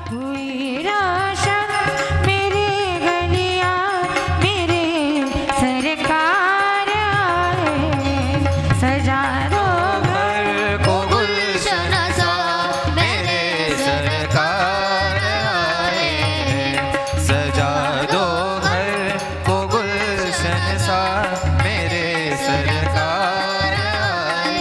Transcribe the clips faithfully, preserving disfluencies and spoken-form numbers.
हुई राशा मेरे गलिया मेरे सरकार आए सजा दो घर को गुलशन सा मेरे सरकार आए सजा दो घर को गुलशन सा मेरे सरकार आए।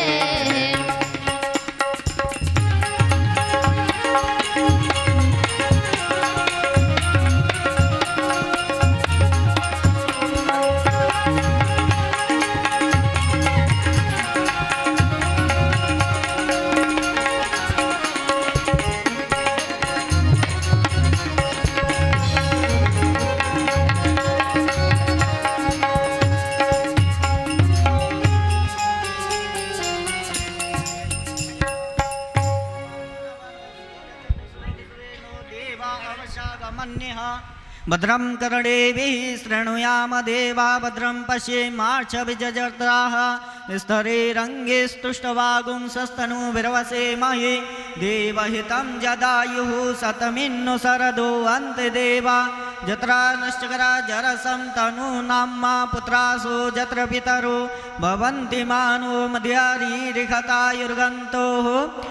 भद्रं कर्णेभिः शृणुयाम देवा भद्रं पश्येमार्चभिजजत्राः स्तरेरङ्गे स्तुष्टवागुंसस्तनूभिर्वसेमहि देवहितं जदायुः शतमिन्नु शरदो अन्ते देवा जत्रा नश्चकरा जरसं तनूनाम्मा पुत्रासो जत्र पितरो भवन्ति मानो मध्यारीरिखतायुर्गन्तोः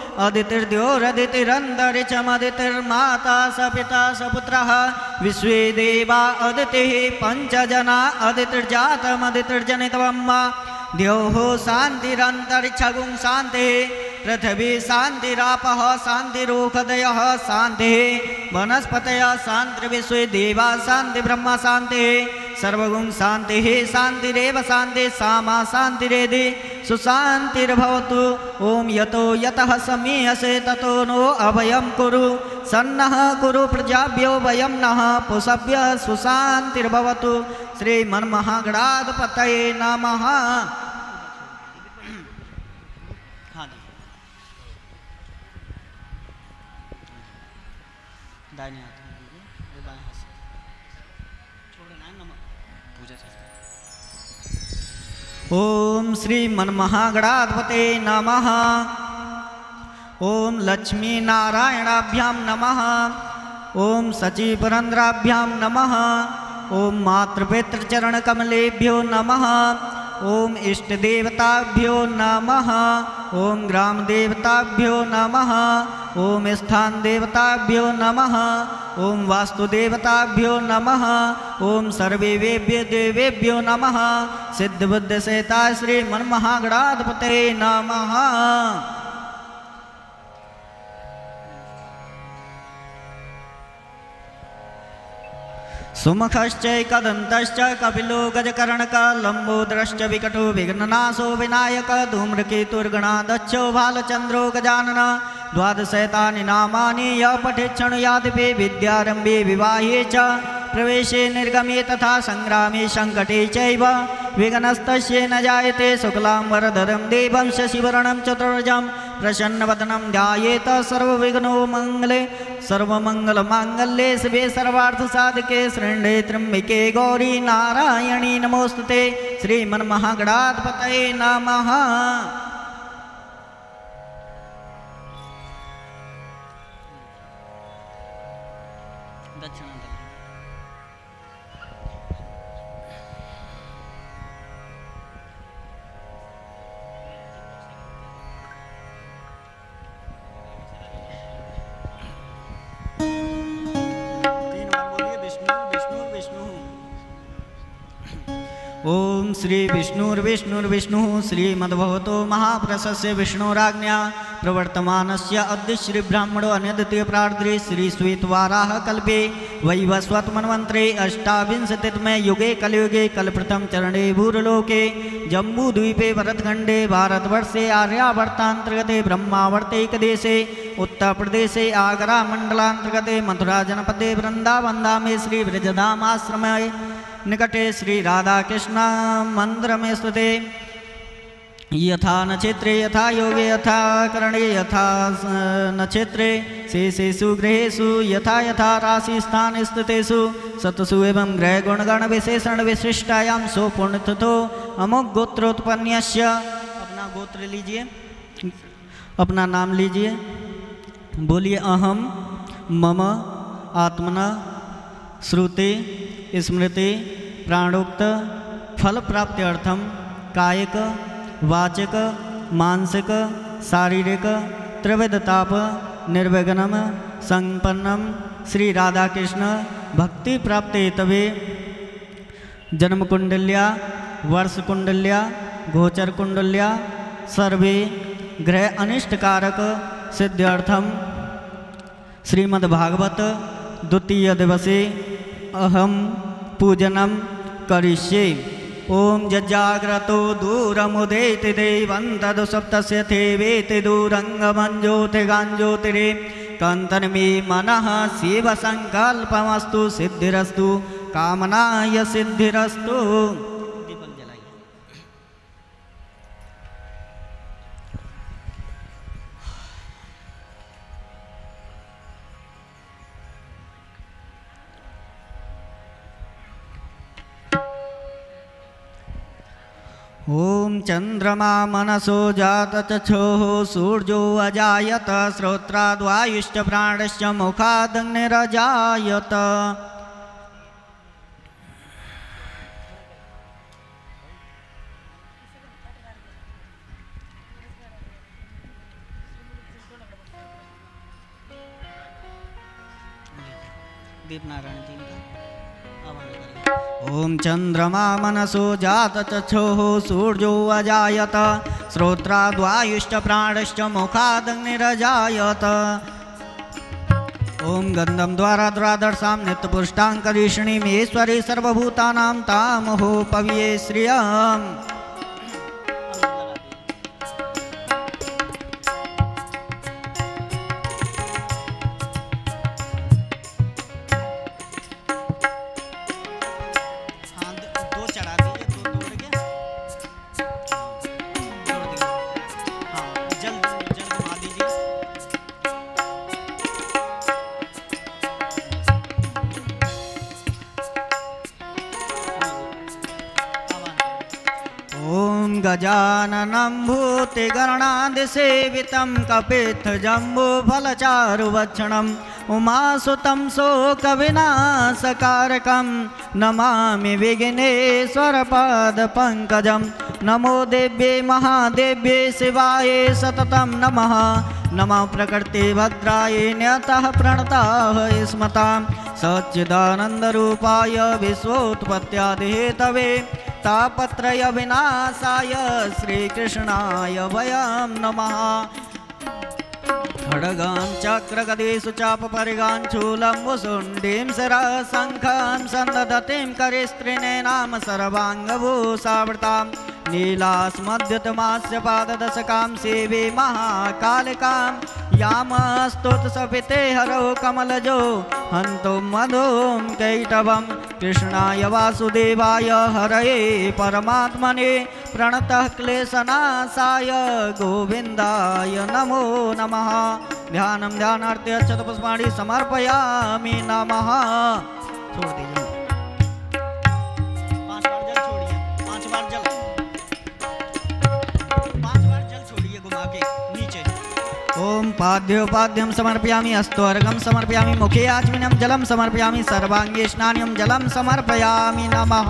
अदितिर्द्योरदितिरन्तरिक्षमदितिर्माता स पिता स पुत्रः विश्वे देवा अदितिः पञ्चजना अदितिर्जातमदितिर्जनितवम्मा द्योः शान्तिरन्तरिक्षगुं शान्तिः पृथिवी शान्तिरापः शान्तिरोषधयः शान्तिः वनस्पतयः शान्तिर्विश्वे देवा शान्ति ब्रह्म शान्तिः सर्वगुं शान्तिः शान्तिरेव शान्तिः सामा शान्तिरेधि सुशान्तिर्भवतु। ॐ यतो यतः समीयसे ततो नो अभयं कुरु सन्नः कुरु प्रजाभ्यो वयं नः पुषभ्य सुशान्तिर्भवतु। श्रीमन्महागणाधिपतये नमः। दाहिने हाथ में दीजिए, वो बाएं हाथ से छोड़ना है नमः पूजा से। ओम श्री मनमहागणाधिपते नमः। ओम लक्ष्मी नारायणाभ्यां नमः। ओम सचिपुरंद्राभ्यां नमः। ओम मातृपितृचरणकमलेभ्यो नमः। ओम इष्ट देवताभ्यो नमः। ओम ग्राम देवताभ्यो नमः। ओम स्थान देवताभ्यो नमः। ओम वास्तु देवताभ्यो नमः। ओम सर्वेभ्यो देवेभ्यो नमः। सिद्ध बुद्ध सहिता श्री मनमहागणाधिपते नमः। सुमुखश्चैकदन्तश्च कपिलो गजकर्णक लम्बोदरश्च विकटो विघ्ननाशो विनायक धूम्रकेतुर्गणाध्यक्षो भालचन्द्रो गजानन द्वादशैतानि नामानि य पठेच्छृणुयादिपि विद्यारम्भे विवाहे च प्रवेशे निर्गमे तथा संग्रामे संकटे चैव विघ्नस्तस्य न जायते शुक्लां वरदरं देवं शशिवर्णं चतुर्भुजं प्रसन्नवदनं ध्यायेत सर्वविघ्नोपशान्तये सर्वमङ्गलमाङ्गल्ये शिवे सर्वार्थसाधके शरण्ये त्र्यम्बके गौरी नारायणी नमोस्तुते। श्रीमन्महागणाधिपतये नमः। ओम श्री विष्णुर्विष्णुर्विष्णु श्रीमद्भगवतो महाप्रशस्य विष्णुराज्ञा प्रवर्तमानस्य अद्य श्री ब्राह्मणो अनद्वितीय प्रार्द्रे श्री श्वेतवाराह कल्पे वैवस्वतमन्वन्तरे अष्टाविंशतितमे युगे कलयुगे कल्प्रथम चरणे भूर्लोके जम्बूद्वीपे भरतखण्डे भारतवर्षे आर्यावर्तान्तर्गते ब्रह्मावर्तैकदेशे उत्तरप्रदेशे आगरा मण्डलान्तर्गते मथुरा जनपदे वृन्दावनधामे श्री ब्रजधामाश्रमे निकटे श्री राधा कृष्ण मंदिर में स्थिते यथा नक्षत्रे यथा योगे यथा करणे यथा नक्षत्रे शेषेषु ग्रहेषु यथा यथा राशि स्थान स्थितेषु सतसु एवं ग्रह गुणगण विशेषण विशिष्टायां सो पुण्यतिथो अमुक गोत्रोत्पन्नस्य। अपना गोत्र लीजिए, अपना नाम लीजिए, बोलिए अहम मम आत्मना श्रुति स्मृति प्राणोक्त फल प्राप्त्यर्थम कायिक वाचिक मानसिक शारीरिक त्रिविधताप निर्विघ्नम संपन्नम श्री राधा कृष्ण भक्ति प्राप्ति तवे जन्म कुंडल्या वर्ष कुंडल्या गोचर कुंडल्या सर्वे ग्रह अनिष्टकारक सिद्ध्यर्थम श्रीमद्भागवत द्वितीय दिवसे अहम पूजनम करिष्ये। ओम जज्जाग्रतो दूरमुदेति देवं तदु सप्तस्य थेवेति दूरंगमंज्योति गांज्योतिरे कंतन मे मनः शिव संकल्पमस्तु सिद्धिरस्तु कामनाय सिद्धिरस्तु। दीपक जलाइए। ओम चंद्रमा मनसो जात चक्षुः सूर्यो अजायत श्रोत्राद्वायुश्च प्राणश्च मुखादग्निरजायत। दीपनारायण जी ओम चंद्रमा मनसो जात चक्षुः सूर्यो अजायत श्रोत्राद्वायुश्च प्राणश्च मुखादग्निरजायत। ओम गंधम द्वारा द्वादशां नित्यपुष्टांकरीषिणीमेश्वरी सर्वभूतानां तामहो पव्ये श्रियम्। गजाननं भूतिगणादिसेवितं कपित्थजम्बूफलचारुभक्षणम् उमासुतं शोकविनाशकारकं नमामि विघ्नेश्वरपादपङ्कजं। नमो देव्ये महादेव्ये शिवाय सततं नमः। नमः प्रकृति भद्राय न्यतः प्रणताः स्मतां सच्चिदानन्दरूपाय विश्वोत्पत्त्यादिहेतवे तापत्रय विनाशाय श्रीकृष्णाय वयं नमः। खड्गां चक्रगदेषु चापपरिगां शूलं वसुण्डीं शरशङ्खं सन्दधतीं करिस्त्रिणेनां सर्वाङ्गभूषावृतां नीलास्मद्युतमास्य पाददशकां सेवे महाकालिकां यामस्तुतसपिते हरौ कमलजो हन्तुं मधुं कैटवं। कृष्णाय वासुदेवाय हरये परमात्मने प्रणतः क्लेशनाशाय गोविन्दाय नमो नमः। ध्यानं ध्यानार्थे अक्षतपुष्पाणि समर्पयामि नमः। छोड़ दीजिए पांच बार जल छोड़िए पांच बार जल पांच बार जल छोड़िए घुमा के नीचे। ओम पाद्योपाद्यं समर्पयामि हस्तोर्घं समर्पयामि मुखे आचमनीयं जलं समर्पयामि सर्वांगे स्नानयं जलं समर्पयामि नमः।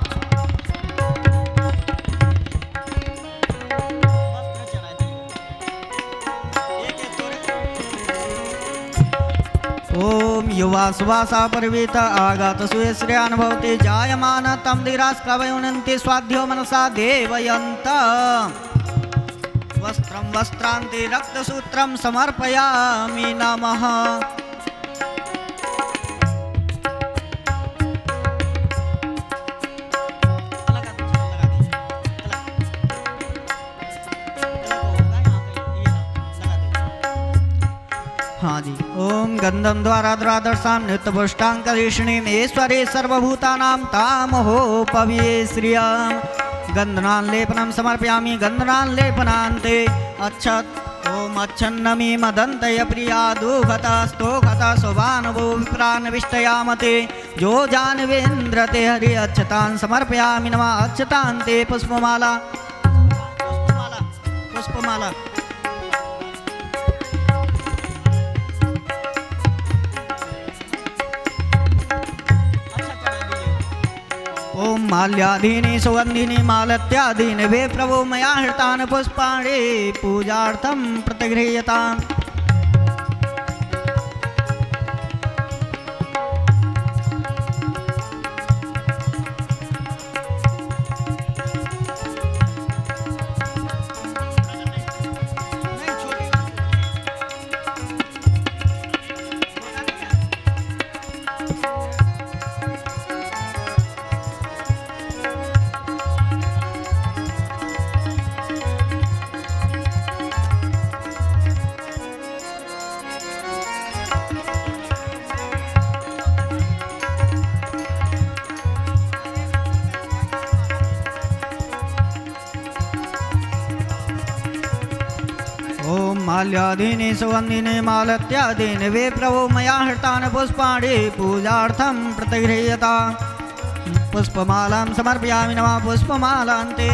ओम युवा सुवासा परिवीत आगत सुयश्रेयानुभवति जायमान तं धीरास्कवयुनन्ति स्वाध्यो मनसा देवयन्त। वस्त्रं वस्त्रान्ते रक्तसूत्रं समर्पयामि नमः। हाँ जी। ओम गंधम द्वारा द्वादशां नित्यपुष्टांकरीषिणीमेश्वरे सर्वभूतानां तामहो पव्ये श्रियम्। गन्धनाल्लेपनं समर्पयामि गन्धनाल्लेपनान्ते अच्छत्। ओम अच्छन्नमी मदन्तय प्रिया दुघतस्तोघता शोभानुभो विप्रान्विष्टयामते जो जानवेन्द्रते हरि अच्छतान् समर्पयामि नमः। अच्छतान्ते पुष्पमाला पुष्पमाला पुष्पमाला ओम माल्यादीनि सुगंधिनि मालत्यादीनि वे प्रभो मया हृतानि पुष्पाणि पूजार्थं प्रतिगृह्यताम्। माल्यादीनि सुगंधिनि मालत्यादीनि वे प्रभो मया हृतानि पुष्पाणि पूजार्थं प्रतिगृह्यताम्। पुष्पमालां समर्पयामि नमः पुष्पमालान्ते।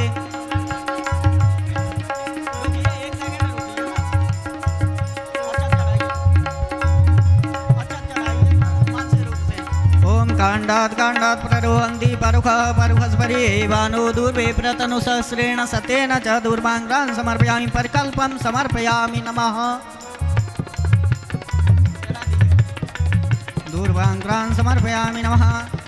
कांडात् कांडात् प्ररोहन्ति परुखः परुखस्परिवानो दूर्वे प्रतनुसहस्रेण सतेन च दूर्वाङ्गान् समर्पयामि परिकल्पं समर्पयामि नमः। दूर्वाङ्गान् समर्पयामि नमः।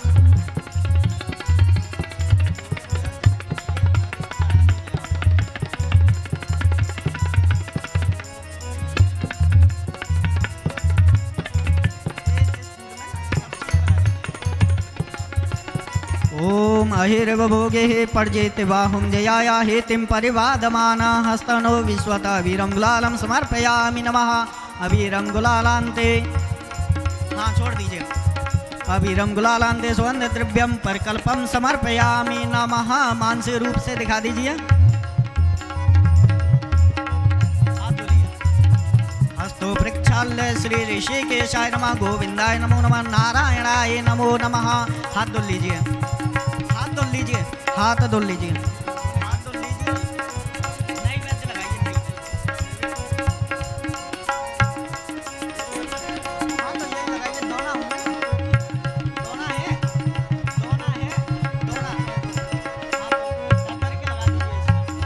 ओम अहिर्वभोगे पर्जेत बाहुं जयाया हेतिं परिवादमाना हस्तनो विश्वता वीरं गुलालं समर्पयामि नमः। अवीरं गुलालान्ते हाँ छोड़ दीजिए। अवीरं गुलालान्ते सुगंध द्रव्यं परिकल्पं समर्पयामि नमः। मानसिक रूप से दिखा दीजिए। हस्तो प्रक्षाल्य श्री ऋषिकेशाय नमः गोविंदाय नमो नमः नारायणाय नमो नमः। हाथ धुल लीजिए हाथ धुल लीजिए हाथ धुल लीजिए हाथ धुल लीजिए। नहीं पैसे लगाइए नहीं हाथ तो यही लगाइए। दोना दोना है दोना है दोना है हाथ करके लगा दीजिए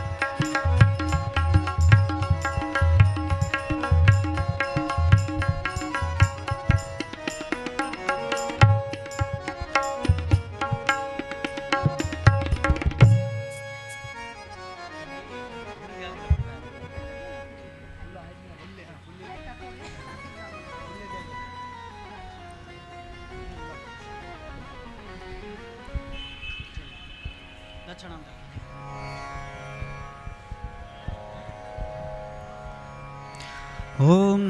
ओम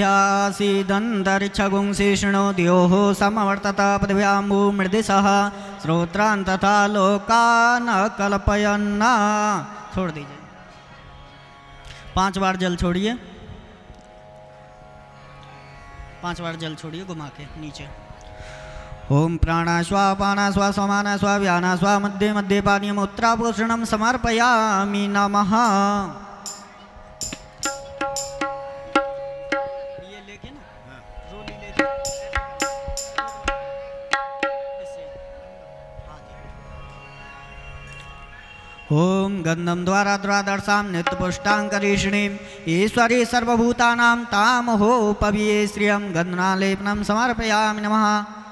नाभ्यासीदन्तरिक्षगुंसिष्णोद्योः समवर्तत पृथिव्याम्बु मृदिशः श्रोत्रान् तथा लोकान् कल्पयन्। छोड़ दीजिए। पांच बार जल छोड़िए पांच बार जल छोड़िए घुमा के नीचे। ओम प्राणाश्वा पानाश्वा समानाश्वा व्यानाश्वा मध्ये मध्ये पानीयम् उत्तरापोषणं समर्पयामि नमः। ओम गंधम द्वारा द्वादशां नित्यपुष्टांकरीषिणीं ईश्वरी सर्वभूतानां तामहो पविये श्रियं गन्धनालेपनं समर्पयामि नमः।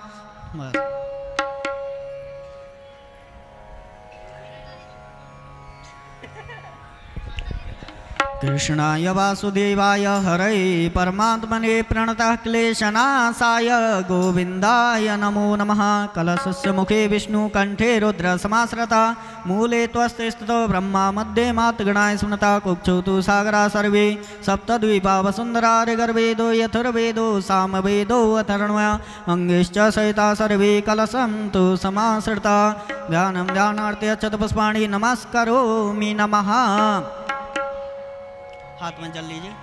कृष्णाय वासुदेवाय हरये परमात्मने प्रणतः क्लेशनाशाय गोविंदाय नमो नमः। कलशस्य मुखे विष्णु कंठे रुद्र समाश्रिता मूले त्वस्ते स्थितो ब्रह्मा मध्ये मातृगणाय स्मृता कुक्षौ तु सागरा सर्वे सप्तद्वीपा वसुन्धरा ऋग्वेदो यथुर्वेदो सामवेदो अथर्वणः अंगेश्च सहिता सर्वे कलशं तु समाश्रिता। ध्यानं ध्यानार्थे अक्षत पुष्पाणि नमस्करोमि नमः। हाथ में जल लीजिए।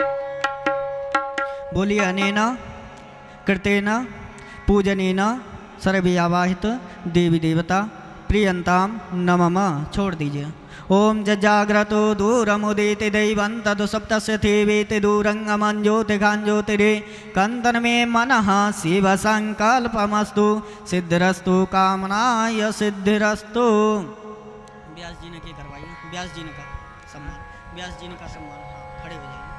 बोलिए अनेन कृतेन पूजनेन सर्वे आवाहित देवी देवता प्रियंताम न मम छोड़ दीजिए। ओम जजाग्रतो दूरमुदिति दैवं तदु सप्तस्य थेवेति दूरंगमं ज्योतिकां ज्योतिरे कंदन में मनः शिव संकल्पमस्तु सिद्धिरस्तु कामनाय सिद्धिरस्तु। व्यास जी ने क्या करवाइए, व्यास जी ने का सम्मान, व्यास जी ने का सम्मान। हाँ, खड़े हो जाइए।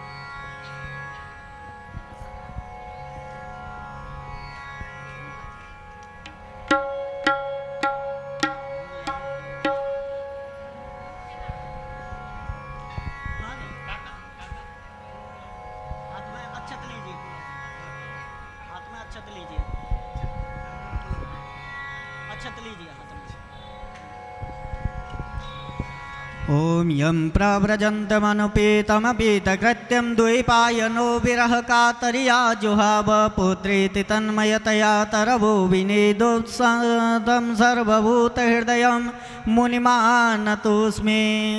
ओम यं प्रव्रजन्तमनुपेतमपीतकृत्यं द्वैपायनो विरह कातर्या जुहाव पुत्रेति तन्मयतया तरवो विनेदोत्सदं सर्वभूतहृदयं मुनिमानतोऽस्मि।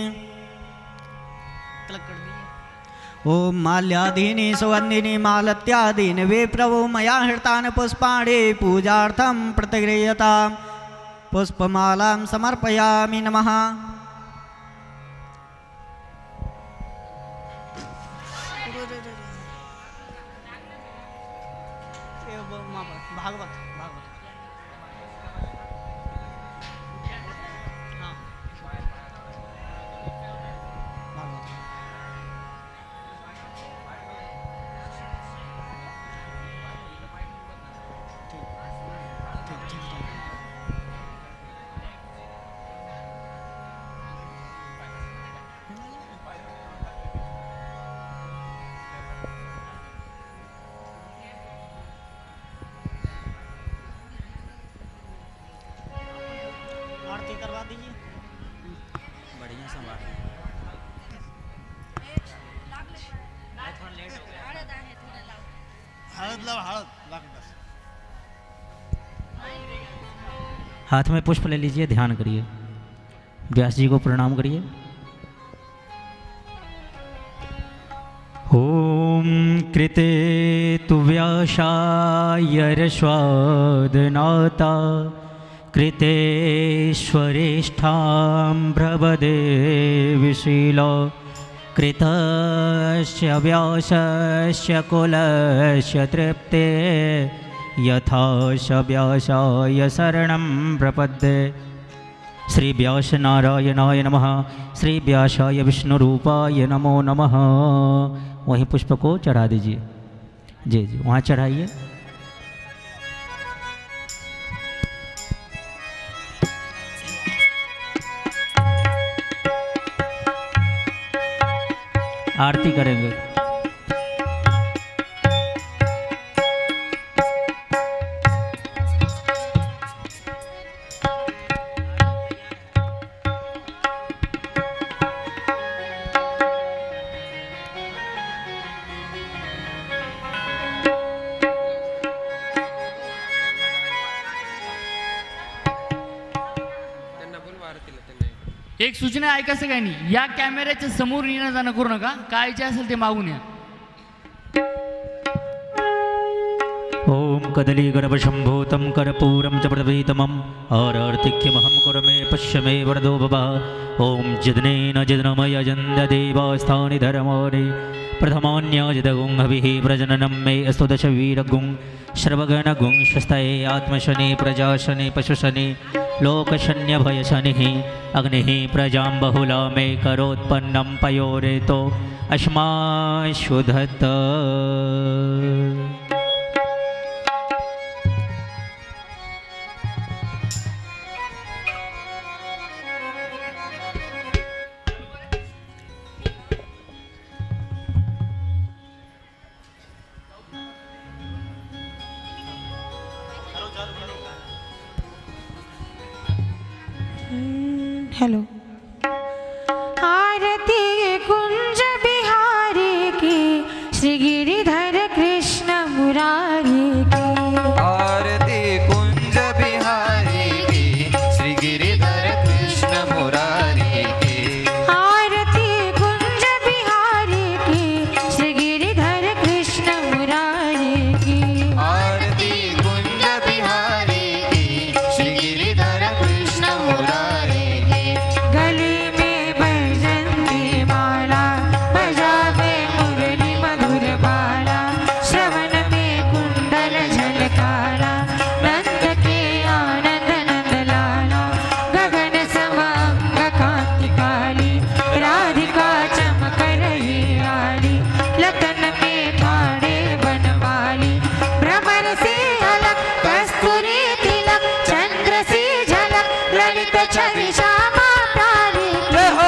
ओम माल्यादीनि सुगन्धिनि मालत्यादीनि विप्रभो मया हृतानि पुष्पाणि पूजार्थं प्रतिगृह्यतां पुष्पमालां समर्पयामि नमः। भागवत भागवत हाँ भागवत ठीक ठीक ठीक ठीक। आरती करवा दीजिए। बढ़िया संभाल। हाथ में पुष्प ले लीजिए, ध्यान करिए, व्यास जी को प्रणाम करिए। ओम कृते तु व्यासाय रश्वादनाता कृतेश्वरेष्ठां भ्रवदेविशीलो कृतस्य व्यासस्य कुलस्य तृप्ते यथा स व्यासाय शरणं प्रपद्ये। श्री व्यास नारायणाय नमः। श्री व्यासाय विष्णुरूपाय नमो नमः। वहीं पुष्प को चढ़ा दीजिए। जी जी वहाँ चढ़ाइए। आरती करेंगे। एक सूचना ऐका सगळ्यांनी, या कॅमेऱ्याच्या समोर येणं जाणं करू नका, काय जे असेल ते मागून या। ओम कदली गर्भशंभूतं कर्पूरं च प्रदीतमं आरार्तिक्यमहं कुरु मे पश्य मे वरदो भव। ओम जिदनेन जिदनमय जन्ददेवास्थानि धर्माणि प्रथमान्याजिदगुं हविः प्रजननं मे अस्तु दशवीरगुं श्रवगणगुं शस्तये आत्मशनि प्रजाशनि पशुशनि लोकशन्यभयशनिः अग्निः प्रजां बहुला मे करोत्पन्नं पयोरेतो अश्माशुधत। हेलो। आरती कुंज बिहारी की श्री गिरिधर कृष्ण मुरारी की। आरती कुंज बिहारी की श्री गिरिधर कृष्ण मुरारी की। आरती कुंज बिहारी की श्री गिरिधर कृष्ण मुरारी की। आरती कुंज बिहारी की श्री गिरिधर कृष्ण ललित छवि श्यामा प्यारी जय हो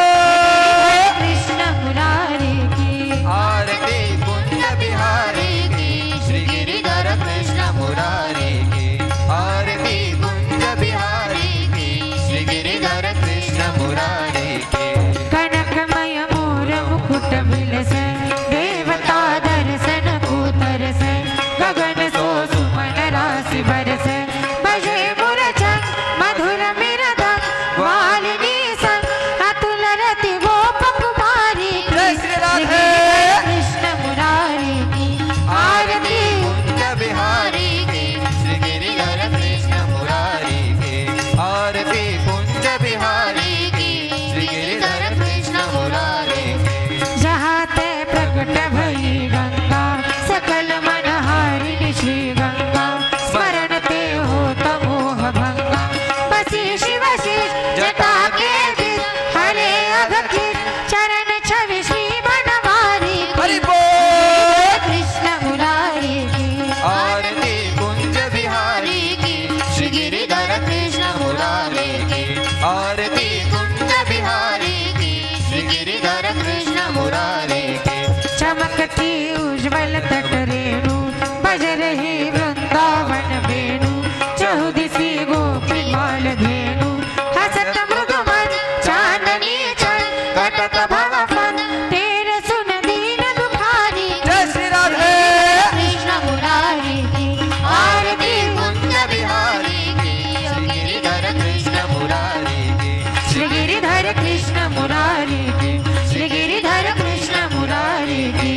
कृष्ण मुरारी की आरती कुंज बिहारी की श्री गिरिधर कृष्ण मुरारी की आरती कुंज बिहारी की श्री गिरिधर कृष्ण मुरारी की कनकमय मोर मुकुट बिलसे देवता दर्शन को तरसे गगन सो सुमन राशि बरसे बजे मुरचन मधुर मिरदम वालिनी संग अतुल रति गोप कुमारी जय श्री राधे कृष्ण मुरारी की आरती कुंज बिहारी की श्री गिरिधर कृष्ण मुरारी की आरती कुंज बिहारी की श्री गिरिधर कृष्ण मुरारी की जहाँ ते प्रकट भई गंगा सकल मन हारिणी श्री गंगा स्मरण ते हो तमोह भंगा बसी शिव शीश जटा के बीच हरे अघकित चरण छवि श्री बनवारी हरि बोल कृष्ण मुरारी की आरती कुंज बिहारी की श्री गिरिधर कृष्ण मुरारी की आरती कुंज बिहारी की श्री गिरिधर कृष्ण मुरारी की चमकती उज्ज्वल तट रेणु बज रही वृंदावन वेणु चहुदिसी गोपी माल धेनु हसत मृगमन चांदनी चल कटत भव फन तेरे सुन दीन दुखारी जय श्री राधे कृष्ण मुरारी की आरती कुंज बिहारी की श्री गिरिधर कृष्ण मुरारी की श्री गिरिधर कृष्ण मुरारी की श्री गिरिधर कृष्ण मुरारी की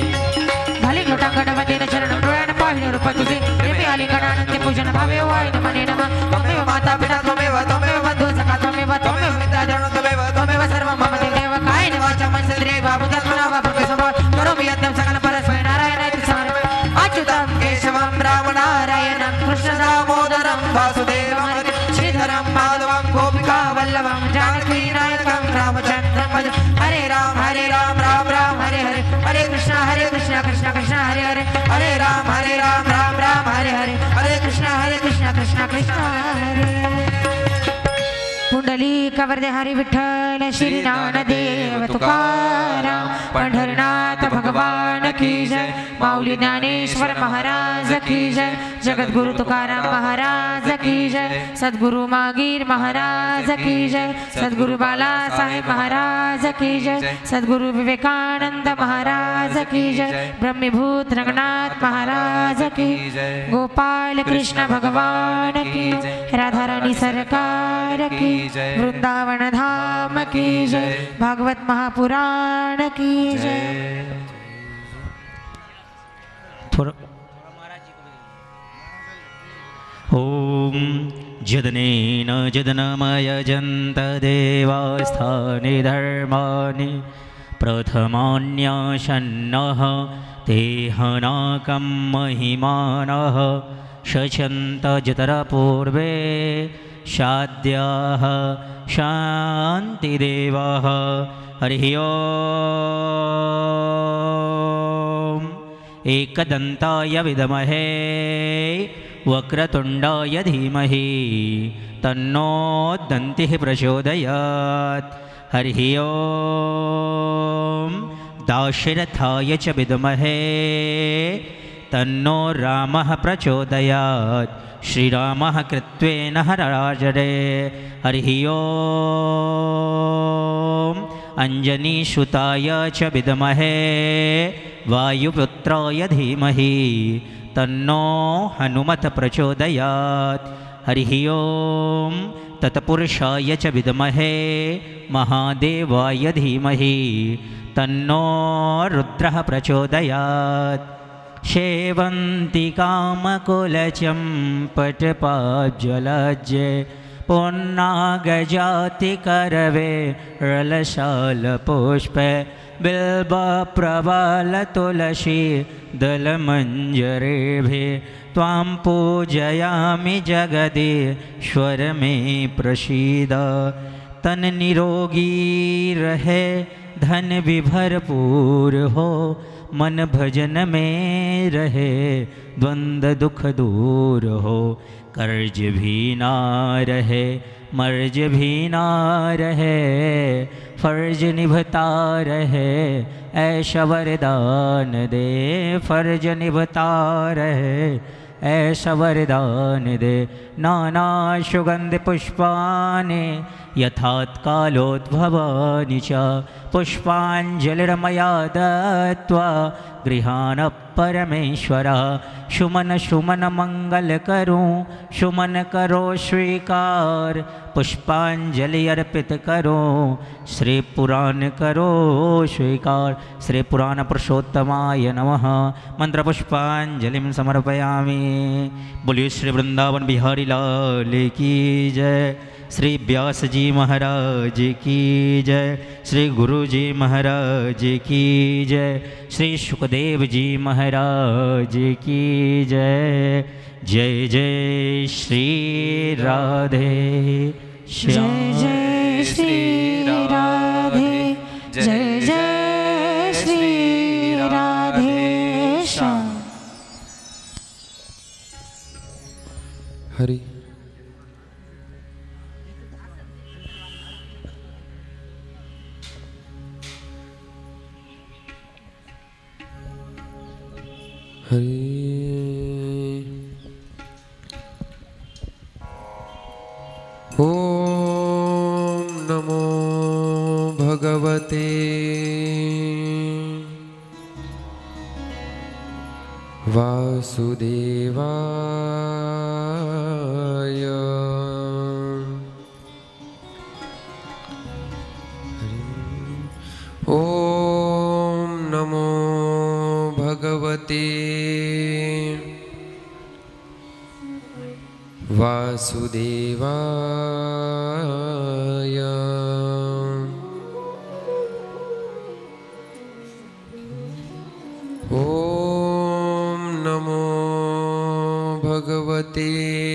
भले लोटांगण वंदेन चरण प्रयाण पाहिन रूप तुझे प्रेमी आलिंगनानंदे पूजन भावे वाय नमने नमः त्वमेव माता पिता त्वमेव त्वमेव बन्धु सखा त्वमेव त्वमेव मित्र जन त्वमेव त्वमेव सर्वं मम देव कायेन वाचा मनसेन्द्रिये वा बुद्धात्मना वा प्रकृतिसंभव करोमि यत्नं सकलं परस्मै नारायणाय समर्पयामि अच्युतं केशवं रामनारायणं कृष्णदामोदरं वासुदेवं श्रीधरं माधवं गोपिका वल्लभं जानकीनायकं रामचन्द्रं भज हरे राम हरे राम राम राम हरे हरे हरे कृष्ण हरे कृष्ण कृष्ण कृष्ण हरे हरे हरे राम हरे राम राम राम हरे हरे हरे कृष्ण हरे कृष्ण कृष्ण कृष्ण हरे पुंडली कवरदे हरि विठ्ठल श्री ज्ञानदेव तुकाराम पंढरनाथ भगवान की जय माऊली ज्ञानेश्वर महाराज की जय जगद्गुरु तुकाराम महाराज की जय सद्गुरु मागीर महाराज की जय सद्गुरु बाला साहेब महाराज की जय सद्गुरु विवेकानंद महाराज की जय ब्रह्मभूत रंगनाथ महाराज की जय गोपाल कृष्ण भगवान की जय राधा रानी सरकार की वृंदावन धाम की जय भागवत महापुराण की जय थोड़ा ओम जदनेन जदनमयजन्त देवास्थानि धर्माणि प्रथमान्यासन्नः तेहनाकं महिमानः शचन्त जतरपूर्वे शाद्याः शान्तिदेवाः हरिः ओम् एकदन्ताय विद्महे वक्रतुण्डाय धीमहि तन्नो दन्तिः प्रचोदयात् हरिः ओम् दाशरथाय च विद्महे तन्नो रामः प्रचोदयात् श्रीरामः कृत्वेन हरराजरे हरिः ओम् अंजनीसुताय च विद्महे वायुपुत्राय धीमहि तन्नो हनुमत प्रचोदयात् हरिः ओम् तत्पुरुषाय च विद्महे महादेवाय धीमहि तन्नो रुद्रः प्रचोदयात् शेवन्तिकामकुलचम्पटपाज्वलज्जे पुन्नागजातिकरवे रलशालपुष्पे बिल्बप्रबलतुलसी दलमञ्जरेभिः त्वां पूजयामि जगदीश्वर मे प्रसीद तन निरोगी रहे, धन भी भरपूर हो, मन भजन में रहे, द्वंद्व दुख दूर हो। कर्ज भी ना रहे, मर्ज भी ना रहे, फर्ज निभता रहे, ऐसा वरदान दे, फर्ज निभता रहे, ऐसा वरदान दे। नाना सुगंध पुष्पानि यथात्कालोद्भवानि च, पुष्पाञ्जलिर्मया दत्त्वा गृहाण परमेश्वरा। सुमन सुमन मंगल करूं, सुमन करो स्वीकार, पुष्पांजलि अर्पित करो, श्री पुराण करो स्वीकार। श्री पुराण पुरुषोत्तमाय नमः। मंत्र पुष्पांजलिं समर्पयामि। बोलिए श्री वृंदावन बिहारी लाल की जय, श्री व्यास जी महाराज की जय, श्री गुरु जी महाराज की जय, श्री सुखदेव जी महाराज की जय। जय जय श्री राधे श्याम। जय जय श्री राधे, जय जय श्री राधे श्याम। हरि हरि। ओम नमो भगवते वासुदेवाय। ओम नमो भगवते वासुदेवाय। ओम नमो भगवते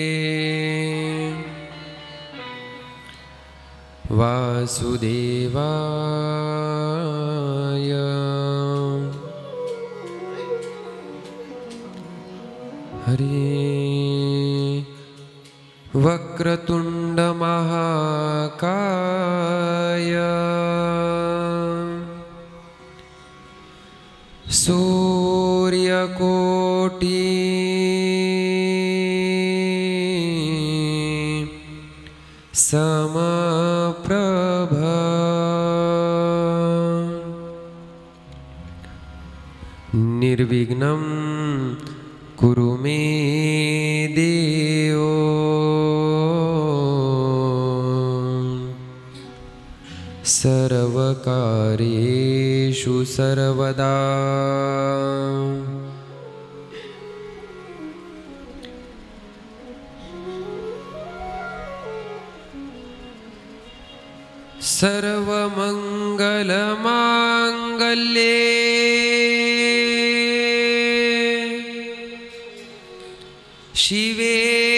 वासुदेवाय। हरे वक्रतुंड महाकाय, सूर्यकोटि समप्रभ, निर्विघ्नं कुरु मे देव, सर्वकार्येषु सर्वदा। सर्वमंगलमांगल्ये शिवे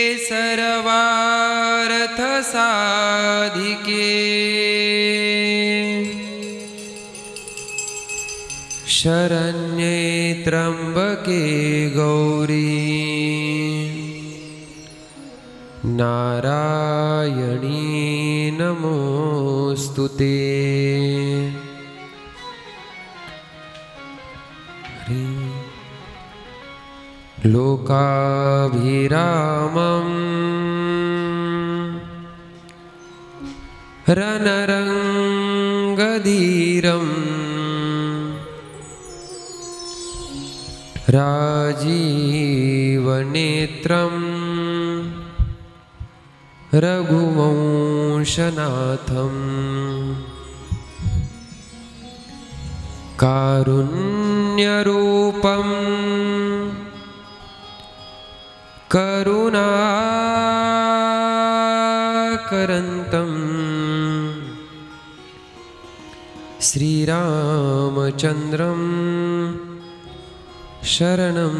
सर्वार्थ साधिके, शरण्ये त्र्यंबके गौरी, नारायणी नमोस्तुते। लोकाभिरामं रणरंगधीरं, राजीवनेत्रं रघुवंशनाथं, कारुण्यरूपं करुणाकरन्तं, श्रीरामचन्द्रं शरणं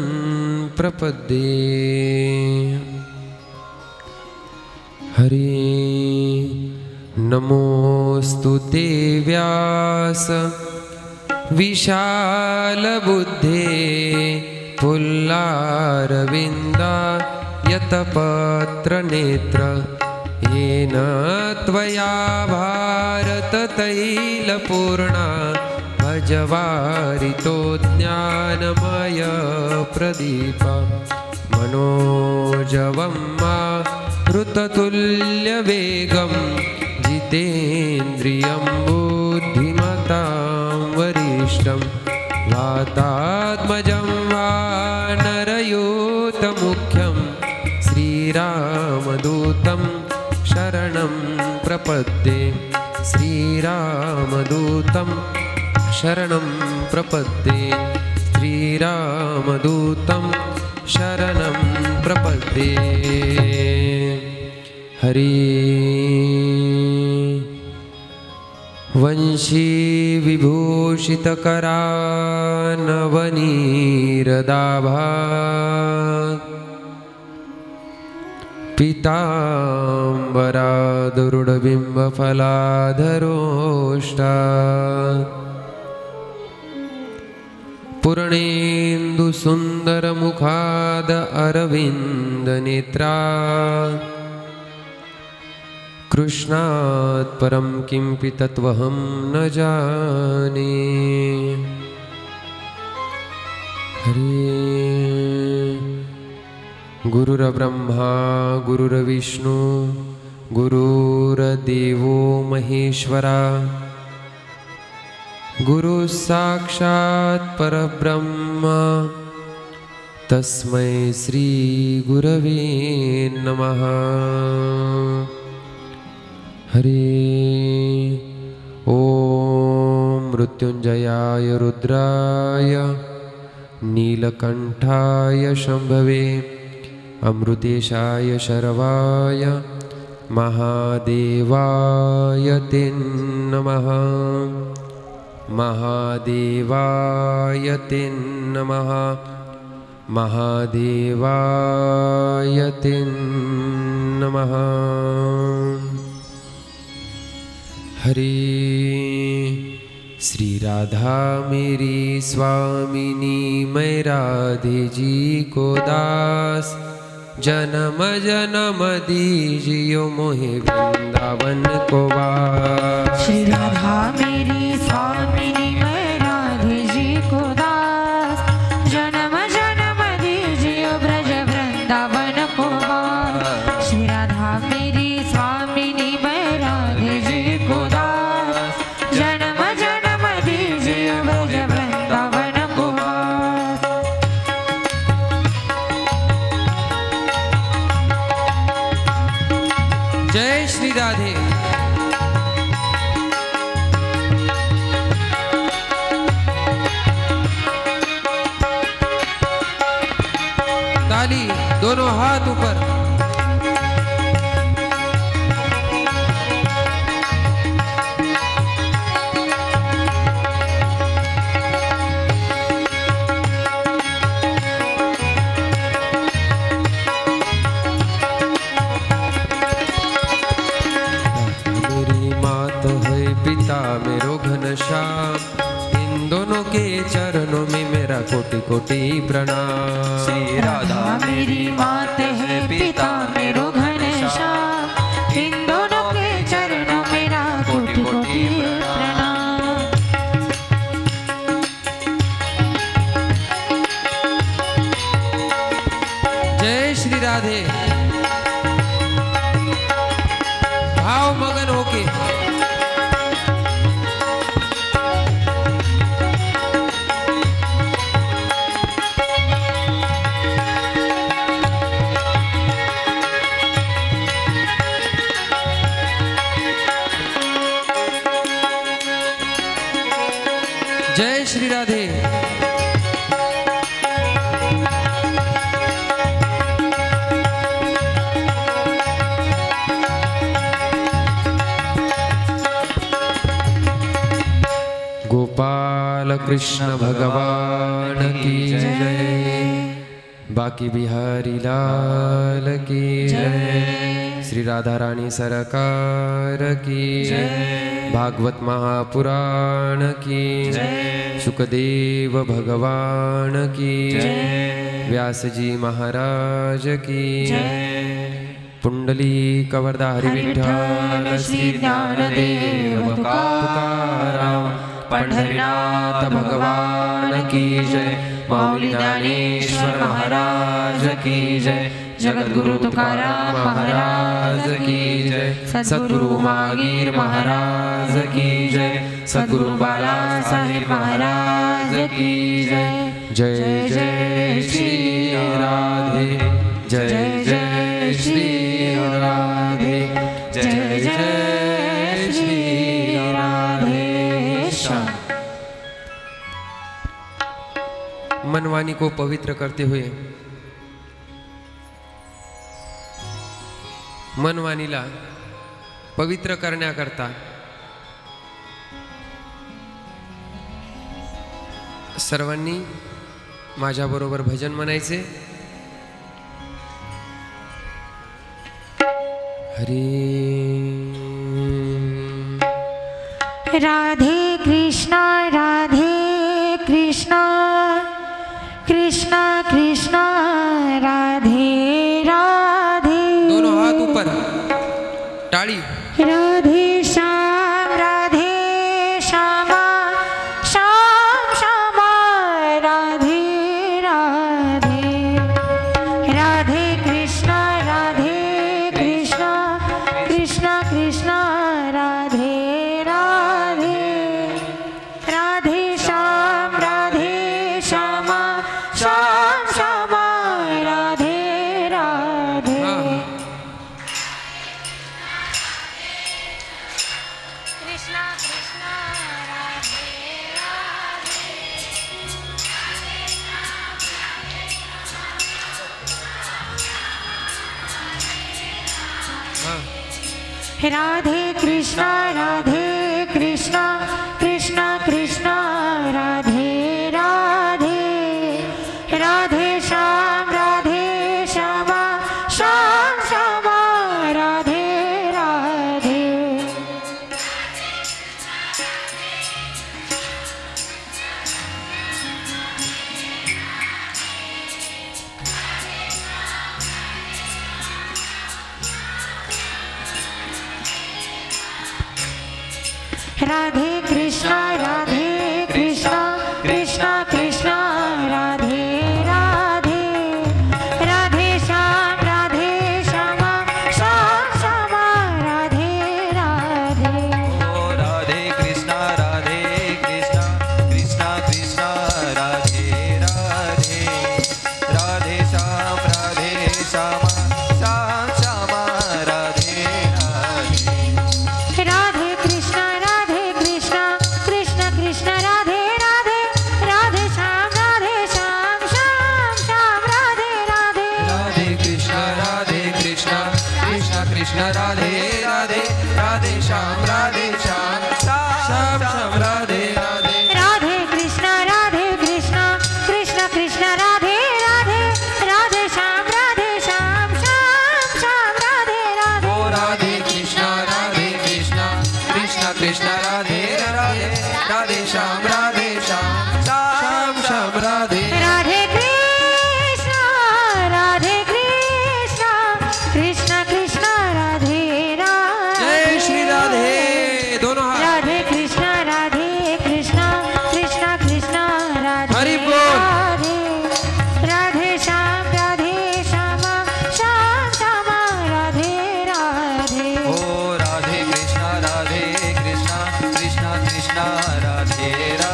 प्रपद्ये। हरे नमोऽस्तु ते व्यास विशालबुद्धे पुल्लारविन्दायतपत्रनेत्र येन त्वया भारततैलपूर्णा भजवारितो ज्ञानमयप्रदीप मनोजवं मारुततुल्यवेगं जितेन्द्रियं बुद्धिमतां वरिष्ठं वातात्मजं वानरयूतमुख्यं श्रीरामदूतं शरणं प्रपद्ये श्रीरामदूतं शरणं प्रपद्ये श्रीरामदूतं शरणं प्रपद्ये हरि वंशी विभूषितकरानवनीरदाभा पीताम्बरादुरुडबिम्बफलाधरोष्टा पूर्णेन्दुसुन्दरमुखाद अरविन्दनेत्रा कृष्णात् परं किमपि तत्त्वहं न जाने हरे गुरुर्ब्रह्मा गुरुर्विष्णु गुरुर्देवो महेश्वरा गुरु साक्षात् परब्रह्म तस्मै श्री गुरवे नमः हरे ओम मृत्युंजयाय रुद्राय नीलकंठाय शंभवे अमृतेशाय शर्वाय महादेवाय ते नमः महादेवाय ते नमः महादेवाय ते नमः हरे श्री राधा मेरी स्वामिनी मैं राधे जी को दास जन्म जन्म दीजियो मोहे वृंदावन को वास श्री राधा मेरी स्वामिनी मैं राधे जी को दास जन्म जन्म दीजियो ब्रज वृंदावन को वास श्री राधा मेरी स्वामिनी मैं राधे जी को दास जन्म जन्म दीजियो ब्रज वृंदावन को वास जय श्री राधे। ताली दोनों हाथ ऊपर। मेरो घनश्याम इन दोनों के चरणों में मेरा कोटि कोटि प्रणाम। श्री राधा मेरी मात है पिता मेरो घनश्याम इन दोनों के चरणों मेरा कोटि कोटि प्रणाम। जय श्री राधे। भाव मगन होके जय श्री राधे। गोपाल कृष्ण भगवान की जय। बाकी बिहारी लाल की जय। श्री राधा रानी सरकार की जय। भागवत महापुराण की जय। सुखदेव भगवान की जय। व्यास जी महाराज की जय। पुंडली कवरदा हरि विठ्ठल श्री ज्ञानदेव तुकाराम पंढरीनाथ भगवान की जय। माऊली ज्ञानेश्वर महाराज की जय। जगद्गुरु तुकाराम महाराज की जय। सद्गुरु मागीर महाराज की जय। सद्गुरु बाला साहेब महाराज की जय। जय जय श्री राधे जय जय श्री राधे जय जय श्री राधे श्याम। मनवानी को पवित्र करते हुए मनवानीला पवित्र करण्याकरता सर्वांनी माझ्याबरोबर भजन म्हणायचे। हरे राधे कृष्णा राधे कृष्णा कृष्णा कृष्णा राधे राधे। दोनों हाथ ऊपर, ताड़ी। राधे श्याम राधे श्यामा श्याम श्यामा राधे राधे। राधे कृष्णा राधे कृष्णा कृष्णा कृष्णा राधे राधे। राधे श्याम राधे श्यामा श्याम श्यामा राधे राधे। कृष्णा कृष्णा राधे राधे। राधे कृष्णा राधे कृष्णा कृष्णा कृष्णा राधे राधे। राधे श्याम राधे श्यामा श्याम श्यामा राधे राधे। राधे कृष्णा राधे कृष्णा कृष्णा कृष्णा राधे राधे। राधे श्याम राधे श्यामा श्याम श्यामा राधे राधे। ओ राधे कृष्णा राधे कृष्णा कृष्णा कृष्णा राधे राधे। राधे श्याम राधे श्यामा श्याम श्यामा राधे राधे। राधे कृष्णा राधे कृष्णा कृष्णा कृष्णा राधे राधे। राधे श्याम राधे श्याम श्याम श्याम राधे राधे। राधे कृष्ण राधे कृष्ण कृष्ण कृष्ण राधे राधे। राधे श्याम राधे श्याम श्याम श्याम राधे राधे। राधे कृष्णा राधे कृष्णा कृष्णा कृष्णा राधे राधे। राधे श्याम राधे श्याम श्याम श्याम राधे राधे। ओ राधे कृष्ण राधे कृष्ण कृष्ण कृष्ण राधे राधे। राधे श्याम राधे श्याम श्याम श्याम राधे। राधे कृष्णा राधे कृष्णा कृष्णा कृष्णा राधे राधे। जय श्री राधे। दोनों हाथ। राधे कृष्णा राधे कृष्णा कृष्णा कृष्णा राधे हरि बोल। राधे। राधे श्याम राधे श्यामा श्याम श्यामा राधे राधे। ओ राधे कृष्णा राधे कृष्णा कृष्णा कृष्णा राधे राधे।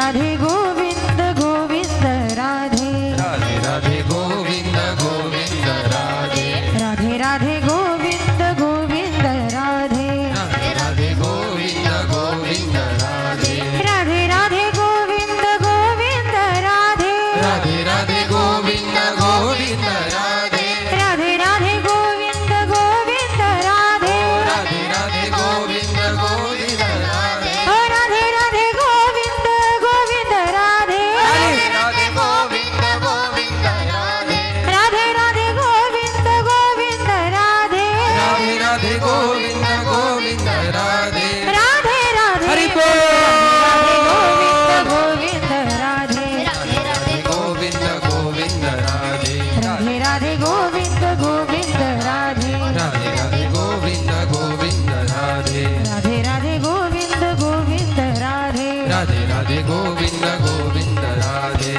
राधे गोविंद गोविंद राधे राधे राधे गोविंद गोविंद राधे राधे राधे गोविंद गोविंद राधे राधे राधे गोविंद गोविंद राधे राधे राधे गोविंद गोविंद राधे राधे राधे गोविंद गोविंद राधे राधे राधे गोविंद गोविंद राधे राधे राधे गोविंद गोविंद राधे ओ राधे राधे गोविंद गोविंद राधे राधे राधे गोविंद गोविंद राधे राधे राधे गोविंद गोविंद राधे राधे राधे गोविंद गोविंद राधे राधे राधे हरि गोविंद राधे राधे गोविंद गोविंद राधे राधे राधे गोविंद गोविंद राधे राधे राधे गोविंद गोविंद राधे राधे राधे गोविंद गोविंद राधे राधे राधे गोविंद गोविंद राधे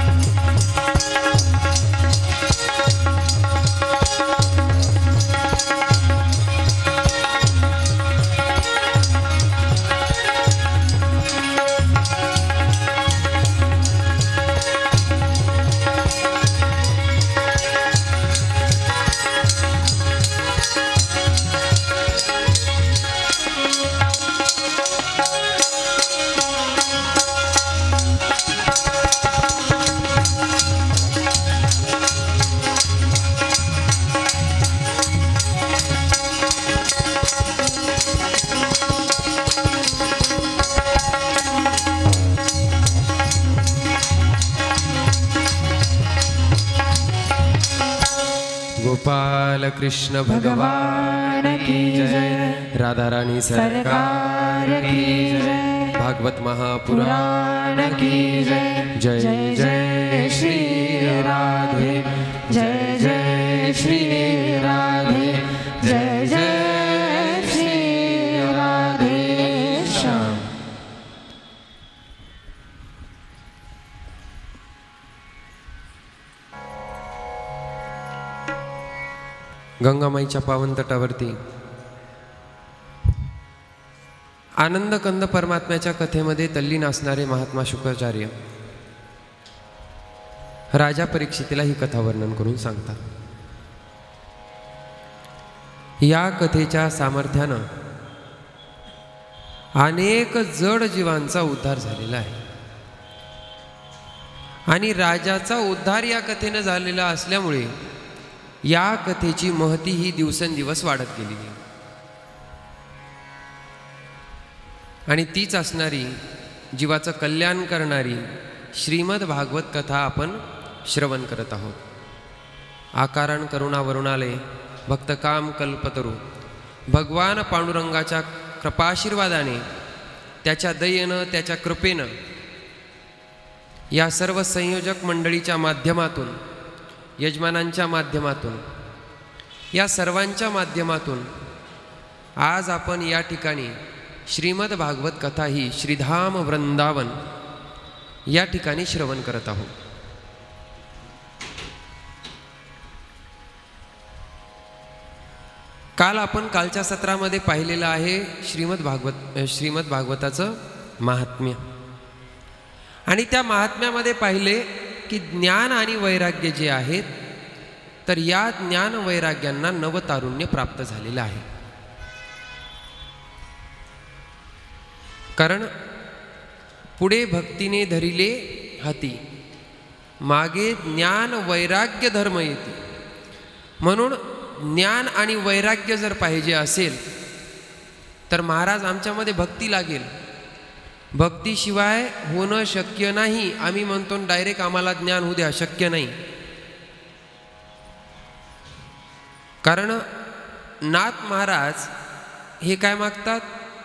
गोपाल कृष्ण भगवान की जय राधा रानी सरकार की जय भागवत महापुराण की जय जय जय श्री राधे जय जय श्री राधे जय जय श्री राधे श्याम। गंगामाईच्या पावन तटावरती आनंद कंद परमात्म्याच्या कथेमध्ये तल्लीन असणारे महात्मा शुक्राचार्य राजा परीक्षितीला ही कथा वर्णन करून सांगतात. या कथेच्या सामर्थ्यानं अनेक जड जीवांचा उद्धार झालेला आहे आणि राजाचा उद्धार या कथेनं झालेला असल्यामुळे या कथेची महती ही दिवसेंदिवस वाढत गेली आणि तीच असणारी जीवाचं कल्याण करणारी श्रीमद भागवत कथा आपण श्रवण करत आहोत. आकारण करुणा वरुणालय भक्त काम कल्पतरू भगवान पांडुरंगाच्या कृपाशीर्वादाने त्याच्या दयेनं त्याच्या कृपेनं या सर्व संयोजक मंडळीच्या माध्यमातून यजमानांच्या माध्यमातून या सर्वांच्या माध्यमातून आज आपण या ठिकाणी श्रीमद भागवत कथा ही श्रीधाम वृंदावन या ठिकाणी श्रवण करत आहोत. काल आपण कालच्या सत्रामध्ये पाहिलेलं आहे श्रीमद भागवत श्रीमद भागवताचं महात्म्य आणि त्या महात्म्यामध्ये पाहिले की ज्ञान आणि वैराग्य जे आहेत तर या ज्ञान वैराग्यांना नवतारुण्य प्राप्त झालेलं आहे. कारण पुढे भक्तीने धरिले हाती मागे ज्ञान वैराग्य धर्म येते. म्हणून ज्ञान आणि वैराग्य जर पाहिजे असेल तर महाराज आमच्यामध्ये भक्ती लागेल. भक्तीशिवाय होणं शक्य नाही. आम्ही म्हणतो डायरेक्ट आम्हाला ज्ञान होऊ द्या, शक्य नाही. कारण नाथ महाराज हे काय मागतात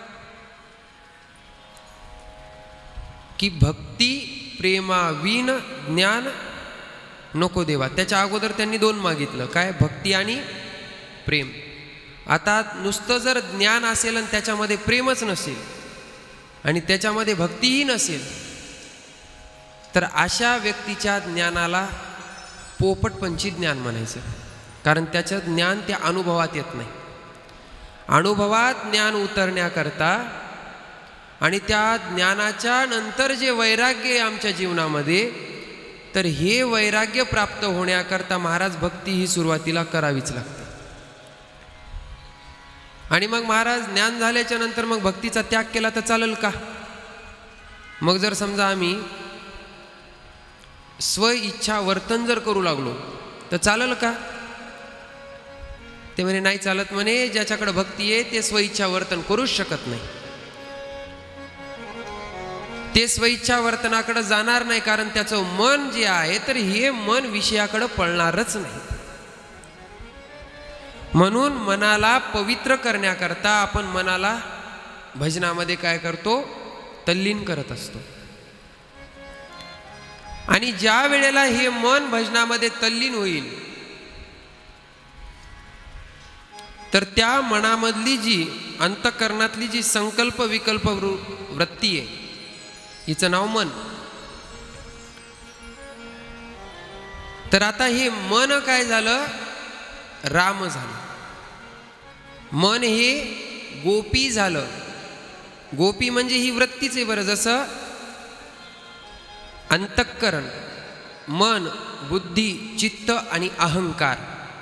की भक्ती प्रेमाविन ज्ञान नको देवा. त्याच्या अगोदर त्यांनी दोन मागितलं, काय भक्ती आणि प्रेम. आता नुसतं जर ज्ञान असेल आणि त्याच्यामध्ये प्रेमच नसेल आणि त्याच्यामध्ये भक्तीही नसेल तर अशा व्यक्तीच्या ज्ञानाला पोपटपंची ज्ञान म्हणायचं. कारण त्याचं ज्ञान त्या अनुभवात येत नाही. अनुभवात ज्ञान उतरण्याकरता आणि त्या ज्ञानाच्या नंतर जे वैराग्य आहे आमच्या जीवनामध्ये, तर हे वैराग्य प्राप्त होण्याकरता महाराज भक्ती ही सुरुवातीला करावीच लागते. आणि मग महाराज ज्ञान झाल्याच्या नंतर मग भक्तीचा त्याग केला तर चालेल का? मग जर समजा आम्ही स्व इच्छा वर्तन जर करू लागलो तर चालेल का? ते म्हणे नाही चालत म्हणे, ज्याच्याकडे भक्ती आहे ते स्वइच्छा वर्तन करूच शकत नाही. ते स्वइच्छा वर्तनाकडे जाणार नाही, कारण त्याचं मन जे आहे तर हे मन विषयाकडे पळणारच नाही. म्हणून मनाला पवित्र करण्याकरता आपण मनाला भजनामध्ये काय करतो? तल्लीन करत असतो. आणि ज्या वेळेला हे मन भजनामध्ये तल्लीन होईल तर त्या मनामधली जी अंतःकरणातली जी संकल्प विकल्प वृत्ती आहे हिचं नाव मन. तर आता हे मन काय झालं? राम झालं. मन हे गोपी झालं. गोपी म्हणजे ही वृत्तीच आहे बरं. जसं अंतःकरण, मन, बुद्धी, चित्त आणि अहंकार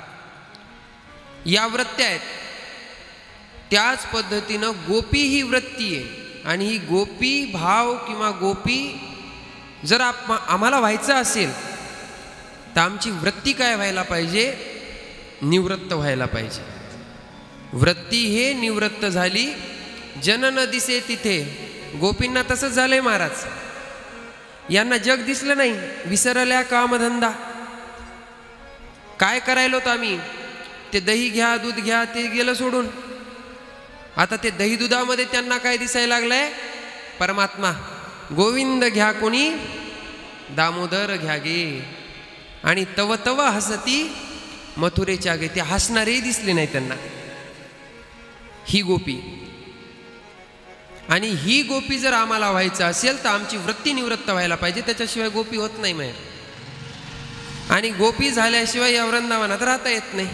या वृत्त्या आहेत, त्याच पद्धतीनं गोपी ही वृत्ती आहे. आणि ही गोपी भाव किंवा गोपी जर आप आम्हाला व्हायचं असेल तर आमची वृत्ती काय व्हायला पाहिजे? निवृत्त व्हायला पाहिजे. वृत्ती हे निवृत्त झाली, जन न दिसे तिथे. गोपींना तसंच झालंय महाराज. यांना जग दिसलं नाही, विसरल्या कामधंदा. काय करायलो तर आम्ही? ते दही घ्या, दूध घ्या, ते गेलं सोडून. आता ते दही दुधामध्ये त्यांना काय दिसायला लागलंय? परमात्मा. गोविंद घ्या कोणी? दामोदर घ्या गे. आणि तव तव हसती मथुरेच्या गे. ते हसणारेही दिसले नाही त्यांना. ही गोपी. आणि ही गोपी जर आम्हाला व्हायचं असेल तर आमची वृत्ती निवृत्त व्हायला पाहिजे, त्याच्याशिवाय गोपी होत नाही माहेर. आणि गोपी झाल्याशिवाय या वृंदावनात राहता येत नाही.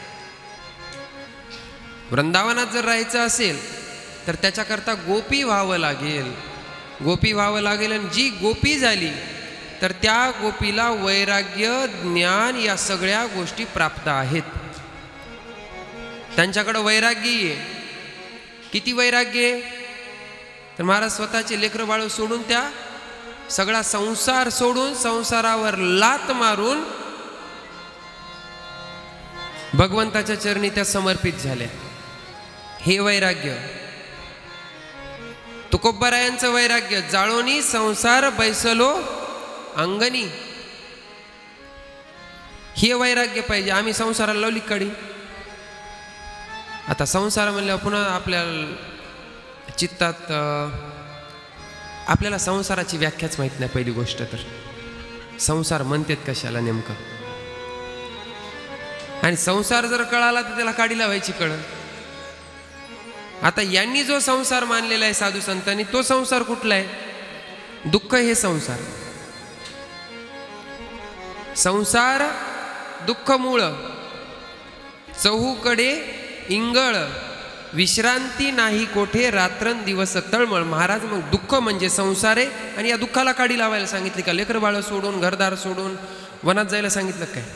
वृंदावनात जर राहायचं असेल तर त्याच्याकरता गोपी व्हावं लागेल. गोपी व्हावं लागेल. आणि जी गोपी झाली तर त्या गोपीला वैराग्य, ज्ञान या सगळ्या गोष्टी प्राप्त आहेत. त्यांच्याकडं वैराग्य आहे. किती वैराग्य आहे? तर महाराज स्वतःचे लेकरं बाळ सोडून, त्या सगळा संसार सोडून, संसारावर लात मारून भगवंताच्या चरणी त्या समर्पित झाल्या. हे वैराग्य. तुकोबारायांचं वैराग्य. जाळोनी संसार बैसलो अंगणी. हे वैराग्य पाहिजे. आम्ही संसाराला लावली कडी. आता संसार म्हणल्यावर पुन्हा आपल्या चित्तात आपल्याला संसाराची व्याख्याच माहित नाही. पहिली गोष्ट तर संसार म्हणतात कशाला नेमकं. आणि संसार जर कळाला तर त्याला काडी लावायची कळ. आता यांनी जो संसार मानलेला आहे साधू संतांनी, तो संसार कुठला आहे? दुःख हे संसार. संसार दुःख मूळ, चहूकडे इंगळ, विश्रांती नाही कोठे, रात्रंदिवस तळमळ. महाराज मग दुःख म्हणजे संसार आहे. आणि या दुःखाला काडी लावायला सांगितली का? लेकर बाळ सोडून, घरदार सोडून वनात जायला सांगितलं काय?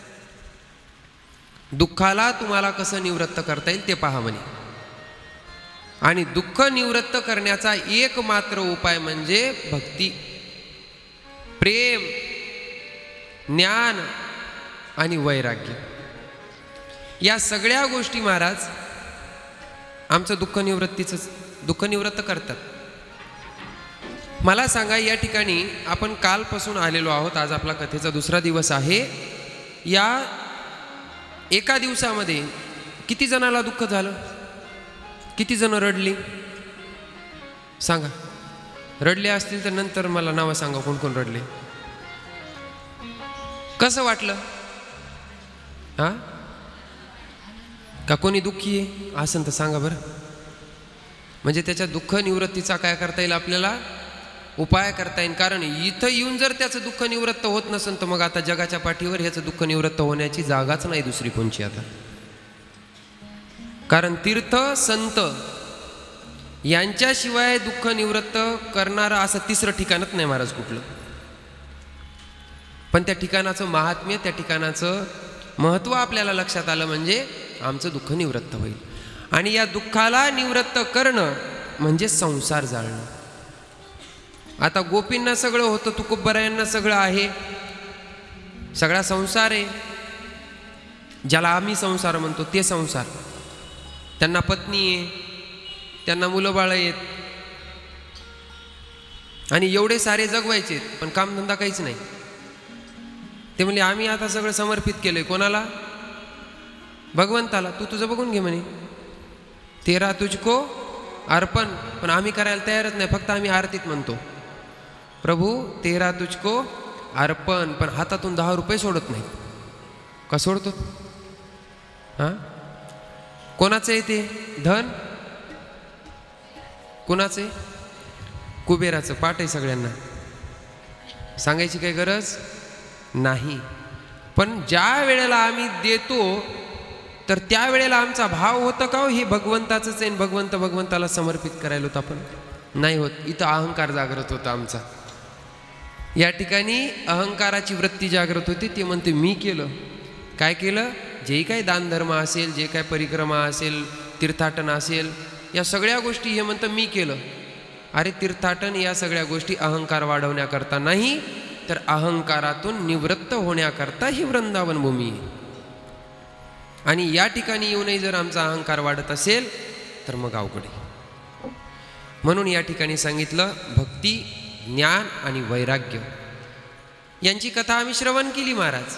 दुःखाला तुम्हाला कसं निवृत्त करता येईल ते पहा म्हणे. आणि दुःख निवृत्त करण्याचा एकमात्र उपाय म्हणजे भक्ती, प्रेम, ज्ञान आणि वैराग्य. या सगळ्या गोष्टी महाराज आमचं दुःख निवृत्तीचं दुःख निवृत्त करतात. मला सांगा, या ठिकाणी आपण कालपासून आलेलो आहोत. आज आपला कथेचा दुसरा दिवस आहे. या एका दिवसामध्ये किती जणाला दुःख झालं? किती जण रडली? सांगा. रडले असतील तर नंतर मला नावं सांगा कोण कोण रडले. कसं वाटलं? हा का कोणी दुःखी आहे असं तर सांगा बरं. म्हणजे त्याच्या दुःख निवृत्तीचा काय करता येईल? आपल्याला उपाय करता येईल. कारण इथं येऊन जर त्याचं दुःख निवृत्त होत नसेल तर मग आता जगाच्या पाठीवर ह्याचं दुःख निवृत्त होण्याची जागाच नाही दुसरी कोणची आता. कारण तीर्थ संत यांच्याशिवाय दुःख निवृत्त करणारं असं तिसरं ठिकाणच नाही महाराज कुठलं. पण त्या ठिकाणाचं महात्म्य, त्या ठिकाणाचं महत्त्व आपल्याला लक्षात आलं म्हणजे आमचं दुःख निवृत्त होईल. आणि या दुःखाला निवृत्त करणं म्हणजे संसार जाळणं. आता गोपींना सगळं होतं, तुकोबरायांना सगळं आहे, सगळा संसार आहे. ज्याला आम्ही संसार म्हणतो ते संसार. त्यांना पत्नी आहे, त्यांना मुलं बाळ आहेत आणि एवढे सारे जगवायचे, पण कामधंदा काहीच नाही. ते म्हणजे आम्ही आता सगळं समर्पित केलंय कोणाला? भगवंताला. तू तुझं बघून घे म्हणे, तेरा तुझको अर्पण. पण आम्ही करायला तयारच नाही, फक्त आम्ही आरतीत म्हणतो प्रभू तेरा तुझको अर्पण, पण हातातून दहा रुपये सोडत नाही. का सोडतो? हां, कोणाचं आहे ते धन? कोणाचं आहे? कुबेराचं. पाठ आहे सगळ्यांना, सांगायची काही गरज नाही. पण ज्या वेळेला आम्ही देतो तर त्यावेळेला आमचा भाव होतं का हे भगवंताचंच आहे, भगवंत भगवंताला समर्पित करायला होतं आपण? नाही होत. इथं अहंकार जागृत होता आमचा. या ठिकाणी अहंकाराची वृत्ती जागृत होती. ते म्हणते मी केलं. काय केलं? जे काही दानधर्म असेल, जे काय परिक्रमा असेल, तीर्थाटन असेल, या सगळ्या गोष्टी हे म्हणतं मी केलं. अरे तीर्थाटन या सगळ्या गोष्टी अहंकार वाढवण्याकरता नाही, तर अहंकारातून निवृत्त होण्याकरता ही वृंदावन भूमी आहे. आणि या ठिकाणी येऊनही जर आमचा अहंकार वाढत असेल तर मग अवघड आहे. म्हणून या ठिकाणी सांगितलं भक्ती, ज्ञान आणि वैराग्य यांची कथा आम्ही श्रवण केली महाराज.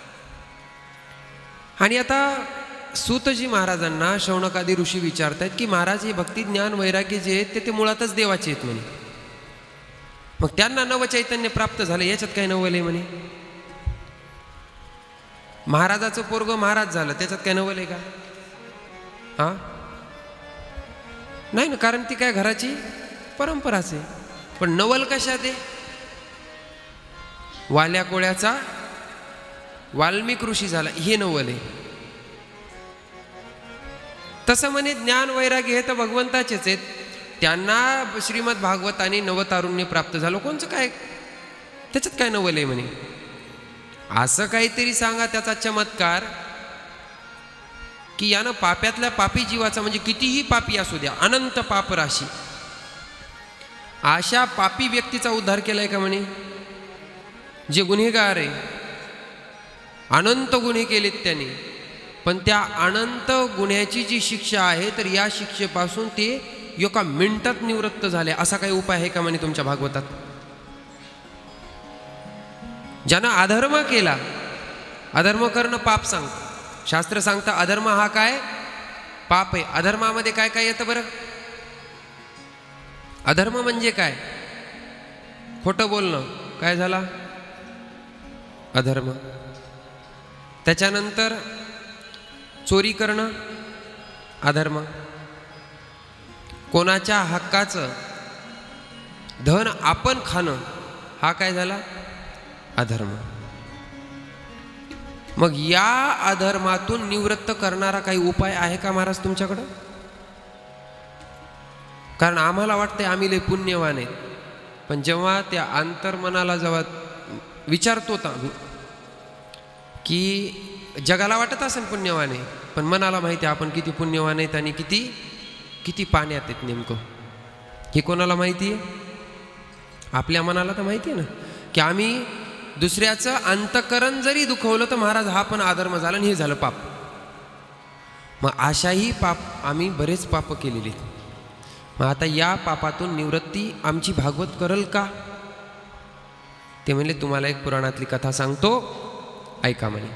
आणि आता सूतजी महाराजांना शौनकादी ऋषी विचारतायत की महाराज हे भक्ती, ज्ञान, वैराग्य जे आहेत ते ते मुळातच देवाचे आहेत म्हणे. मग त्यांना नवचैतन्य प्राप्त झालं, याच्यात काय नवल आहे म्हणे? महाराजाचं पोरग महाराज झालं, त्याच्यात काय नवल आहे का? हा नाही ना, कारण ती काय घराची परंपराच आहे. पण नवल कशात आहे? वाल्या कोळ्याचा वाल्मिक ऋषी झाला, हे नवल आहे. तसं म्हणे ज्ञान वैराग्य हे तर भगवंताचेच आहेत. त्यांना श्रीमद भागवताने नवतारुण्य प्राप्त झालं, कोणचं काय त्याच्यात काय नवल आहे म्हणे? असं काहीतरी सांगा त्याचा चमत्कार की यानं पाप्यातल्या पापी जीवाचा, म्हणजे कितीही पापी असू द्या, अनंत पाप राशी, अशा पापी व्यक्तीचा उद्धार केलाय का म्हणे? जे गुन्हेगार आहे, अनंत गुन्हे केलेत त्यांनी, पण त्या अनंत गुन्ह्याची जी शिक्षा आहे तर या शिक्षेपासून ते एका मिनिटात निवृत्त झाले. असा काही उपाय आहे का म्हणे तुमच्या भागवतात? ज्यानं अधर्म केला, अधर्म करणं पाप सांगतं शास्त्र, सांगतं अधर्म हा काय पाप आहे. अधर्मामध्ये काय काय येतं बरं? अधर्म म्हणजे काय? खोटं बोलणं काय झाला? अधर्म. त्याच्यानंतर चोरी करणं अधर्म. कोणाच्या हक्काचं धन आपण खाणं हा काय झाला? अधर्म. मग या अधर्मातून निवृत्त करणारा काही उपाय आहे का महाराज तुमच्याकडं? कारण आम्हाला वाटतंय आम्ही लय पुण्यवान आहेत, पण जेव्हा त्या अंतर्मनाला जेव्हा विचारतो आम्ही की जगाला वाटत असेल पुण्यवान आहे, पण मनाला माहिती आहे आपण किती पुण्यवान आहेत आणि किती किती पाण्यात आहेत नेमकं, हे कोणाला माहिती आहे? आपल्या मनाला तर माहिती आहे ना की आम्ही दुसऱ्याचं अंतकरण जरी दुखवलं तर महाराज हा पण अधर्म झाला आणि हे झालं पाप. मग अशाही पाप आम्ही बरेच पाप केलेले. मग आता या पापातून निवृत्ती आमची भागवत करल का? ते म्हणले तुम्हाला एक पुराणातली कथा सांगतो, ऐका म्हणे.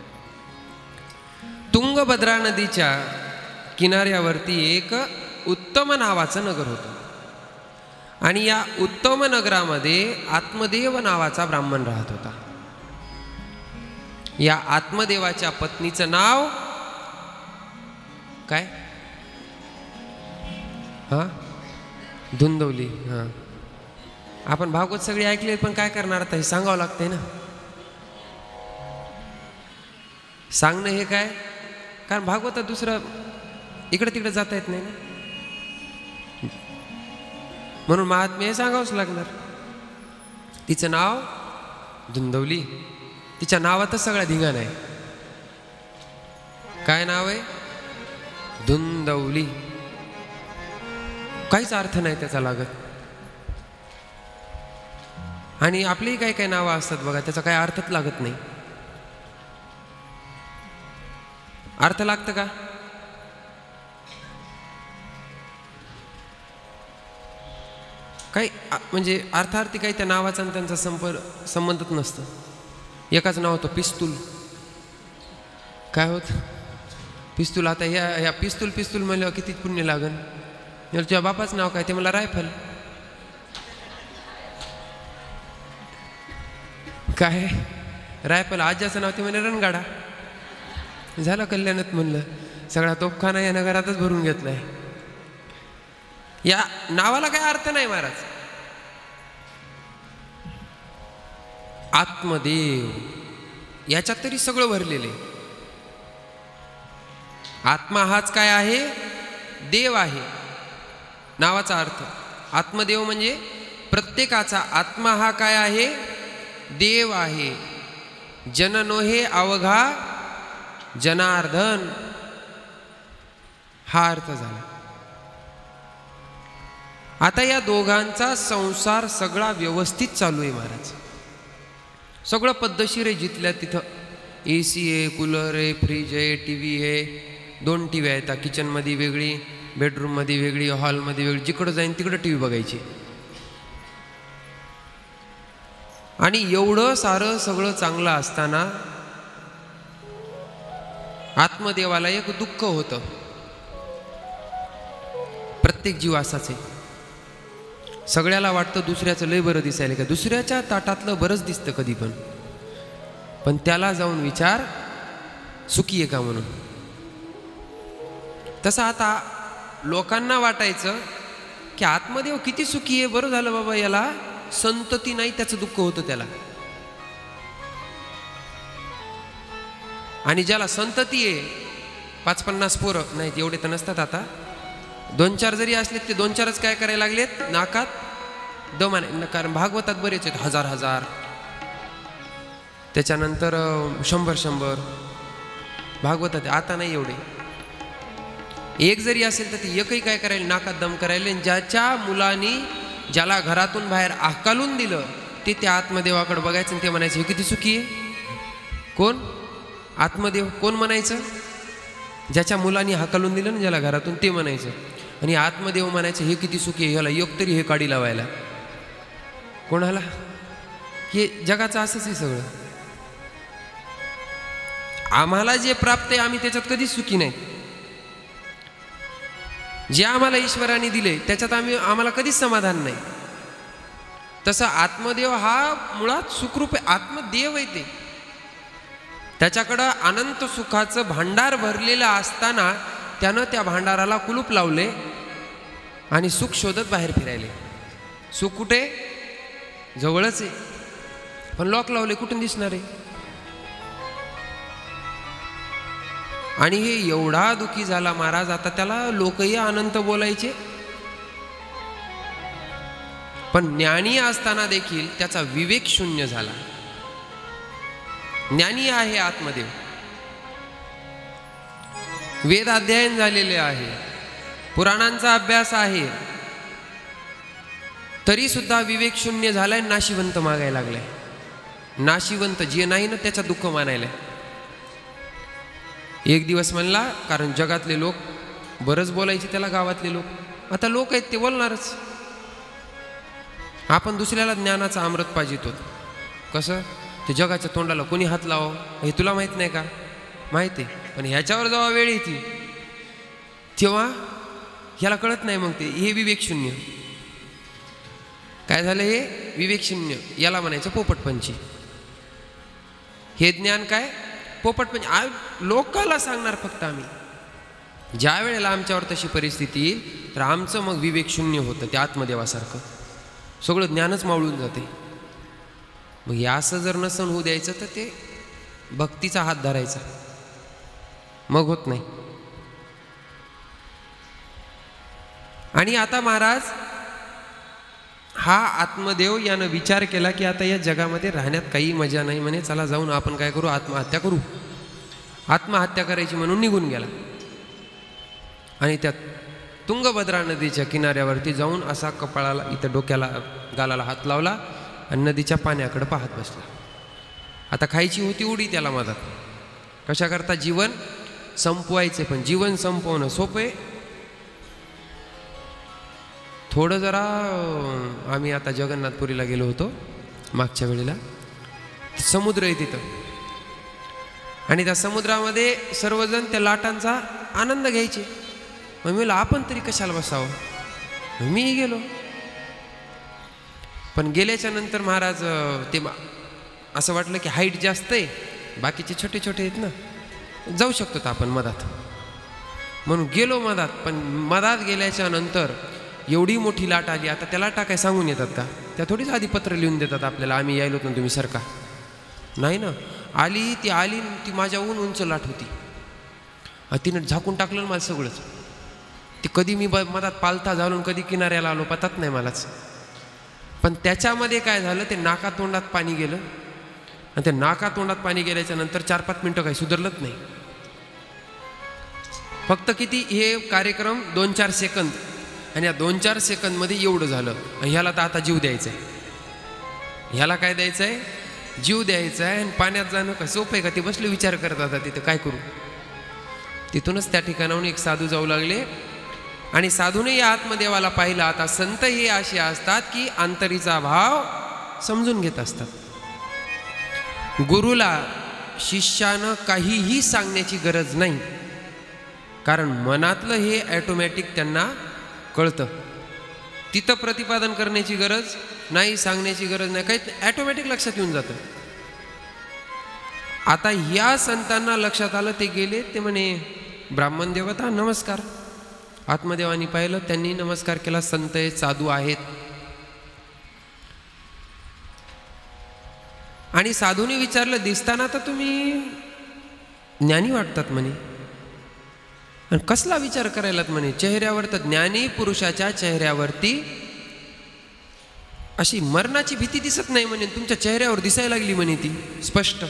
तुंगभद्रा नदीच्या किनाऱ्यावरती एक उत्तम नावाचं नगर होतं आणि या उत्तम नगरामध्ये आत्मदेव नावाचा ब्राह्मण राहत होता. या आत्मदेवाच्या पत्नीचं नाव काय? हा धुंदवली. हा आपण भागवत सगळी ऐकली, पण काय करणार आता? हे सांगावं लागतंय ना. सांगणं हे काय, कारण भागवत दुसरं इकडे तिकडे जाता येत नाही ना. म्हणून महात्म्य हे सांगावंच लागणार. तिचं नाव धुंदवली. तिच्या नावातच सगळा धिंगाणा आहे. काय नाव आहे? धुंदवली. काहीच अर्थ नाही त्याचा लागत. आणि आपलीही काही काही नावं असतात बघा, त्याचा काही अर्थच लागत नाही. अर्थ लागतं का? काही म्हणजे अर्थार्थी काही त्या नावाचा आणि त्यांचा संपर्क संबंधच नसतं. एकाच नाव होतं पिस्तूल. काय होत पिस्तूल? आता ह्या ह्या पिस्तूल पिस्तूल म्हणल्यावर किती पुण्य लागन. तुझ्या बापाचं नाव काय? ते मला रायफल. काय रायफल? आज्याचं नाव ते म्हणे रणगाडा. झालं कल्याणात म्हणलं. सगळा तोफखाना या नगरातच भरून घेतलाय. या नावाला काय अर्थ नाही महाराज. आत्मदेव याच्यात तरी सगळं भरलेलं आहे. आत्मा हाच काय आहे? देव आहे. नावाचा अर्थ आत्मदेव म्हणजे प्रत्येकाचा आत्मा हा काय आहे? देव आहे. जन नोहे अवघा जनार्दन, हा अर्थ झाला. आता या दोघांचा संसार सगळा व्यवस्थित चालू आहे महाराज. सगळं पद्धतशीर आहे. जिथल्या तिथं ए सी आहे, कूलर आहे, फ्रीज आहे, टी व्ही आहे. दोन टी व्ही आहेत. किचनमध्ये वेगळी, बेडरूममध्ये वेगळी, हॉलमध्ये वेगळी. जिकडं जाईन तिकडं टी व्ही बघायची. आणि एवढं सारं सगळं चांगलं असताना आत्मदेवाला एक दुःख होतं. प्रत्येक जीव असाच आहे. सगळ्याला वाटतं दुसऱ्याचं लय बरं दिसायला का. दुसऱ्याच्या ताटातलं बरंच दिसतं कधी पण, पण त्याला जाऊन विचार सुखी आहे का म्हणून. तसं आता लोकांना वाटायचं की आत्मदेव किती सुखी आहे, बरं झालं बाबा, याला संतती नाही त्याचं दुःख होतं त्याला. आणि ज्याला संतती आहे, पाच पन्नास पोरं नाहीत, एवढे तर नसतात आता, दोन चार जरी असले ते दोन चारच काय करायला लागलेत, नाकात दम आणे. कारण भागवतात बरेच आहेत, हजार हजार, त्याच्यानंतर शंभर शंभर भागवतात. आता नाही एवढे. एक जरी असेल तर ते एकही काय करायला, नाकात दम करायला. ज्याच्या मुलांनी ज्याला घरातून बाहेर हाकालून दिलं ते त्या आत्मदेवाकडे बघायचं आणि ते म्हणायचं हे किती सुखी आहे. कोण? आत्मदेव. कोण म्हणायचं? ज्याच्या मुलांनी हाकालून दिलं ना ज्याला घरातून, ते म्हणायचं. आणि आत्मदेव म्हणायचं हे किती सुखी आहे, ह्याला योग तरी हे काडी लावायला. कोणाला? हे जगाचं असंच आहे सगळं. आम्हाला जे प्राप्त आहे आम्ही त्याच्यात कधीच सुखी नाही. जे आम्हाला ईश्वराने दिले त्याच्यात आम्ही आम्हाला कधीच समाधान नाही. तसं आत्मदेव हा मुळात सुखरूप आहे. आत्मदेव आहे ते. त्याच्याकडं अनंत सुखाचं भांडार भरलेलं असताना त्यानं त्या भांडाराला कुलूप लावले आणि सुख शोधत बाहेर फिरायले. सुख कुठे? जवळच आहे, पण लॉक लावले, कुठून दिसणार आहे? आणि हे एवढा दुःखी झाला महाराज. आता त्याला लोकही अनंत बोलायचे, पण ज्ञानी असताना देखील त्याचा विवेक शून्य झाला. ज्ञानी आहे आत्मदेव, वेद अध्ययन झालेले आहे, पुराणांचा अभ्यास आहे, तरी सुद्धा विवेक शून्य झालाय. नाशिवंत मागायला लागलाय. नाशिवंत जे नाही ना त्याचा दुःख मानायला. एक दिवस म्हणला, कारण जगातले लोक बरंच बोलायचे त्याला, गावातले लोक. आता लोक आहेत ते बोलणारच. आपण दुसऱ्याला ज्ञानाचा अमृत पाजितो. कसं? ते जगाच्या तोंडाला कोणी हात लावो हे तुला माहित नाही का? माहिती आहे, पण ह्याच्यावर जेव्हा वेळ येते तेव्हा ह्याला कळत नाही. मग ते हे विवेक शून्य. काय झालं? हे विवेक शून्य. याला म्हणायचं पोपटपंची. हे ज्ञान काय? पोपटपंची. लोकाला सांगणार फक्त आम्ही. ज्या वेळेला आमच्यावर तशी परिस्थिती येईल तर आमचं मग विवेक शून्य होतं. ते आत्मदेवासारखं सगळं ज्ञानच मावळून जाते. मग या असं जर नसन होऊ द्यायचं तर ते भक्तीचा हात धरायचा, मग होत नाही. आणि आता महाराज हा आत्मदेव यानं विचार केला की आता या जगामध्ये राहण्यात काही मजा नाही म्हणे, चला जाऊन आपण काय करू, आत्महत्या करू. आत्महत्या करायची म्हणून निघून गेला आणि त्या तुंगभद्रा नदीच्या किनाऱ्यावरती जाऊन असा कपाळाला इथं डोक्याला गालाला हात लावला आणि नदीच्या पाण्याकडे पाहत बसला. आता खायची होती उडी त्याला मदत. कशा करता? जीवन संपवायचे. पण जीवन संपवणं सोपं आहे? थोडं जरा आम्ही आता जगन्नाथपुरीला गेलो होतो मागच्या वेळेला. समुद्र आहे तिथं आणि त्या समुद्रामध्ये सर्वजण त्या लाटांचा आनंद घ्यायचे. मग मी आपण तरी कशाला बसावं, मीही गेलो. पण गेल्याच्या नंतर महाराज ते असं वाटलं की हाईट जास्त आहे, बाकीचे छोटे छोटे आहेत ना, जाऊ शकतो आपण मधात, म्हणून गेलो मधात. पण मधात गेल्याच्या नंतर एवढी मोठी लाट आली. आता त्या लाटा काय सांगून येतात का? त्या थोडीच आधी पत्र लिहून देतात आपल्याला, आम्ही यायलोत ना तुम्ही सरका. नाही ना, आली ती आली ती माझ्याहून उंच लाट होती. तिनं झाकून टाकलं मला सगळंच. ती कधी मी मधात पालथा झालून कधी किनाऱ्याला आलो पतात नाही मलाच. पण त्याच्यामध्ये काय झालं, ते नाका तोंडात पाणी गेलं आणि ते नाका तोंडात पाणी गेल्याच्या नंतर चार पाच मिनटं काही सुधारलंच नाही. फक्त किती हे कार्यक्रम दोन चार सेकंद, आणि या दोन चार सेकंदमध्ये एवढं झालं. आणि ह्याला तर आता जीव द्यायचा आहे, ह्याला काय द्यायचं आहे, जीव द्यायचा आहे. आणि पाण्यात जाणं कसं सोपं आहे का? ते बसले विचार करत आता तिथं काय करू. तिथूनच त्या ठिकाणाहून एक साधू जाऊ लागले आणि साधूने या आत्मदेवाला पाहिलं. आता संत हे असे असतात की अंतरीचा भाव समजून घेत असतात. गुरुला शिष्यानं काहीही सांगण्याची गरज नाही, कारण मनातलं हे ॲटोमॅटिक त्यांना कळतं. तिथं प्रतिपादन करण्याची गरज नाही, सांगण्याची गरज नाही, काही ॲटोमॅटिक लक्षात येऊन जातं. आता या संतांना लक्षात आलं, ते गेले, ते म्हणे ब्राह्मण देवता नमस्कार. आत्मदेवानी पाहिलं, त्यांनी नमस्कार केला. संत हे साधू आहेत. आणि साधूने विचारलं, दिसताना तर तुम्ही ज्ञानी वाटतात म्हणे, आणि कसला विचार करायलात म्हणे? चेहऱ्यावर तर ज्ञानी पुरुषाच्या चेहऱ्यावरती अशी मरणाची भीती दिसत नाही म्हणे, तुमच्या चेहऱ्यावर दिसायला लागली म्हणे ती स्पष्ट.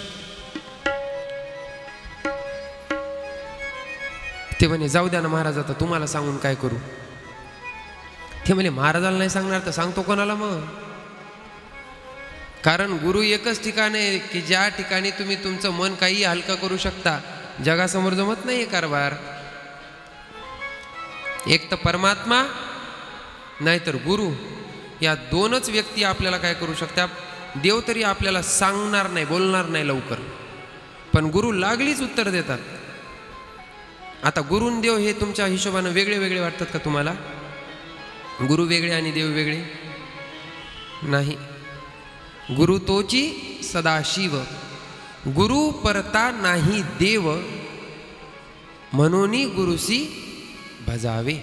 ते म्हणे जाऊ द्या ना महाराज, आता तुम्हाला सांगून काय करू. ते म्हणे महाराजाला नाही सांगणार तर सांगतो कोणाला मग? कारण गुरु एकच ठिकाण आहे की ज्या ठिकाणी तुम्ही तुमचं मन काही हलकं करू शकता. जगासमोर जमत नाही कारभार. एक तर परमात्मा नाहीतर गुरु, या दोनच व्यक्ती आपल्याला काय करू शकतात. देव तरी आपल्याला सांगणार नाही, बोलणार नाही लवकर, पण गुरु लागलीच उत्तर देतात. आता गुरु आणि देव हे तुमच्या हिशोबानं वेगळे वेगळे वाटतात का तुम्हाला? गुरु वेगळे आणि देव वेगळे नाही. गुरु तोची सदाशिव, गुरु परता नाही देव, म्हणून गुरुसी भजावे.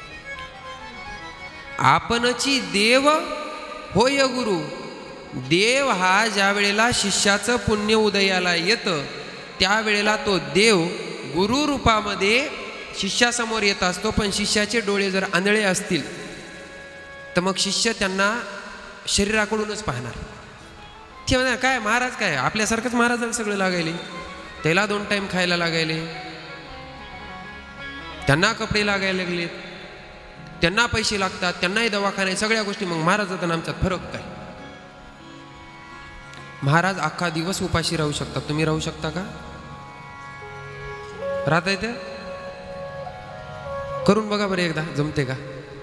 आपणची देव होय गुरु. देव हा ज्या वेळेला शिष्याचं पुण्य उदयाला येतं त्यावेळेला तो देव गुरु रूपामध्ये शिष्यासमोर येत असतो. पण शिष्याचे डोळे जर आंधळे असतील तर मग शिष्य त्यांना शरीराकडूनच पाहणार. ते म्हणा काय महाराज काय आपल्यासारखंच महाराजांना सगळं लागायले, त्याला दोन टाइम खायला लागायले, त्यांना कपडे लागायला लागले, त्यांना पैसे लागतात, त्यांनाही दवाखाने, सगळ्या गोष्टी. मग महाराजात आणि आमच्यात फरक काय? महाराज अख्खा दिवस उपाशी राहू शकतात, तुम्ही राहू शकता का? राहता येते? करून बघा बरं एकदा, जमते का?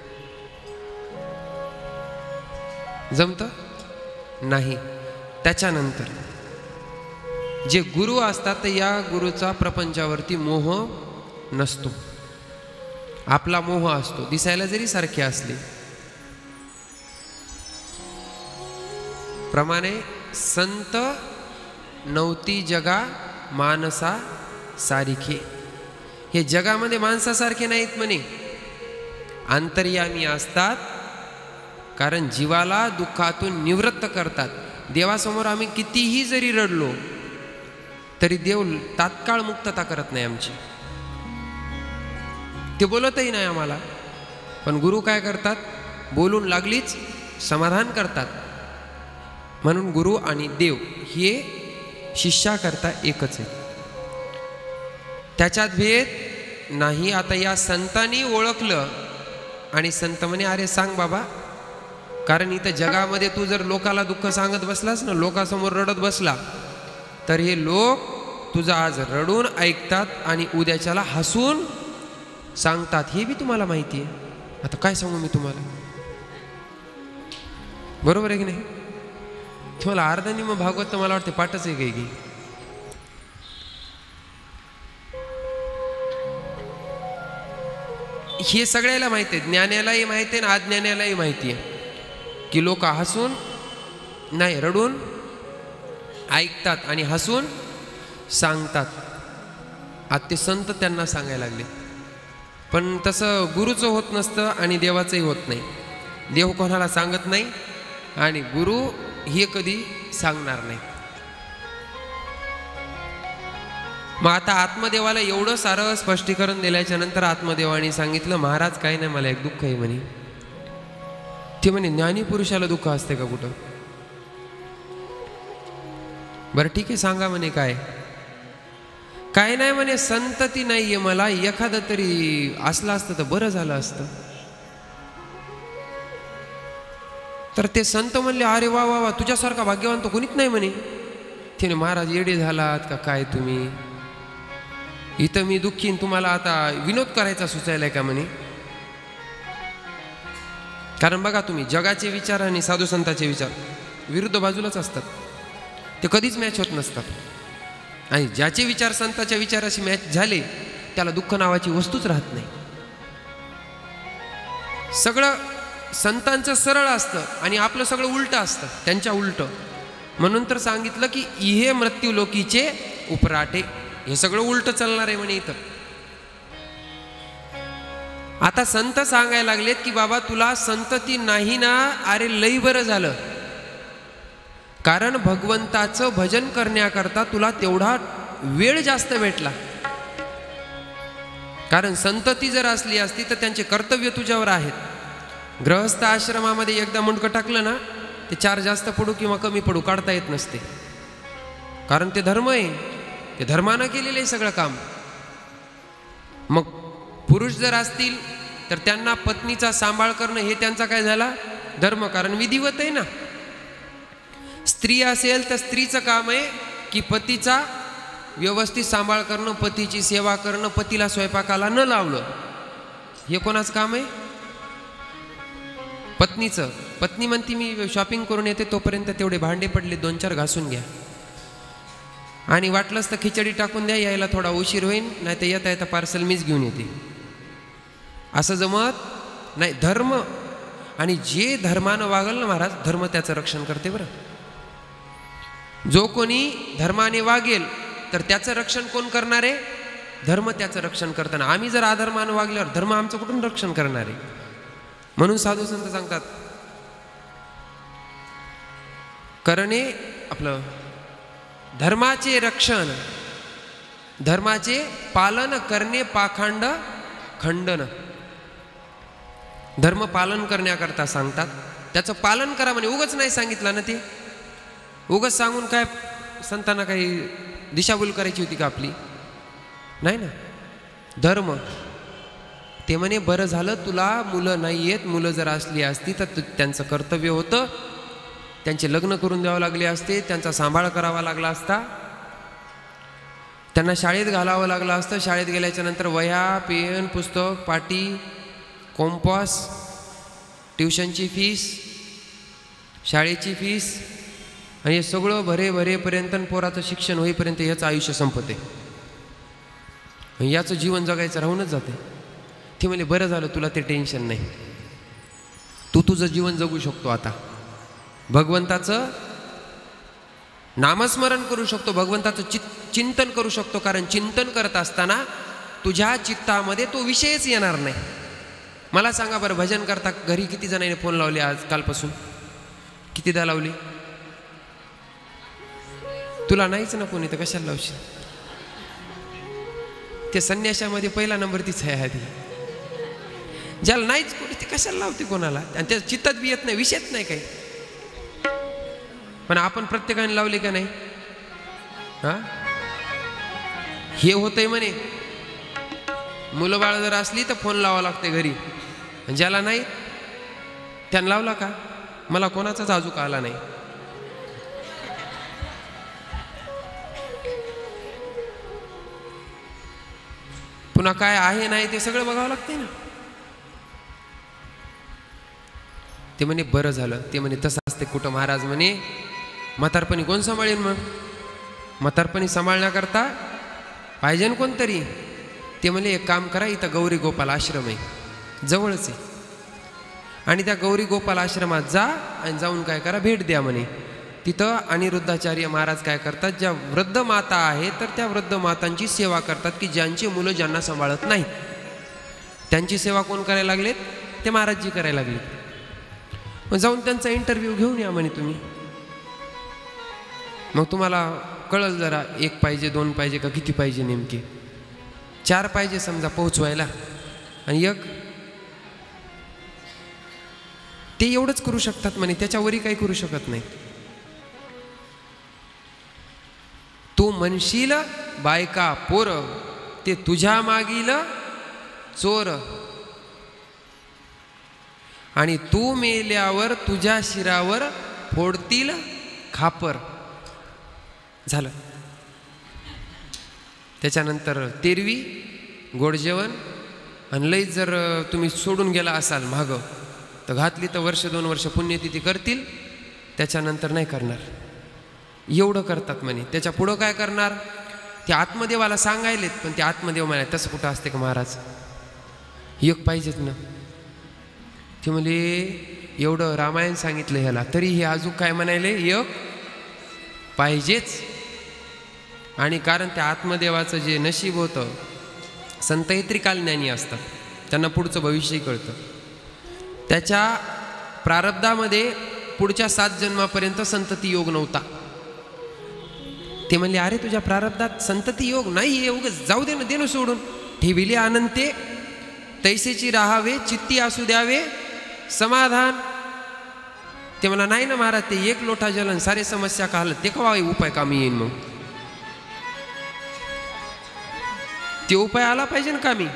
जमत नाही. त्याच्यानंतर जे गुरु असतात तर या गुरुचा प्रपंचावरती मोह नसतो, आपला मोह असतो, दिसायला जरी सारखे असले. प्रमाणे संत नवती जगा मानसा सारिखे. हे जगामध्ये माणसासारखे नाहीत म्हणे, अंतर्यामी असतात, कारण जीवाला दुःखातून निवृत्त करतात. देवासमोर आम्ही कितीही जरी रडलो तरी देव तात्काळ मुक्तता करत नाही आमची, ते बोलतही नाही आम्हाला. पण गुरु काय करतात, बोलून लागलीच समाधान करतात. म्हणून गुरु आणि देव हे शिष्याकरता एकच आहे, त्याच्यात भेद नाही. आता या संतांनी ओळखलं आणि संत म्हणे अरे सांग बाबा, कारण इथं जगामध्ये तू जर लोकाला दुःख सांगत बसलास ना, लोकांसमोर रडत बसला, तर हे लोक तुझं आज रडून ऐकतात आणि उद्याच्याला हसून सांगतात. हे बी तुम्हाला माहिती आहे. आता काय सांगू मी तुम्हाला, बरोबर आहे की नाही? तुम्हाला अर्धानी मग भागवत तर मला वाटते पाठच आहे काही की. हे सगळ्याला माहिती आहे, ज्ञानालाही माहिती आहे आणि अज्ञानालाही माहिती आहे की लोक हसून नाही रडून ऐकतात आणि हसून सांगतात. आता ते संत त्यांना सांगायला लागले. पण तसं गुरुचं होत नसतं आणि देवाचंही होत नाही. देव कोणाला सांगत नाही आणि गुरु हे कधी सांगणार नाही. मग आता आत्मदेवाला एवढं सारं स्पष्टीकरण दिल्याच्या नंतर आत्मदेवाने सांगितलं, महाराज काही नाही, मला एक दुःख आहे म्हणे. ते म्हणे ज्ञानी पुरुषाला दुःख असते का कुठं? बरं ठीक आहे सांगा म्हणे काय. काय नाही म्हणे, संतती नाहीये मला, एखादं तरी असलं असतं तर बरं झालं असतं. तर ते संत म्हणले अरे वा वा वा, तुझ्यासारखा भाग्यवान तो कोणीच नाही म्हणे. तिने महाराज येडे झालात का काय तुम्ही, इथं मी दुःखीन तुम्हाला आता विनोद करायचा सुचायलाय का म्हणे. कारण बघा तुम्ही, जगाचे विचार आणि साधू संतांचे विचार विरुद्ध बाजूलाच असतात, ते कधीच मॅच होत नसतात. आणि ज्याचे विचार संतांच्या विचाराशी मॅच झाले त्याला दुःख नावाची वस्तूच राहत नाही. सगळं संतांचं सरळ असतं आणि आपलं सगळं उलटं असतं, त्यांच्या उलटं. म्हणून तर सांगितलं की इहे मृत्यू लोकीचे उपराटे, हे सगळं उलटं चालणार आहे म्हणे इथं. आता संत सांगायला लागलेत की बाबा तुला संतती नाही ना, अरे लई बरं झालं, कारण भगवंताचं भजन करण्याकरता तुला तेवढा वेळ जास्त भेटला. कारण संतती जर असली असती तर त्यांचे कर्तव्य तुझ्यावर आहेत. गृहस्थ आश्रमामध्ये एकदा मुंडकं टाकलं ना, ते चार जास्त पडू किंवा कमी पडू काढता येत नसते, कारण ते धर्म आहे, ते धर्मानं केलेलं आहे सगळं काम. मग पुरुष जर असतील तर त्यांना पत्नीचा सांभाळ करणं हे त्यांचा काय झाला धर्म, कारण विधिवत आहे ना. स्त्री असेल तर स्त्रीचं काम आहे की पतीचा व्यवस्थित सांभाळ करणं, पतीची सेवा करणं, पतीला स्वयंपाकाला न लावलं, हे कोणाचं काम आहे? पत्नीचं. पत्नी म्हणती मी शॉपिंग करून येते, तोपर्यंत तेवढे भांडे पडले दोन चार घासून घ्या, आणि वाटलंच तर खिचडी टाकून द्या, यायला थोडा उशीर होईल, नाही तर येता येता पार्सल मीच घेऊन येते. असं जमत नाही. धर्म, आणि जे धर्मानं वागल ना महाराज, धर्म त्याचं रक्षण करते बरं. जो कोणी धर्माने वागेल तर त्याचं रक्षण कोण करणार आहे? धर्म त्याचं रक्षण करताना. आम्ही जर अधर्मानं वागल्यावर धर्म आमचं कुठून रक्षण करणार आहे? म्हणून साधू संत सांगतात करणे आपलं धर्माचे रक्षण, धर्माचे पालन करणे पाखंड खंडन. धर्म पालन करण्याकरता सांगतात, त्याचं पालन करा म्हणे. उगच नाही सांगितलं ना, ते उगच सांगून काय संतांना काही दिशाभूल करायची होती का आपली? नाही ना. धर्म ते म्हणे बरं झालं तुला मुलं नाही आहेत, मुलं जर असली असती तर त्यांचं कर्तव्य होतं, त्यांचे लग्न करून द्यावं लागले असते, त्यांचा सांभाळ करावा लागला असता, त्यांना शाळेत घालावं लागलं असतं. शाळेत गेल्याच्या नंतर वह्या, पेन, पुस्तक, पाटी, कॉम्पॉस, ट्युशनची फीस, शाळेची फीस, आणि हे सगळं भरे भरेपर्यंत पोराचं शिक्षण होईपर्यंत याचं आयुष्य संपते, याचं जीवन जगायचं राहूनच जाते. ती म्हणजे बरं झालं तुला ते टेन्शन नाही, तू तुझं जीवन जगू शकतो. आता भगवंताचं नामस्मरण करू शकतो, भगवंताचं चित चिंतन करू शकतो, कारण चिंतन करत असताना तुझ्या चित्तामध्ये तो विषयच येणार नाही. मला सांगा बरं, भजन करता घरी किती जणांनी फोन लावले आज कालपासून? कितीदा लावली? तुला नाहीच ना कोणी, तर कशाला लावशील? ते संन्याशामध्ये पहिला नंबर तीच आहे आधी. ज्याला नाहीच कोणी ते कशाला लावते कोणाला, आणि त्या चित्तात बी येत नाही, विषयच नाही काही. पण आपण प्रत्येकाने लावले का नाही? हा, हे होतंय म्हणे. मुलं बाळ जर असली तर फोन लावा लागते घरी, ज्याला नाही त्यानं लावला का? मला कोणाचाच अजूक आला नाही. पुन्हा काय आहे नाही ते सगळं बघावं लागते ना. ते म्हणे बरं झालं. ते म्हणे तसं असते कुठं महाराज म्हणे, म्हातारपणी कोण सांभाळेल? मग म्हातारपणी सांभाळण्याकरता पाहिजे ना कोणतरी. ते म्हणे एक काम करा, इथं गौरी गोपाल आश्रम आहे जवळच आहे, आणि त्या गौरी गोपाल आश्रमात जा आणि जाऊन काय करा, भेट द्या म्हणे. तिथं अनिरुद्धाचार्य महाराज काय करतात, ज्या वृद्ध माता आहेत तर त्या वृद्ध मातांची सेवा करतात, की ज्यांची मुलं ज्यांना सांभाळत नाही त्यांची सेवा कोण करायला लागलेत? ते महाराजजी करायला लागलेत. मग जाऊन त्यांचा इंटरव्ह्यू घेऊन या म्हणे तुम्ही, मग तुम्हाला कळल जरा एक पाहिजे, दोन पाहिजे का किती पाहिजे, नेमके चार पाहिजे समजा पोहोचवायला, आणि एक ते एवढंच करू शकतात म्हणे, त्याच्यावरही काही करू शकत नाही. तू म्हणशील बायका पोर ते तुझ्या मागील चोर, आणि तू मेल्यावर तुझ्या शिरावर फोडतील खापर. झालं. त्याच्यानंतर तेरवी गोड जेवण, आणि लई जर तुम्ही सोडून गेला असाल मागं तर घातली तर वर्ष दोन वर्ष पुण्यतिथी करतील, त्याच्यानंतर नाही करणार. एवढं करतात म्हणे. त्याच्या पुढं काय करणार ते आत्मदेवाला सांगायलेत, पण ते आत्मदेव म्हणाले तसं कुठं असते का महाराज, एक पाहिजेच ना. ते म्हणे एवढं रामायण सांगितलं ह्याला तरी हे अजून काय म्हणायले, एक पाहिजेच. आणि कारण त्या आत्मदेवाचं जे नशीब होतं, संत हे त्रिकाल ज्ञानी असतात, त्यांना पुढचं भविष्यही कळतं. त्याच्या प्रारब्धामध्ये पुढच्या सात जन्मापर्यंत संतती योग नव्हता. ते म्हणले अरे तुझ्या प्रारब्धात संतती योग नाही आहे, उगाच जाऊ दे ना, दे ना सोडून. ठेविले अनंते तैसेची राहावे, चित्ती असू द्यावे समाधान. ते मला नाही ना महाराज, ते एक लोटा जलन सारे समस्या का हालत, ते कवा उपाय कामी येईन? मग ते उपाय आला पाहिजे ना कामी.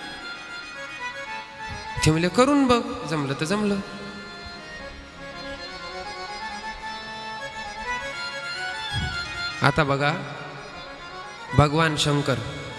ते म्हणले करून बघ, जमलं तर जमलं. आता बघा, भगवान शंकर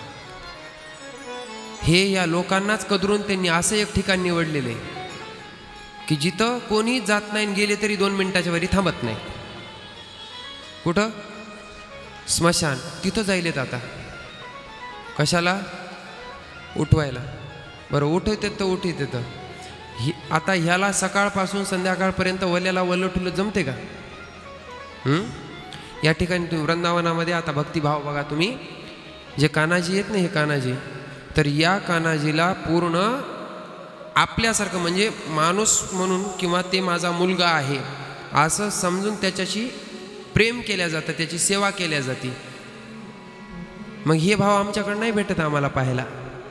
हे या लोकांनाच कदरून त्यांनी असं एक ठिकाण निवडलेले की जिथं कोणी जात नाही, गेले तरी दोन मिनिटाच्या वरी थांबत नाही. कुठं? स्मशान. तिथं जायलेत आता. कशाला? उठवायला. बरं उठवत तर उठीत येतं. ही आता ह्याला सकाळपासून संध्याकाळपर्यंत वल्याला वल्लठुलं जमते का? हम्म या ठिकाणी तुम्ही वृंदावनामध्ये आता भक्तिभाव बघा तुम्ही, जे कान्हाजी आहेत ना, हे कान्हाजी, तर या कान्हाजीला पूर्ण आपल्यासारखं म्हणजे माणूस म्हणून, किंवा ते माझा मुलगा आहे असं समजून त्याच्याशी प्रेम केल्या जातं, त्याची सेवा केल्या जाते. मग हे भाव आमच्याकडे नाही भेटत आम्हाला पाहायला,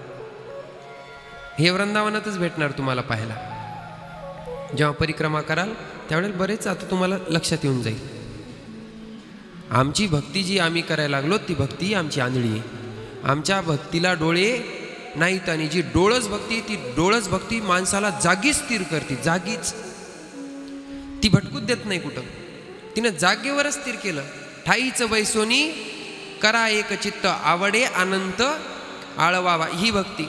हे वृंदावनातच भेटणार तुम्हाला पाहायला. जेव्हा परिक्रमा कराल त्यावेळेला बरेच आता तुम्हाला लक्षात येऊन जाईल. आमची भक्ती जी आम्ही करायला लागलो ती भक्ती आमची आंधळी आहे. आमच्या भक्तीला डोळे नाहीत, आणि जी डोळस भक्ती ती डोळस भक्ती माणसाला जागीच स्थिर करते, जागीच. ती भटकूच देत नाही कुठं. तिनं जागेवरच स्थिर केलं. ठाईच बैसोनी करा एक चित्त, आवडे अनंत आळवावा, ही भक्ती.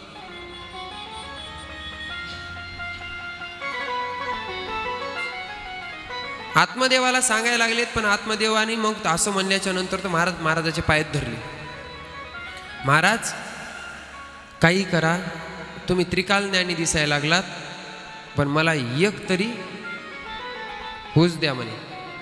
आत्मदेवाला सांगायला लागलेत, पण आत्मदेवाने मग असं म्हणल्याच्या नंतर तर महाराज महाराजाचे पायात धरले. महाराज काही करा, तुम्ही त्रिकाल ज्ञानी दिसायला लागलात, पण मला एक तरी होऊच द्या म्हणे.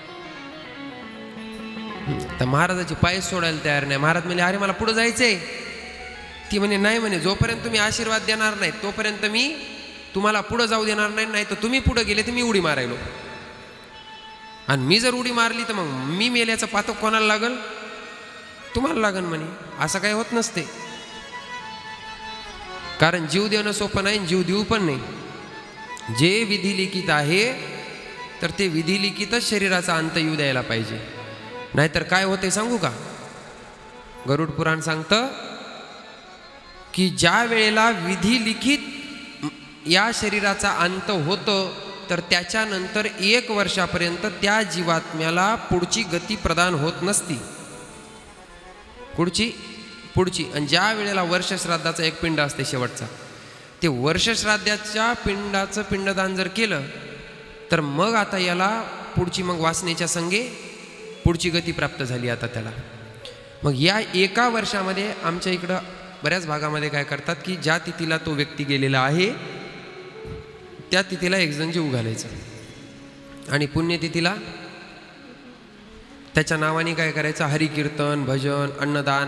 तर महाराजाचे पाय सोडायला तयार नाही. महाराज म्हणे अरे मला पुढे जायचंय. ती म्हणे नाही म्हणे, जोपर्यंत तुम्ही आशीर्वाद देणार नाही तोपर्यंत मी तुम्हाला पुढे जाऊ देणार नाही. नाही तर तुम्ही पुढे गेले तर मी उडी मारायलो, आणि मी जर उडी मारली तर मग मी मेल्याचं पातक कोणाला लागल? तुम्हाला लागल म्हणे. असं काही होत नसते. कारण जीव देणं सोपं नाही, जीव देऊ पण नाही. जे विधी लिखित आहे तर ते विधी लिखितच शरीराचा अंत येऊ द्यायला पाहिजे. नाहीतर काय होते सांगू का? गरुड पुराण सांगतं की ज्या वेळेला विधी लिखित या शरीराचा अंत होतो तर त्याच्यानंतर एक वर्षापर्यंत त्या जीवात्म्याला पुढची गती प्रदान होत नसती. पुढची पुढची आणि ज्या वेळेला वर्षश्राद्धाचा एक पिंड असते शेवटचा, ते वर्षश्राद्धाच्या पिंडाचं पिंडदान जर केलं तर मग आता याला पुढची मग वासनेच्या संगे पुढची गती प्राप्त झाली आता त्याला. मग या एका वर्षामध्ये आमच्या इकडं बऱ्याच भागामध्ये काय करतात की ज्या तिथीला तो व्यक्ती गेलेला आहे त्या तिथीला एक जण जीव घालायचं आणि पुण्यतिथीला त्याच्या नावाने काय करायचं, हरिकीर्तन, भजन, अन्नदान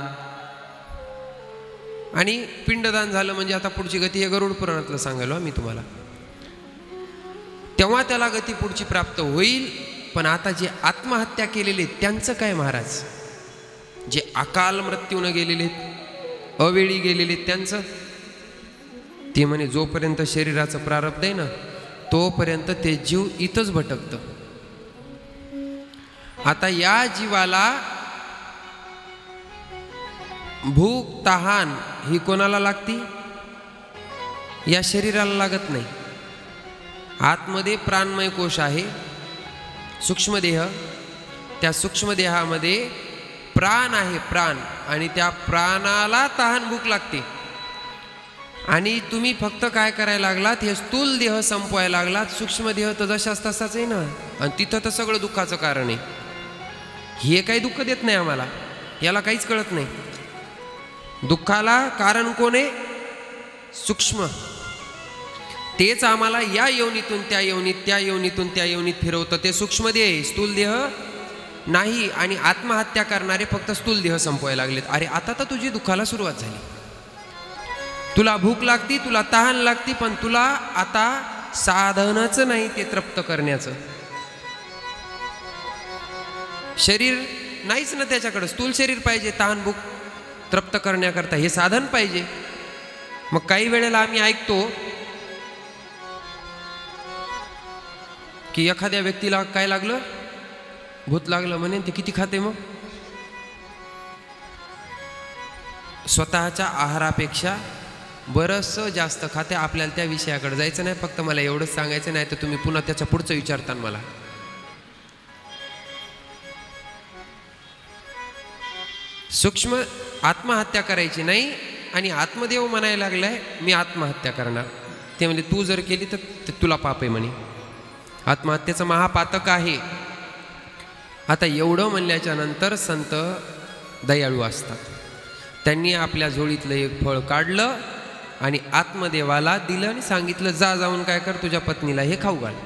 आणि पिंडदान झालं म्हणजे आता पुढची गती हे गरुड पुराणातलं सांगायलो मी तुम्हाला. तेव्हा त्याला गती पुढची प्राप्त होईल. पण आता जे आत्महत्या केलेले त्यांचं काय महाराज? जे अकाल मृत्यूनं गेलेले, अवेळी गेलेले त्यांचं, ते म्हणे जोपर्यंत शरीराचं प्रारब्ध आहे ना तोपर्यंत ते जीव इथंच भटकतं. आता या जीवाला भूक तहान ही कोणाला लागती? या शरीराला लागत नाही. आतमध्ये प्राणमय कोश आहे, सूक्ष्मदेह. त्या सूक्ष्मदेहामध्ये प्राण आहे, प्राण, आणि त्या प्राणाला तहान भूक लागते. आणि तुम्ही फक्त काय करायला लागलात, हे स्थूल देह संपवायला लागलात. सूक्ष्मदेह तर जशाच तसाच आहे ना, आणि तिथं तर सगळं दुःखाचं कारण आहे. हे काही दुःख देत नाही आम्हाला, याला काहीच कळत नाही. दुःखाला कारण कोण आहे? सूक्ष्म. तेच आम्हाला या योनीतून त्या योनीत, त्या योनीतून त्या योनीत फिरवतं. ते सूक्ष्मदेह, स्थूल देह नाही. आणि आत्महत्या करणारे फक्त स्थूल देह संपवायला लागलेत. अरे आता तर तुझी दुःखाला सुरुवात झाली. तुला भूक लागती, तुला तहान लागती, पण तुला आता साधनच नाही ते तृप्त करण्याचं. शरीर नाहीच ना त्याच्याकडं. स्थूल शरीर पाहिजे तहान भूक तृप्त करण्याकरता, हे साधन पाहिजे. मग काही वेळेला आम्ही ऐकतो की एखाद्या व्यक्तीला काय लागलं, भूत लागलं म्हणे, ते किती खाते मग? स्वतःच्या आहारापेक्षा बरंचसं जास्त खाते. आपल्याला त्या विषयाकडे जायचं नाही, फक्त मला एवढंच सांगायचं. नाही तर तुम्ही पुन्हा त्याच्या पुढचं विचारता मला. सूक्ष्म आत्महत्या करायची नाही. आणि आत्मदेव म्हणायला लागलाय मी आत्महत्या करणार. ते म्हणजे तू जर केली तर तुला पाप आहे म्हणे. आत्महत्येचं महापातक आहे. आता एवढं म्हणल्याच्या नंतर संत दयाळू असतात. त्यांनी आपल्या झोळीतलं एक फळ काढलं आणि आत्मदेवाला दिलं आणि सांगितलं, जा जाऊन काय कर, तुझ्या पत्नीला हे खाऊ घाल.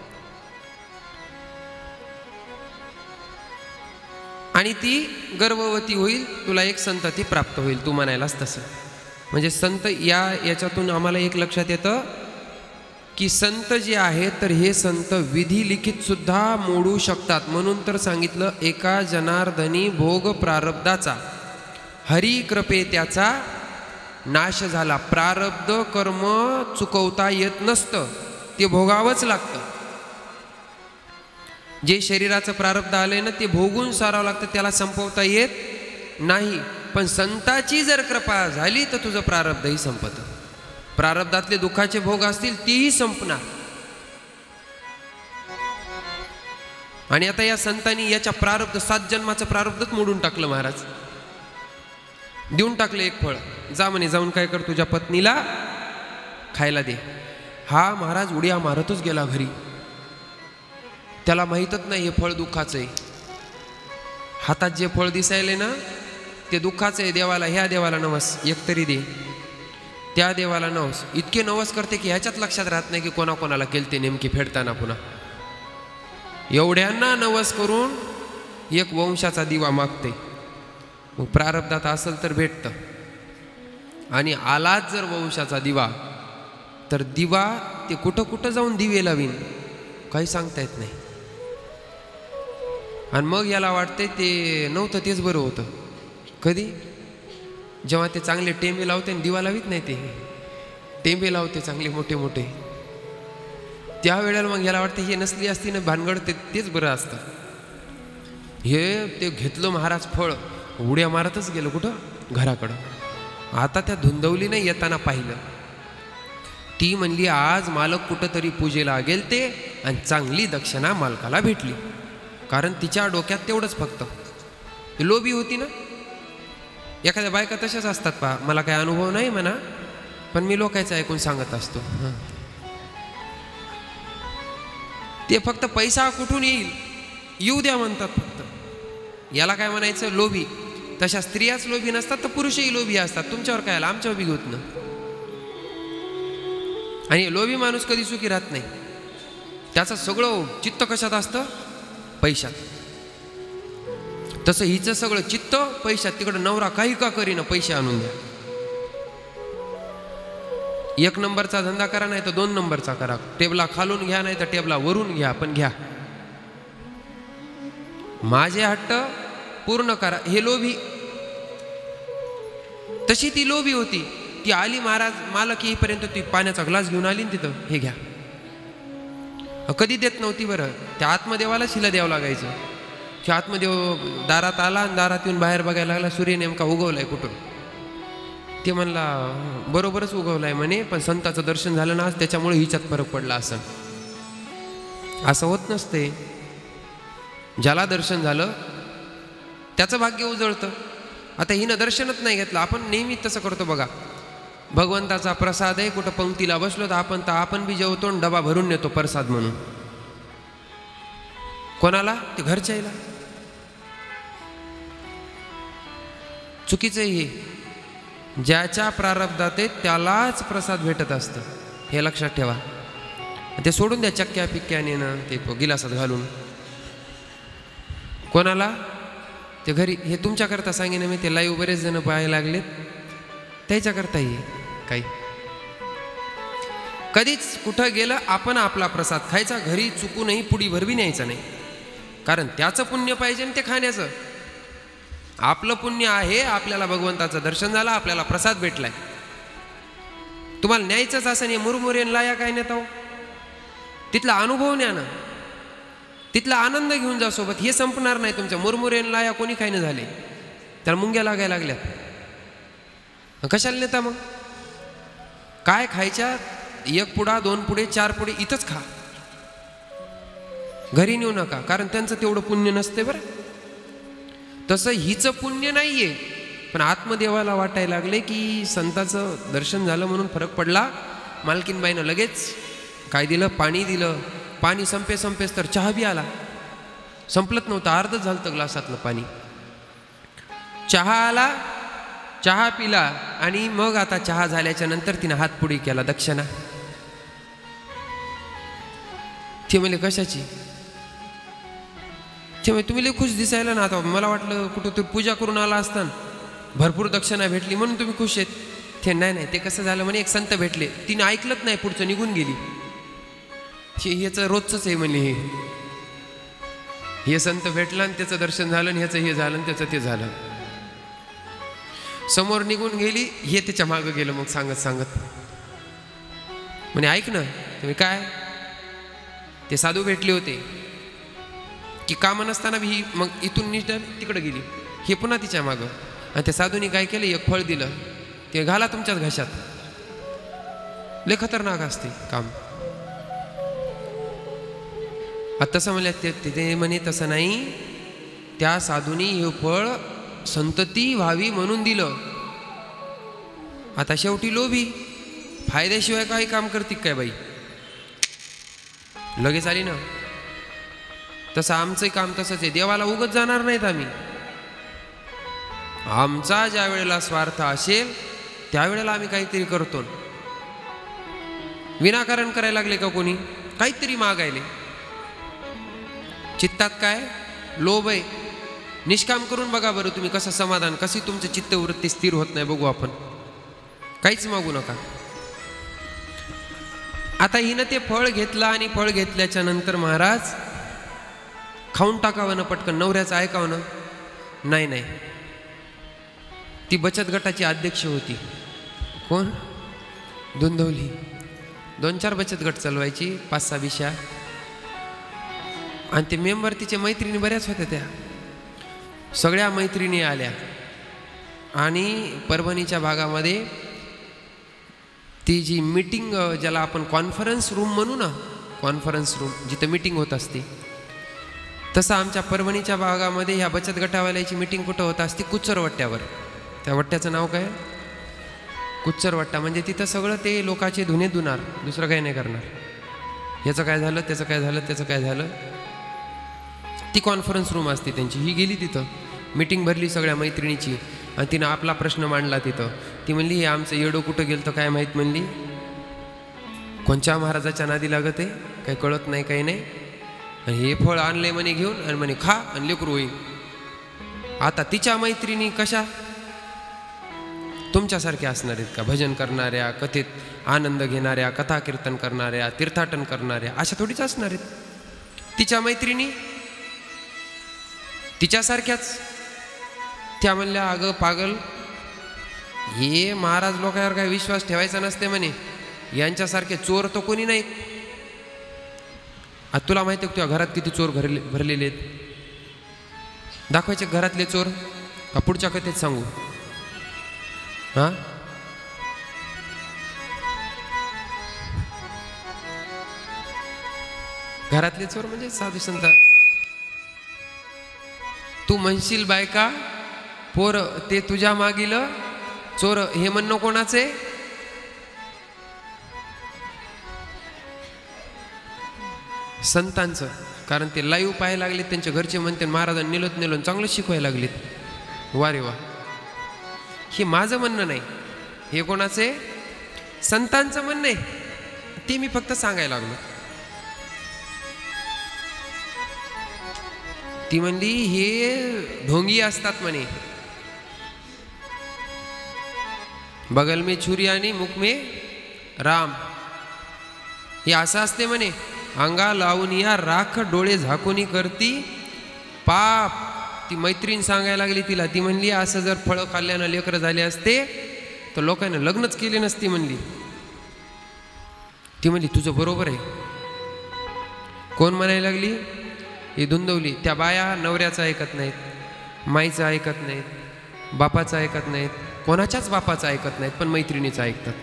आणि ती गर्भवती होईल, तुला एक संतती प्राप्त होईल. तू म्हणायलास तसं. म्हणजे संत या याच्यातून आम्हाला एक लक्षात येतं की संत जे आहेत तर हे संत विधी लिखित सुद्धा मोडू शकतात. म्हणून तर सांगितलं, एका जनार्दनी भोग प्रारब्धाचा हरी कृपे त्याचा नाश झाला. प्रारब्ध कर्म चुकवता येत नसतं, ते भोगावंच लागतं. जे शरीराचं प्रारब्ध आलंय ना ते भोगून सारावं लागतं, त्याला संपवता येत नाही. पण संताची जर कृपा झाली तर तुझं प्रारब्धही संपतं. प्रारब्धातले दुःखाचे भोग असतील तीही संपणार. आणि आता या संतांनी याच्या प्रारब्ध, सात जन्माचं प्रारब्धच मोडून टाकलं महाराज. देऊन टाकलं एक फळ, जा म्हणे जाऊन काय कर, तुझ्या पत्नीला खायला दे. हा महाराज उड्या मारतच गेला घरी. त्याला माहीतच नाही हे फळ दुःखाचं आहे. हातात जे फळ दिसायले ना ते दुःखाचं आहे. देवाला, ह्या देवाला नवस एकतरी दे, त्या देवाला नवस. इतके नवस करते की ह्याच्यात लक्षात राहत नाही की कोणाकोणाला केलते नेमकी फेडताना. पुन्हा एवढ्यांना नवस करून एक वंशाचा दिवा मागते. मग प्रारब्धात असेल तर भेटतं. आणि आलाच जर वंशाचा दिवा तर दिवा ते कुठं कुठं जाऊन दिवे लावीन काही सांगता येत नाही. आणि मग याला वाटते ते नव्हतं तेच बरं होतं. कधी? जेव्हा ते चांगले टेमे लावते आणि दिवा लावित नाही ते. टेंबे लावते चांगले मोठे मोठे. त्यावेळेला मग याला वाटतं हे नसली असती ना भानगड ते तेच बरं असतं. हे ते घेतलं महाराज फळ, उड्या मारतच गेलं कुठं घराकडं. आता त्या धुंदवलीने येताना पाहिलं. ती म्हणली आज मालक कुठंतरी पूजेला गेलते आणि चांगली दक्षिणा मालकाला भेटली. कारण तिच्या डोक्यात तेवढंच फक्त. लोभी होती ना. एखाद्या बायका तशाच असतात पहा. मला काही अनुभव नाही म्हणा, पण मी लोकांचं ऐकून सांगत असतो. ते फक्त पैसा कुठून येईल येऊ द्या म्हणतात फक्त. याला काय म्हणायचं लोभी. तशा स्त्रियाच लोभी नसतात तर पुरुषही लोभी असतात. तुमच्यावर काय आलं, आमच्यावर बी होत ना. आणि लोभी माणूस कधी सुखी राहत नाही. त्याचं सगळं चित्त कशात असतं, पैशात. तसं हिचं सगळं चित्त पैशात. तिकडं नवरा काही का करीना, पैसे आणून द्या. एक नंबरचा धंदा करा नाही तर दोन नंबरचा करा. टेबला खालून घ्या नाही तर टेबला वरून घ्या, पण घ्या. माझे हट्ट पूर्ण करा. हे लोभी. तशी ती लोभी होती. ती आली महाराज मालक येईपर्यंत ती पाण्याचा ग्लास घेऊन आली तिथं, हे घ्या. कधी देत नव्हती बरं. त्या आत्मदेवाला शिला द्यावं लागायचं. की आत्मदेव दारात आला आणि दारात येऊन बाहेर बघायला लागला, सूर्य नेमका उगवलाय कुठून. ते म्हणला बरोबरच उगवलाय म्हणे, पण संताचं दर्शन झालं ना आज त्याच्यामुळे हिच्यात फरक पडला. असं असं होत नसते. ज्याला दर्शन झालं त्याचं भाग्य उजळतं. आता हिनं दर्शनच नाही घेतलं. आपण नेहमी तसं करतो बघा. भगवंताचा प्रसाद आहे, कुठं पंक्तीला बसलो तर आपण तर आपण बी जेवतो आणि डबा भरून नेतो प्रसाद म्हणून. कोणाला, ते घरच्याला. चुकीचं हे. ज्याच्या प्रारब्धात आहे त्यालाच प्रसाद भेटत असतं, हे लक्षात ठेवा. ते सोडून द्या चक्क्या पिक्क्याने ना ते गिलासात घालून. कोणाला, ते घरी. हे तुमच्याकरता सांगेन मी. ते लाईव्ह बरेच जण पाहायला लागलेत, त्याच्याकरता ये काही. कधीच कुठं गेलं आपण आपला प्रसाद खायचा. घरी चुकूनही पुडी भरवी न्यायचा नाही. कारण त्याचं पुण्य पाहिजे ते खाण्याचं. आपलं पुण्य आहे, आपल्याला भगवंताचं दर्शन झालं, आपल्याला प्रसाद भेटलाय. तुम्हाला न्यायचंच असं नाही. मुरमुरेन लाया काय नेता हो. तिथला अनुभव न्या ना, तिथला आनंद घेऊन जा सोबत. हे संपणार नाही तुमच्या. मुरमुरेन लाया कोणी खायनं झाले, त्याला मुंग्या लागायला लागल्यात. कशाला नेता मग. काय खायच्या, एक पुडा दोन पुढे चार पुढे इथंच खा, घरी नेऊ नका. कारण त्यांचं तेवढं पुण्य नसते बरं. तसं हिचं पुण्य नाहीये, पण आत्मदेवाला वाटायला लागले की संताचं दर्शन झालं म्हणून फरक पडला. मालकीनबाईनं लगेच काय दिलं, पाणी दिलं. पाणी संपे संपेस तर चहा बी आला. संपलत नव्हतं, अर्धच झालं ग्लासातलं पाणी. चहा आला, चहा पिला आणि मग आता चहा झाल्याच्या नंतर तिने हात पुढे केला दक्षिणा. ते म्हणले कशाची. ते म्हणजे तुम्ही लय खुश दिसायला ना. आता मला वाटलं कुठं तुम्ही पूजा करून आला असताना भरपूर दक्षिणा भेटली म्हणून तुम्ही खुश आहेत. ते नाही नाही, ते कसं झालं म्हणे, एक संत भेटले, तिने ऐकलंच नाही, पुढचं निघून गेली. हे ह्याचं रोजचंच आहे म्हणे. हे हे संत भेटला आणि त्याचं दर्शन झालं आणि ह्याचं हे झालं आणि त्याचं ते झालं. समोर निघून गेली, हे त्याच्या मागं गेलं. मग सांगत सांगत म्हणे ऐक ना. तुम्ही काय, ते साधू भेटले होते की कामं नसताना ही मग इथून निष्ठा तिकडे गेली. हे पुन्हा तिच्या मागं. आणि त्या साधूनी काय केलं, एक फळ दिलं, ते घाला तुमच्याच घशात. लय खतरनाक असते काम. आता तसं म्हणलं ते, ते म्हणे तसं नाही. त्या साधूनी हे फळ संतती व्हावी म्हणून दिलं. आता शेवटी लोभी, फायद्याशिवाय काही काम करते काय बाई. लगेच आली ना. तसं आमचंही काम तसंच आहे. देवाला उगत जाणार नाहीत आम्ही. आमचा ज्या वेळेला स्वार्थ असेल त्यावेळेला आम्ही काहीतरी करतो. विनाकारण करायला लागले का कोणी, काहीतरी मागायले. चित्तात काय लोभ आहे. निष्काम करून बघा बरं तुम्ही कसं समाधान, कशी तुमचं चित्तवृत्ती स्थिर होत नाही बघू आपण. काहीच मागू नका. आता हिनं ते फळ घेतलं आणि फळ घेतल्याच्या नंतर महाराज खाऊन टाकावं ना पटकन, नवऱ्याचं ऐकावं ना. नाही नाही, ती बचत गटाची अध्यक्ष होती. कोण, धुंदवली दोन चार बचत गट चालवायची, पाच सहा बिशा, आणि ते मेंबर तिच्या मैत्रिणी बऱ्याच होत्या. त्या सगळ्या मैत्रिणी आल्या आणि परभणीच्या भागामध्ये ती जी मीटिंग, ज्याला आपण कॉन्फरन्स रूम म्हणू ना, कॉन्फरन्स रूम जिथं मीटिंग होत असते, तसं आमच्या परभणीच्या भागामध्ये ह्या बचत गटावाल्याची मीटिंग कुठं होत असते? कुच्चरवट्ट्यावर. त्या वट्ट्याचं नाव काय? कुच्चरवट्टा. म्हणजे तिथं सगळं ते लोकांचे धुणे धुणार, दुसरं काही नाही करणार. याचं काय झालं, त्याचं काय झालं, त्याचं काय झालं, ती कॉन्फरन्स रूम असते त्यांची. ही गेली तिथं, मीटिंग भरली सगळ्या मैत्रिणीची, आणि तिनं आपला प्रश्न मांडला तिथं. ती म्हणली हे आमचं येडो कुठं गेलं तर काय माहीत, म्हणली कोणच्या महाराजाच्या नादी लागत आहे, काही कळत नाही, काही नाही, आणि हे फळ आणले म्हणे घेऊन, आणि म्हणे खा आणि लेकरू होईल. आता तिच्या मैत्रिणी कशा तुमच्यासारख्या असणार आहेत का? भजन करणाऱ्या, कथेत आनंद घेणाऱ्या, कथा कीर्तन करणाऱ्या, तीर्थाटन करणाऱ्या, अशा थोडीच असणार आहेत तिच्या मैत्रिणी. तिच्यासारख्याच त्या म्हणल्या अगं पागल, हे महाराज लोकांवर काय विश्वास ठेवायचा नसते म्हणे, यांच्यासारखे चोर तर कोणी नाहीत. आता तुला माहिती आहे तुझ्या घरात किती चोर भरले भरलेले आहेत? दाखवायचे घरातले चोर का पुढच्या कथेत सांगू? हा, घरातले चोर म्हणजे साधू संत. तू म्हणशील बायका पोर ते तुझ्या मागील चोर, हे म्हणणं कोणाचे? संतांचं. कारण ते लाईव्ह पाहायला लागलेत, त्यांच्या घरचे म्हणते महाराजांनी नेलोत नेलो चांगलं शिकवायला लागलेत. वा रे वा. हे माझं म्हणणं नाही, हे कोणाचे? संतांचं म्हणणं आहे. ते मी फक्त सांगायला लागलो. ती म्हणली हे ढोंगी असतात म्हणे, बगल में छुरी आणि मुख में राम, हे असं असते म्हणे. अंगा लावून या राख डोळे झाकूनी करती पाप. ती मैत्रीण सांगायला लागली तिला. ती म्हणली असं जर फळं खाल्ल्यानं लेकरं झाले असते तर लोकांना लग्नच केले नसती म्हणली. ती म्हणली तुझं बरोबर आहे. कोण म्हणायला लागली? ही धुंदवली. त्या बाया नवऱ्याचं ऐकत नाहीत, माईचं ऐकत नाहीत, बापाचं ऐकत नाहीत, कोणाच्याच बापाचं ऐकत नाहीत, पण मैत्रिणीचं ऐकतात.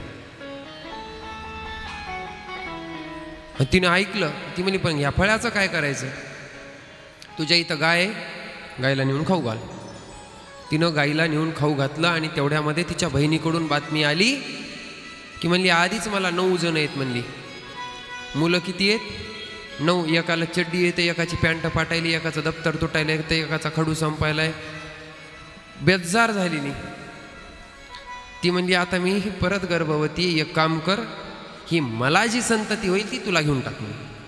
तिनं ऐकलं. ती म्हणली पण ह्या फळाचं काय करायचं? तुझ्या इथं गाय आहे, गायला नेऊन खाऊ घाल. तिनं गाईला नेऊन खाऊ घातलं आणि तेवढ्यामध्ये तिच्या बहिणीकडून बातमी आली की म्हणली आधीच मला नऊ जण आहेत म्हणली. मुलं किती आहेत? नऊ. एकाला चड्डी येते, एकाची पॅन्ट फाटायली, एकाचं दप्तर तुटायला येतं, एकाचा खडू संपायलाय. बेजार झालेली. ती म्हणली आता मी परत गर्भवती, एक काम कर, ही मला जी संतती होईल ती तुला घेऊन टाक.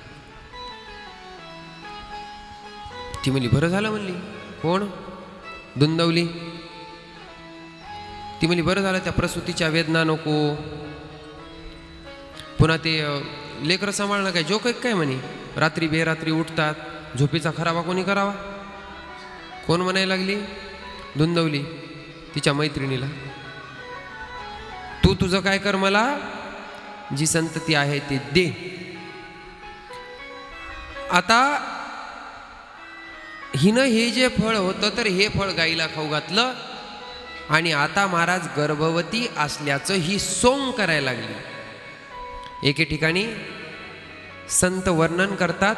ती म्हणली बरं झालं म्हणली. कोण? धुंदवली. ती म्हणली बरं झालं, त्या प्रसूतीच्या वेदना नको, पुन्हा ते लेकरं सांभाळणं काय जोक आहे काय म्हणे? रात्री बेरात्री उठतात, झोपेचा खराबा कोणी करावा? कोण म्हणायला लागली? धुंदवली तिच्या मैत्रिणीला. तू तुझं काय कर, मला जी संतती आहे ती दे. आता हिनं हे जे फळ होतं तर हे फळ गाईला खाऊ घातलं आणि आता महाराज गर्भवती असल्याचं ही सोंग करायला लागली. एके ठिकाणी संत वर्णन करतात,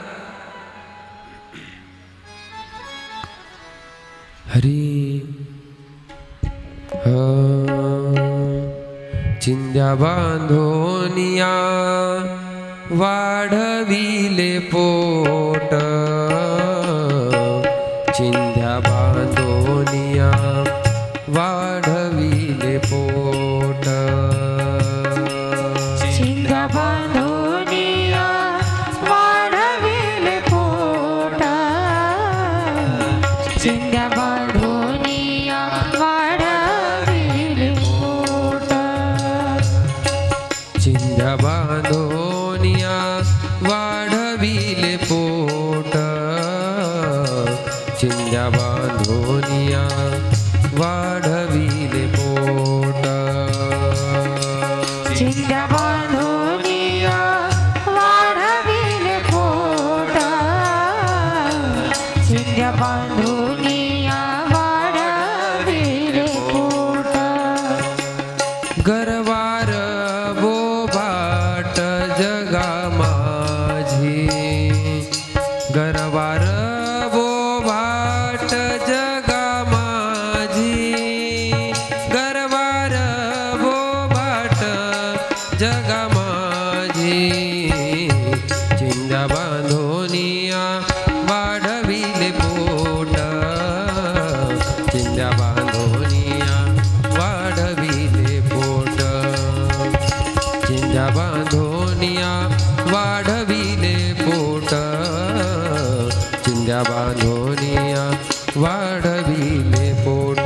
हरी चिंध्या बांधोनिया वाढविले पोट, चिंध्या बांधोनिया वाढविले पोट, चिंध्या बांधोनिया वाढविले पोट, चिंध्या बांधोनिया वाढविले पोट, चिंध्या बांधोनिया वाढविले पोट, चिंध्या बांधोनिया वाढविले पोट, चिंध्या बांधुनिया वाढविले पोट गरवार बोबाट जगा माझी गरवार बोबाट जगा माझी गरवार बोबाट जगा माझी चिंध्या बांधोनिया वाढविले पोट चिंध्या बांधोनिया वाढविले पोट चिंध्या बांधोनिया वाढविले पोट चिंध्या बांधोनिया वाढविले पोट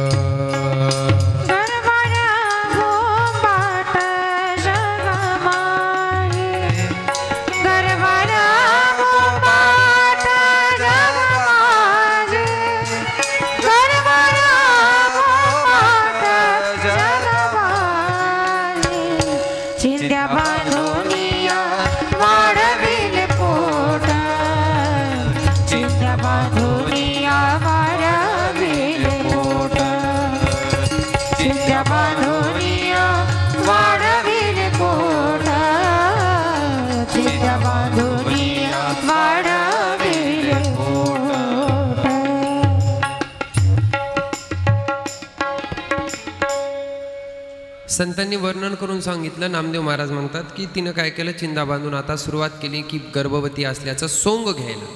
गरवारा बोबाट जगा माझी गरवारा बोबाट जगा माझी गरवारा बोबाट जगा माझी चिंध्या बांधुनिया वाढविले पोट चिंध्या बांधुनिया वाढविले पोट चिंध्या बांधुनिया वाढविले पोट चिंध्या बांधुनिया वाढविले पोट संतांनी वर्णन करून सांगितलं. नामदेव महाराज म्हणतात की तिनं काय केलं, चिंधा बांधून आता सुरुवात केली की गर्भवती असल्याचं सोंग घ्यायला.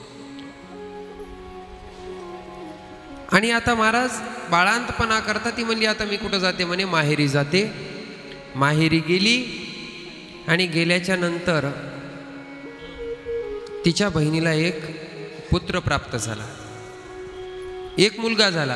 आणि आता महाराज बाळांतपणा करता ती म्हणली आता मी कुठं जाते म्हणे, माहेरी जाते. माहेरी गेली आणि गेल्याच्या नंतर तिच्या बहिणीला एक पुत्र प्राप्त झाला, एक मुलगा झाला.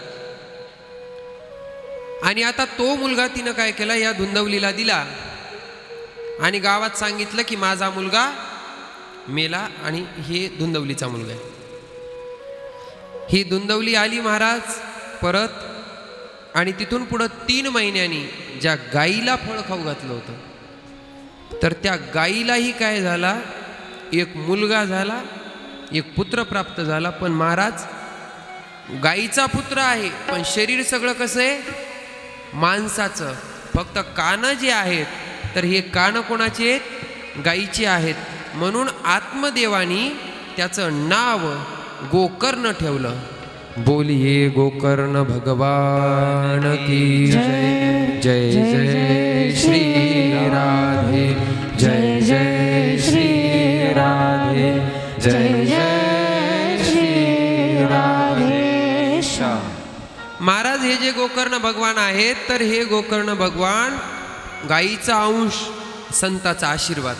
आणि आता तो मुलगा तिनं काय केला, या धुंदवलीला दिला आणि गावात सांगितलं की माझा मुलगा मेला आणि हे धुंदवलीचा मुलगा आहे. ही धुंदवली आली महाराज परत, आणि तिथून पुढं तीन महिन्यांनी ज्या गाईला फळ खाऊ घातलं होतं तर त्या गाईलाही काय झाला, एक मुलगा झाला, एक पुत्र प्राप्त झाला. पण महाराज गाईचा पुत्र आहे पण शरीर सगळं कसं आहे, माणसाचं. फक्त कानं जे आहेत तर हे कानं कोणाचे आहेत, गाईचे आहेत. म्हणून आत्मदेवानी त्याचं नाव गोकर्ण ठेवलं. बोलिये गोकर्ण भगवान की जय. जय जय श्री राधे, जय जय श्री राधे, जय जय श्री राधे. महाराज हे जे गोकर्ण भगवान आहेत तर हे गोकर्ण भगवान गाईचा अंश, संताचा आशीर्वाद.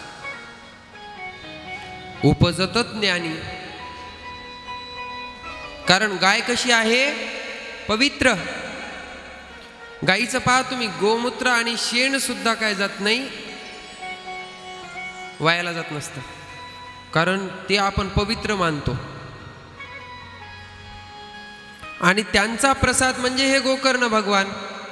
उपजतच ज्ञानी. कारण गाय कशी आहे, पवित्र. गाईचं पहा तुम्ही, गोमूत्र आणि शेण सुद्धा काय जात नाही, वायाला जात नसतं. कारण ते आपण पवित्र मानतो. आणि त्यांचा प्रसाद म्हणजे हे गोकर्ण भगवान.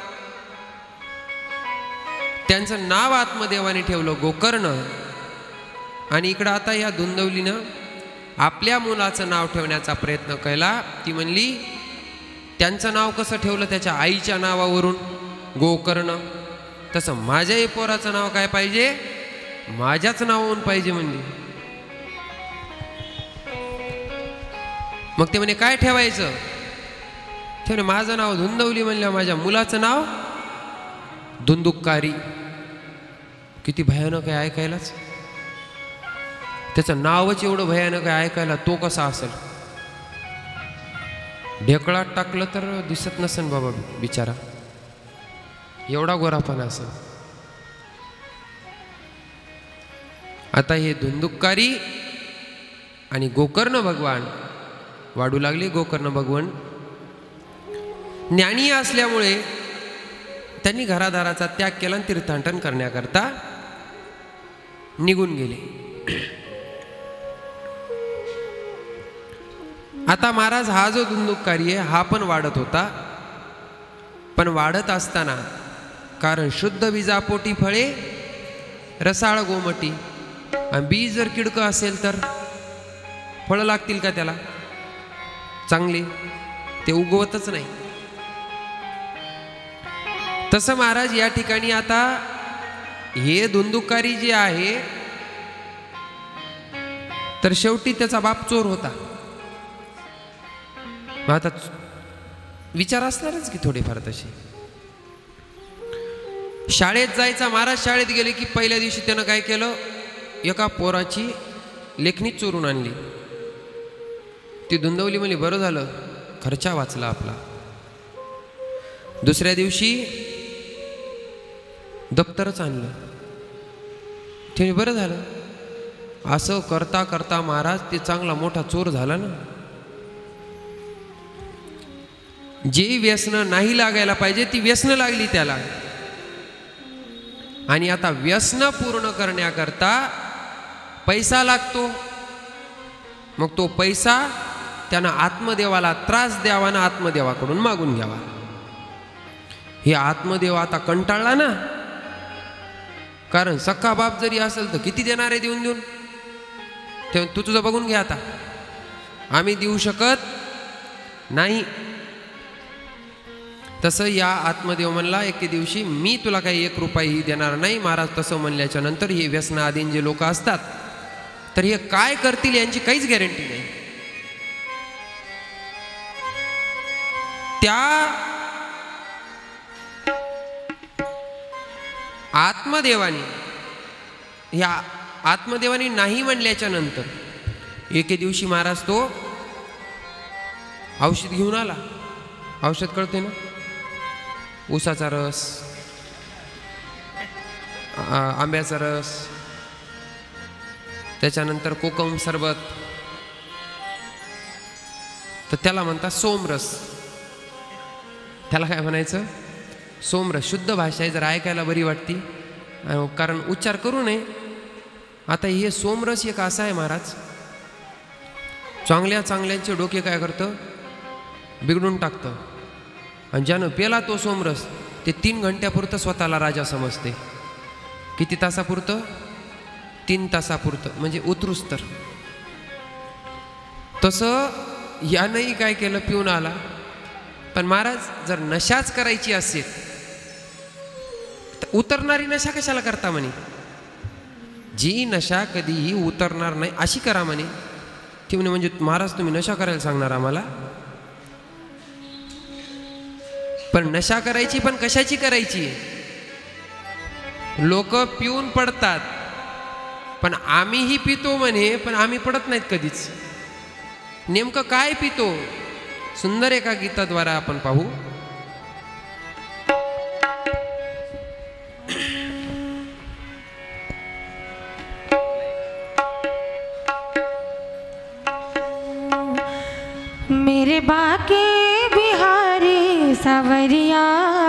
त्यांचं नाव आत्मदेवाने ठेवलं गोकर्ण. आणि इकडं आता या धुंदवलीनं आपल्या मुलाचं नाव ठेवण्याचा प्रयत्न केला. ती म्हणली त्यांचं नाव कसं ठेवलं, त्याच्या आईच्या नावावरून गोकर्ण. तसं माझ्याही पोराचं नाव काय पाहिजे, माझ्याच नावावरून पाहिजे म्हणली. मग ते म्हणे काय ठेवायचं, ते म्हणे माझं नाव धुंदवली म्हणलं, माझ्या मुलाचं नाव धुंदुक्कारी. किती भयानक आहे ऐकायलाच. त्याचं नावच एवढं भयानक आहे ऐकायला, तो कसा असेल. ढेकळात टाकलं तर दिसत नसेल बाबा बिचारा, एवढा गोरापाना असेल. आता हे धुंदुक्कारी आणि गोकर्ण भगवान वाढू लागले. गोकर्ण भगवान ज्ञानी असल्यामुळे त्यांनी घरादाराचा त्याग केला आणि तीर्थाटन करण्याकरता निघून गेले. आता महाराज हा जो धुंदुक्कारी आहे हा पण वाढत होता. पण वाढत असताना कारण शुद्ध बीजापोटी फळे रसाळ गोमटी, आणि बीज जर किडकं असेल तर फळं लागतील का त्याला, चांगले ते उगवतच नाही. तसं महाराज या ठिकाणी आता हे धुंदुकारी जे आहे तर शेवटी त्याचा बाप चोर होता. मग आता विचार असणारच की थोडेफार तसे. शाळेत जायचा महाराज शाळेत गेले की पहिल्या दिवशी त्यानं काय केलं, एका पोराची लेखणी चोरून आणली. ती धुंदवली म्हणली बरं झालं खर्चा वाचला आपला. दुसऱ्या दिवशी दप्तरच आणलं. ते बरं झालं. असं करता करता महाराज ते चांगला मोठा चोर झाला ना. जी व्यसनं नाही लागायला पाहिजे ती व्यसनं लागली त्याला. आणि आता व्यसनं पूर्ण करण्याकरता पैसा लागतो. मग तो पैसा त्यानं आत्मदेवाला त्रास द्यावा ना आत्मदेवाकडून मागून घ्यावा. हे आत्मदेव आता कंटाळला ना, कारण सख्खा बाप जरी असेल तर किती देणार आहे देऊन देऊन. तेव्हा तू तुझं बघून घे आता, आम्ही देऊ शकत नाही. तसं या आत्मदेव म्हणला एके दिवशी मी तुला काही एक रुपयाही देणार नाही. महाराज तसं म्हणल्याच्या नंतर हे व्यसनाधीन जे लोक असतात तर हे काय करतील यांची काहीच गॅरंटी नाही. त्या आत्मदेवानी ह्या आत्मदेवानी नाही म्हणल्याच्या नंतर एके दिवशी महाराज तो औषध घेऊन आला. औषध कळते ना, ऊसाचा रस, आंब्याचा रस, त्याच्यानंतर कोकम सरबत, तर त्याला म्हणतात सोमरस. त्याला काय म्हणायचं, सोमरस. शुद्ध भाषा आहे, जर ऐकायला बरी वाटती कारण उच्चार करू नये. आता हे सोमरस एक असा आहे महाराज, चांगल्या चांगल्यांचे डोके काय करतं बिघडून टाकतं. आणि ज्यानं पेला तो सोमरस ते तीन घंट्यापुरतं स्वतःला राजा समजते. किती तासापुरतं, तीन तासापुरतं, म्हणजे उतरूस तर. तसं यानंही काय केलं, पिऊन आला. पण महाराज जर नशाच करायची असेल तर उतरणारी नशा कशाला करता म्हणे. जी नशा कधीही उतरणार नाही अशी करा म्हणे. ती म्हणे म्हणजे महाराज तुम्ही नशा करायला सांगणार आम्हाला. पण नशा करायची पण कशाची करायची. लोक पिऊन पडतात पण आम्हीही पितो म्हणे, पण आम्ही पडत नाहीत कधीच. नेमकं काय पितो, सुंदर एका गीताद्वारा आपण पाहू. मेरे बाके बिहारी सावरिया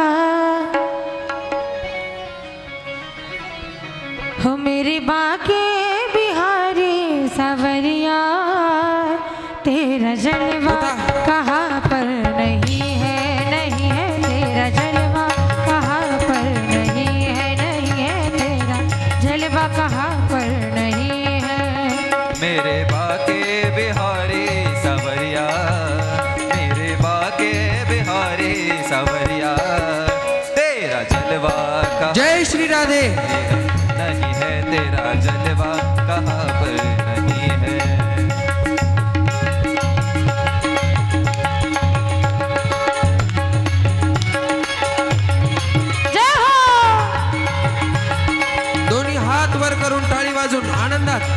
हो, मेरे बाके बिहारी सावरिया, तेरा जलवा कहाँ पर नहीं है, नहीं है तेरा जलवा कहाँ पर नहीं है, नहीं है तेरा जलवा कहाँ पर नहीं है. मेरे बाके बिहारी सावरिया, मेरे बाके बिहारी सावरिया, तेरा जलवा कहाँ जय श्री राधे. नहीं है तेरा जलवा कहाँ पर नहीं है. दोन्ही हात वर करून टाळी वाजून आनंदात.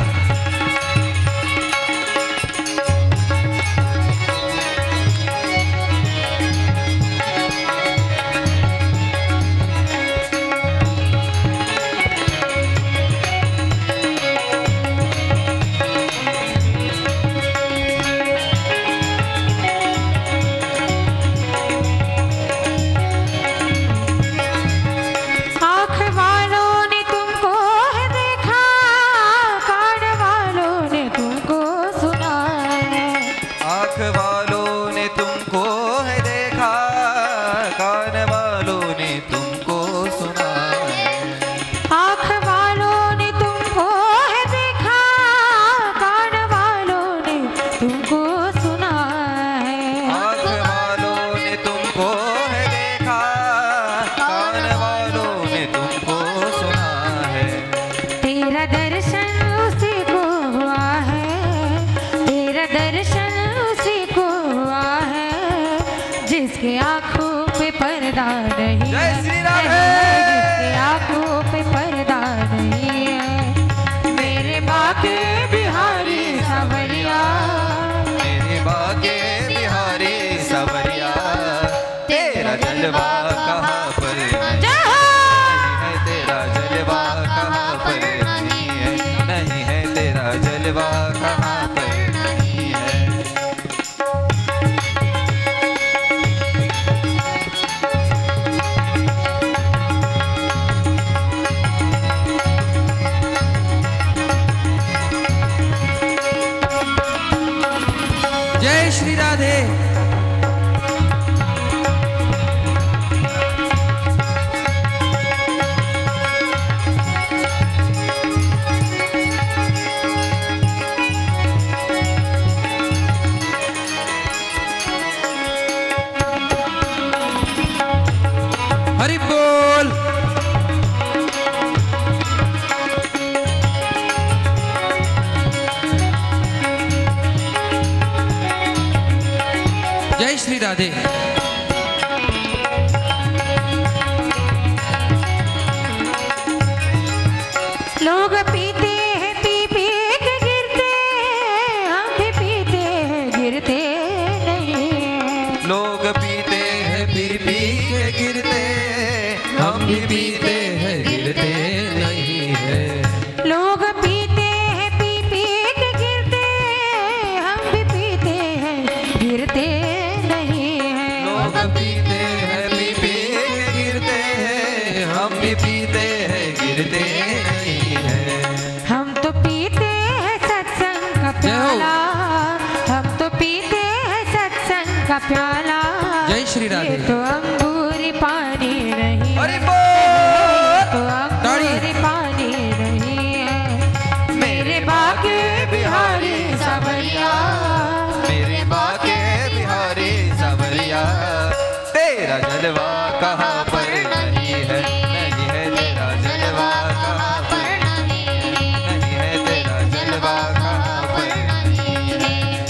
जलवा कहाँ पर नहीं है तेरा जलवा कहाँ पर नहीं है, नहीं है तेरा जलवा कहाँ पर नहीं है। जय श्री राधे। हरि बोल। जय श्री राधे। लोग पीते हैं पी पी के गिरते हैं, हम भी पीते हैं गिरते नहीं हैं। लोग पीते हैं पी पी के गिरते, हम भी पीते हैं गिरते नहीं है। लोग पीते हैं पी पी के गिरते हैं, हम भी पीते हैं गिरते नहीं हैं। लोग पीते हैं पी पी के गिरते हैं, हम भी पीते हैं गिरते नहीं है। हम तो पीते हैं सत्संग का प्याला, हम तो पीते हैं सत्संग का प्याला। जय श्री राधे। ये तो अंगूरी पानी नहीं हरि है, बोल। तो अंगूरी पानी नहीं है। मेरे बाके बिहारी सावरिया, मेरे बाके बिहारी सावरिया, तेरा जलवा कहाँ पर नहीं है, नहीं है तेरा जलवा कहाँ पर नहीं है, नहीं है तेरा जलवा कहाँ पर नहीं है।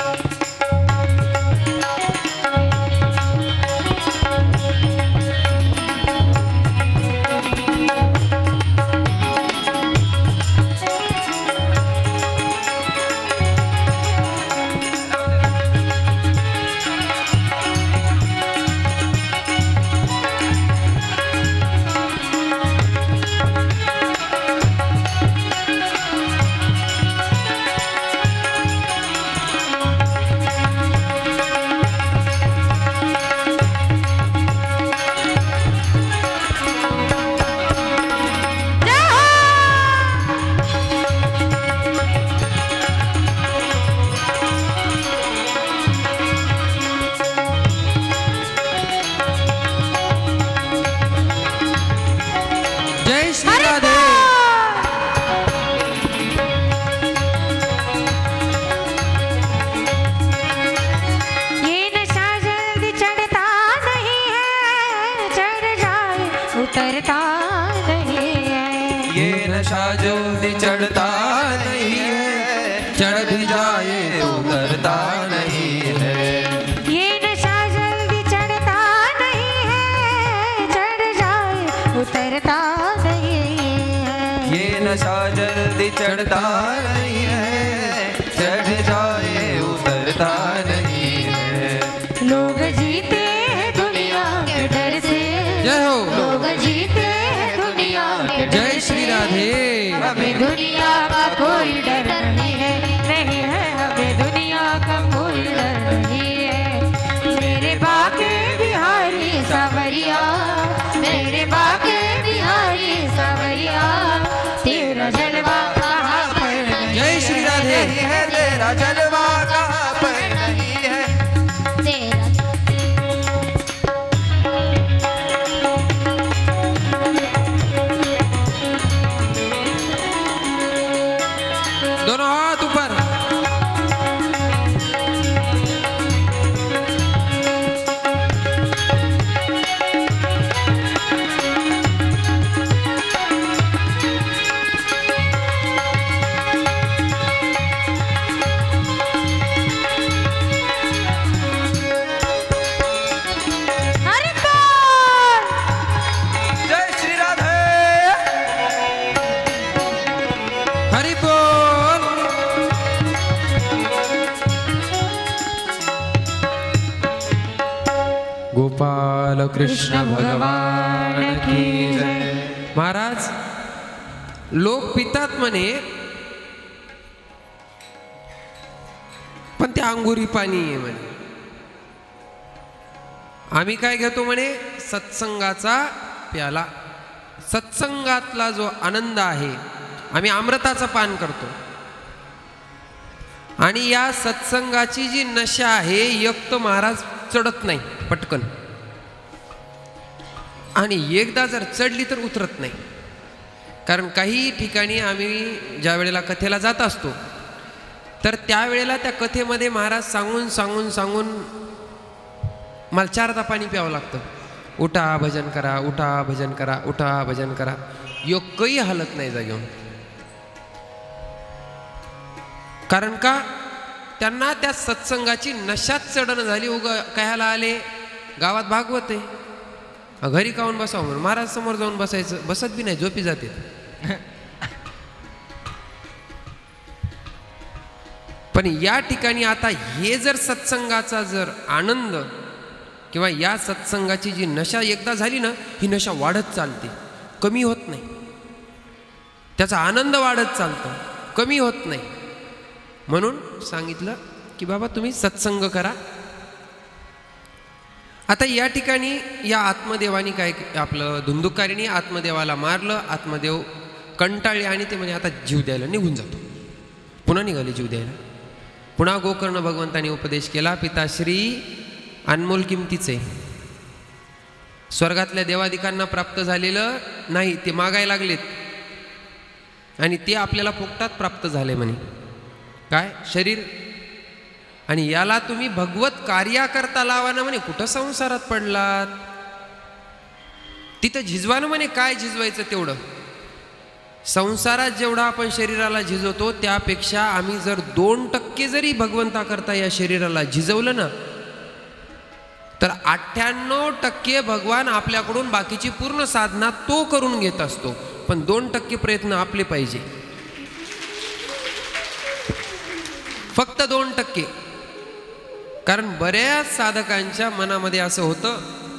जय श्री राधे। ये नशा जल्दी चढ़ता नहीं है, चढ़ जाए उतरता नहीं है। ये नशा जल्दी चढ़ता नहीं है, चढ़ भी जाए तो उतरता नहीं है। ये नशा जल्दी चढ़ता नहीं है, चढ़ जाए उतरता नहीं है। ये नशा जल्दी चढ़ता नहीं है, चढ़ जाए उतरता नहीं है। लोग जीते हैं दुनिया के डर से, जय हो। लोग जीते हैं दुनिया के डर जय श्री राधे। हमें दुनिया का कोई डर नहीं है, नहीं है हमें दुनिया का कोई डर नहीं है। मेरे बाके बिहारी सावरिया, मेरे बाके बिहारी सावरिया, तेरा जलवा कहाँ पर नहीं जय श्री राधे। नहीं है तेरा जलवा कहाँ पर नहीं है। तेरा दोनों हाथ ऊपर। गोपाल कृष्ण भगवान की जय. महाराज, लोक पितात म्हणे, पण ते अंगुरी पाणी आहे म्हणे. आम्ही काय घेतो म्हणे, सत्संगाचा प्याला. सत्संगातला जो आनंद आहे, आम्ही अमृताचं पान करतो. आणि या सत्संगाची जी नशा आहे, एक तर महाराज चढत नाही पटकन, आणि एकदा जर चढली तर उतरत नाही. कारण काही ठिकाणी आम्ही ज्या वेळेला कथेला जात असतो, तर त्यावेळेला त्या कथेमध्ये महाराज सांगून सांगून सांगून मला चारदा पाणी प्यावं लागतं. उठा भजन करा, उठा भजन करा, उठा भजन करा. एकही हालत नाही जागेऊन. कारण का, त्यांना त्या सत्संगाची नशाच चढण झाली. उग कायला आले, गावात भागवत आहे, घरी काऊन बसावं म्हणून महाराज समोर जाऊन बसायचं. बसत बी नाही, झोपी जाते. पण या ठिकाणी आता हे जर सत्संगाचा जर आनंद किंवा या सत्संगाची जी नशा एकदा झाली ना, ही नशा वाढत चालते, कमी होत नाही. त्याचा आनंद वाढत चालतो, कमी होत नाही. म्हणून सांगितलं की बाबा तुम्ही सत्संग करा. आता या ठिकाणी या आत्मदेवानी काय, आपलं धुंदुकारीने आत्मदेवाला मारलं. आत्मदेव कंटाळले आणि ते म्हणजे आता जीव द्यायला निघून जातो. पुन्हा निघाले जीव द्यायला. पुन्हा गोकर्ण भगवंतांनी उपदेश केला, पिताश्री अनमोल किमतीचे, स्वर्गातल्या देवादिकांना प्राप्त झालेलं नाही, ते मागायला लागलेत आणि ते आपल्याला फुकटात प्राप्त झाले म्हणे. काय शरीर, आणि याला तुम्ही भगवत कार्याकरता लावा ना म्हणे. कुठं संसारात पडलात, तिथं झिजवानं म्हणे. काय झिजवायचं तेवढं, संसारात जेवढा आपण शरीराला झिजवतो त्यापेक्षा आम्ही जर दोन टक्के जरी भगवंता करता या शरीराला झिजवलं ना, तर अठ्ठ्याण्णव टक्के भगवान आपल्याकडून बाकीची पूर्ण साधना तो करून घेत असतो. पण दोन टक्के प्रयत्न आपले पाहिजे, फक्त दोन टक्के. कारण बऱ्याच साधकांच्या मनामध्ये असं होतं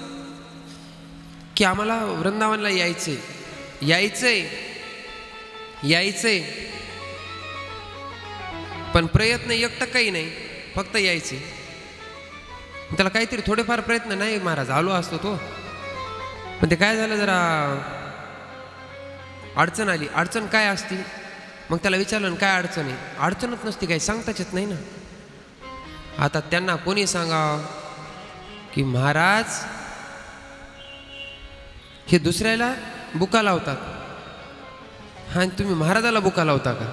की आम्हाला वृंदावनला यायचंय यायचंय यायचंय पण प्रयत्न एक टक्काही नाही, फक्त यायचे. त्याला काहीतरी थोडेफार प्रयत्न, नाही महाराज आलो असतो तो, पण ते काय झालं, जरा अडचण आली. अडचण काय असती, मग त्याला विचारलं ना काय अडचण आहे. अडचणच नसती, काही सांगताच येत नाही ना. आता त्यांना कोणी सांगावं की महाराज हे दुसऱ्याला बुका लावतात, हा तुम्ही महाराजाला बुका लावता का?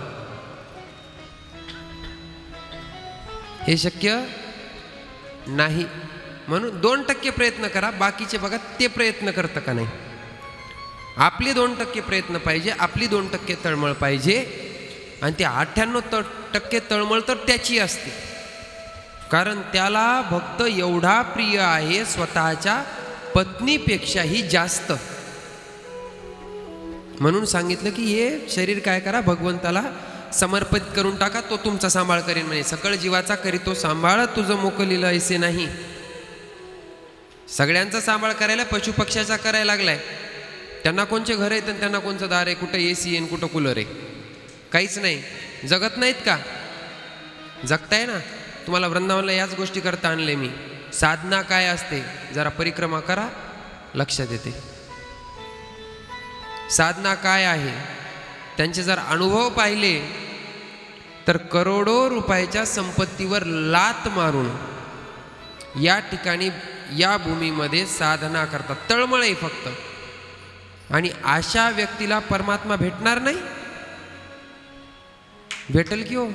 हे शक्य नाही. म्हणून दोन टक्के प्रयत्न करा, बाकीचे बघा ते प्रयत्न करतं का नाही. आपले दोन टक्के प्रयत्न पाहिजे, आपली दोन टक्के तळमळ पाहिजे. आणि ते अठ्ठ्याण्णव टक्के तळमळ तर त्याची असते, कारण त्याला भक्त एवढा प्रिय आहे स्वतःच्या पत्नीपेक्षाही जास्त. म्हणून सांगितलं की हे शरीर काय करा, भगवंताला समर्पित करून टाका, तो तुमचा सांभाळ करेन म्हणे. सकळ जीवाचा करीतो सांभाळ, तुझं मोकलीला ऐसे नाही. सगळ्यांचा सांभाळ करायला पशुपक्ष्याचा करायला लागलाय. त्यांना कोणचे घर आहेत आणि त्यांना कोणचं दार आहे, कुठं ए सी आहे कुठं कूलर आहे, काहीच नाही. जगत नाहीत का? जगताय ना. तुम्हाला वृंदावनला याच गोष्टी करता आणले मी. साधना काय असते जरा परिक्रमा करा, लक्षात येते. साधना काय आहे त्यांचे जर अनुभव पाहिले तर करोडो रुपयाच्या संपत्तीवर लात मारून या ठिकाणी या भूमीमध्ये साधना करतात. तळमळ आहे फक्त. आणि अशा व्यक्तीला परमात्मा भेटणार नाही? भेटेल की हो.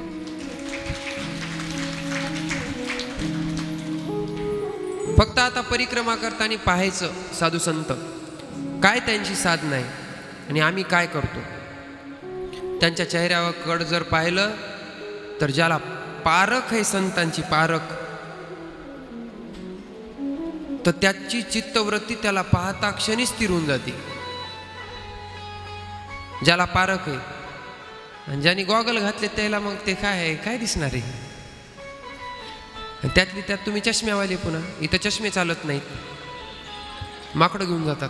फक्त आता परिक्रमा करताना पाहायचं साधू संत काय त्यांची साधना आहे आणि आम्ही काय करतो. त्यांच्या चेहऱ्यावर जर पाहिलं तर ज्याला पारख आहे संतांची पारख, तर त्याची चित्तवृत्ती त्याला पाहता क्षणी स्थिर होऊन जाते. ज्याला पारख आहे. आणि ज्यांनी गॉगल घातले त्याला मग ते काय आहे, काय दिसणार आहे. त्यातली त्यात तुम्ही चष्म्यावाले पुन्हा इथं चष्मे चालत नाहीत, माकडं घेऊन जातात.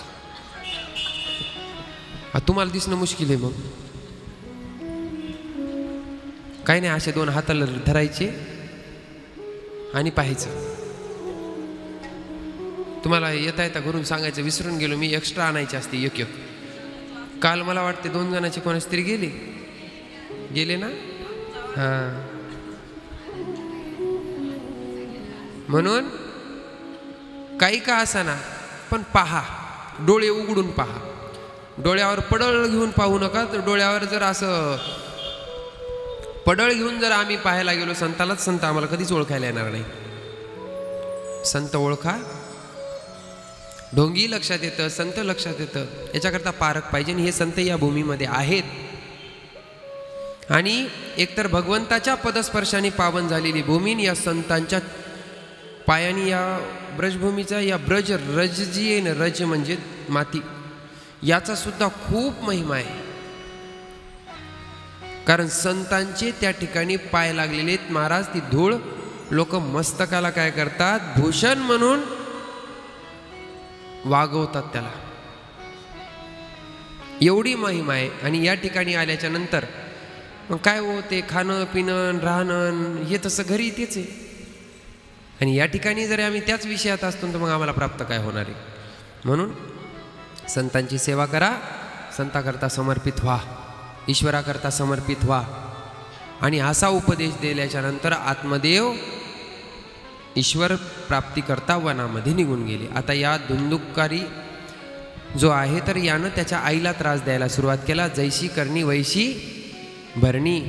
तुम्हाला दिसणं मुश्किल आहे. मग काही नाही, असे दोन हाताला धरायचे आणि पाहायचं. तुम्हाला येता येता घरून सांगायचं विसरून गेलो मी, एक्स्ट्रा आणायची असते एक एक. काल मला वाटते दोन जणांचे कोणाच तरी गेले गेले ना. हां, म्हणून काही का असाना पण पहा, डोळे उघडून पहा. डोळ्यावर पडळ घेऊन पाहू नका. तर डोळ्यावर जर असं पडळ घेऊन जर आम्ही पाहायला गेलो संतालाच, संत आम्हाला कधीच ओळखायला येणार नाही. संत ओळखा, ढोंगी लक्षात येतं, संत लक्षात येतं. याच्याकरता पारख पाहिजे. हे संत या भूमीमध्ये आहेत. आणि एकतर भगवंताच्या पदस्पर्शाने पावन झालेली भूमी, या संतांच्या पायानी या ब्रजभूमीचा, या ब्रज रज जी आहे ना, रज म्हणजे माती, याचा सुद्धा खूप महिमा आहे. कारण संतांचे त्या ठिकाणी पाय लागलेले आहेत महाराज. ती धूळ लोक मस्तकाला काय करतात, भूषण म्हणून वागवतात त्याला. एवढी महिमा आहे. आणि या ठिकाणी आल्याच्या नंतर मग काय हो, ते खाणं पिणं राहणं हे तसं घरी तेच आहे. आणि या ठिकाणी जर आम्ही त्याच विषयात असतो तर मग आम्हाला प्राप्त काय होणार आहे. म्हणून संतांची सेवा करा, संताकरता समर्पित व्हा, ईश्वराकरता समर्पित व्हा. आणि असा उपदेश दिल्याच्या नंतर आत्मदेव ईश्वर प्राप्तीकरता वनामध्ये निघून गेले. आता या धुंदुककारी जो आहे तर यानं त्याच्या आईला त्रास द्यायला सुरुवात केला. जैशी करणी वैशी भरणी.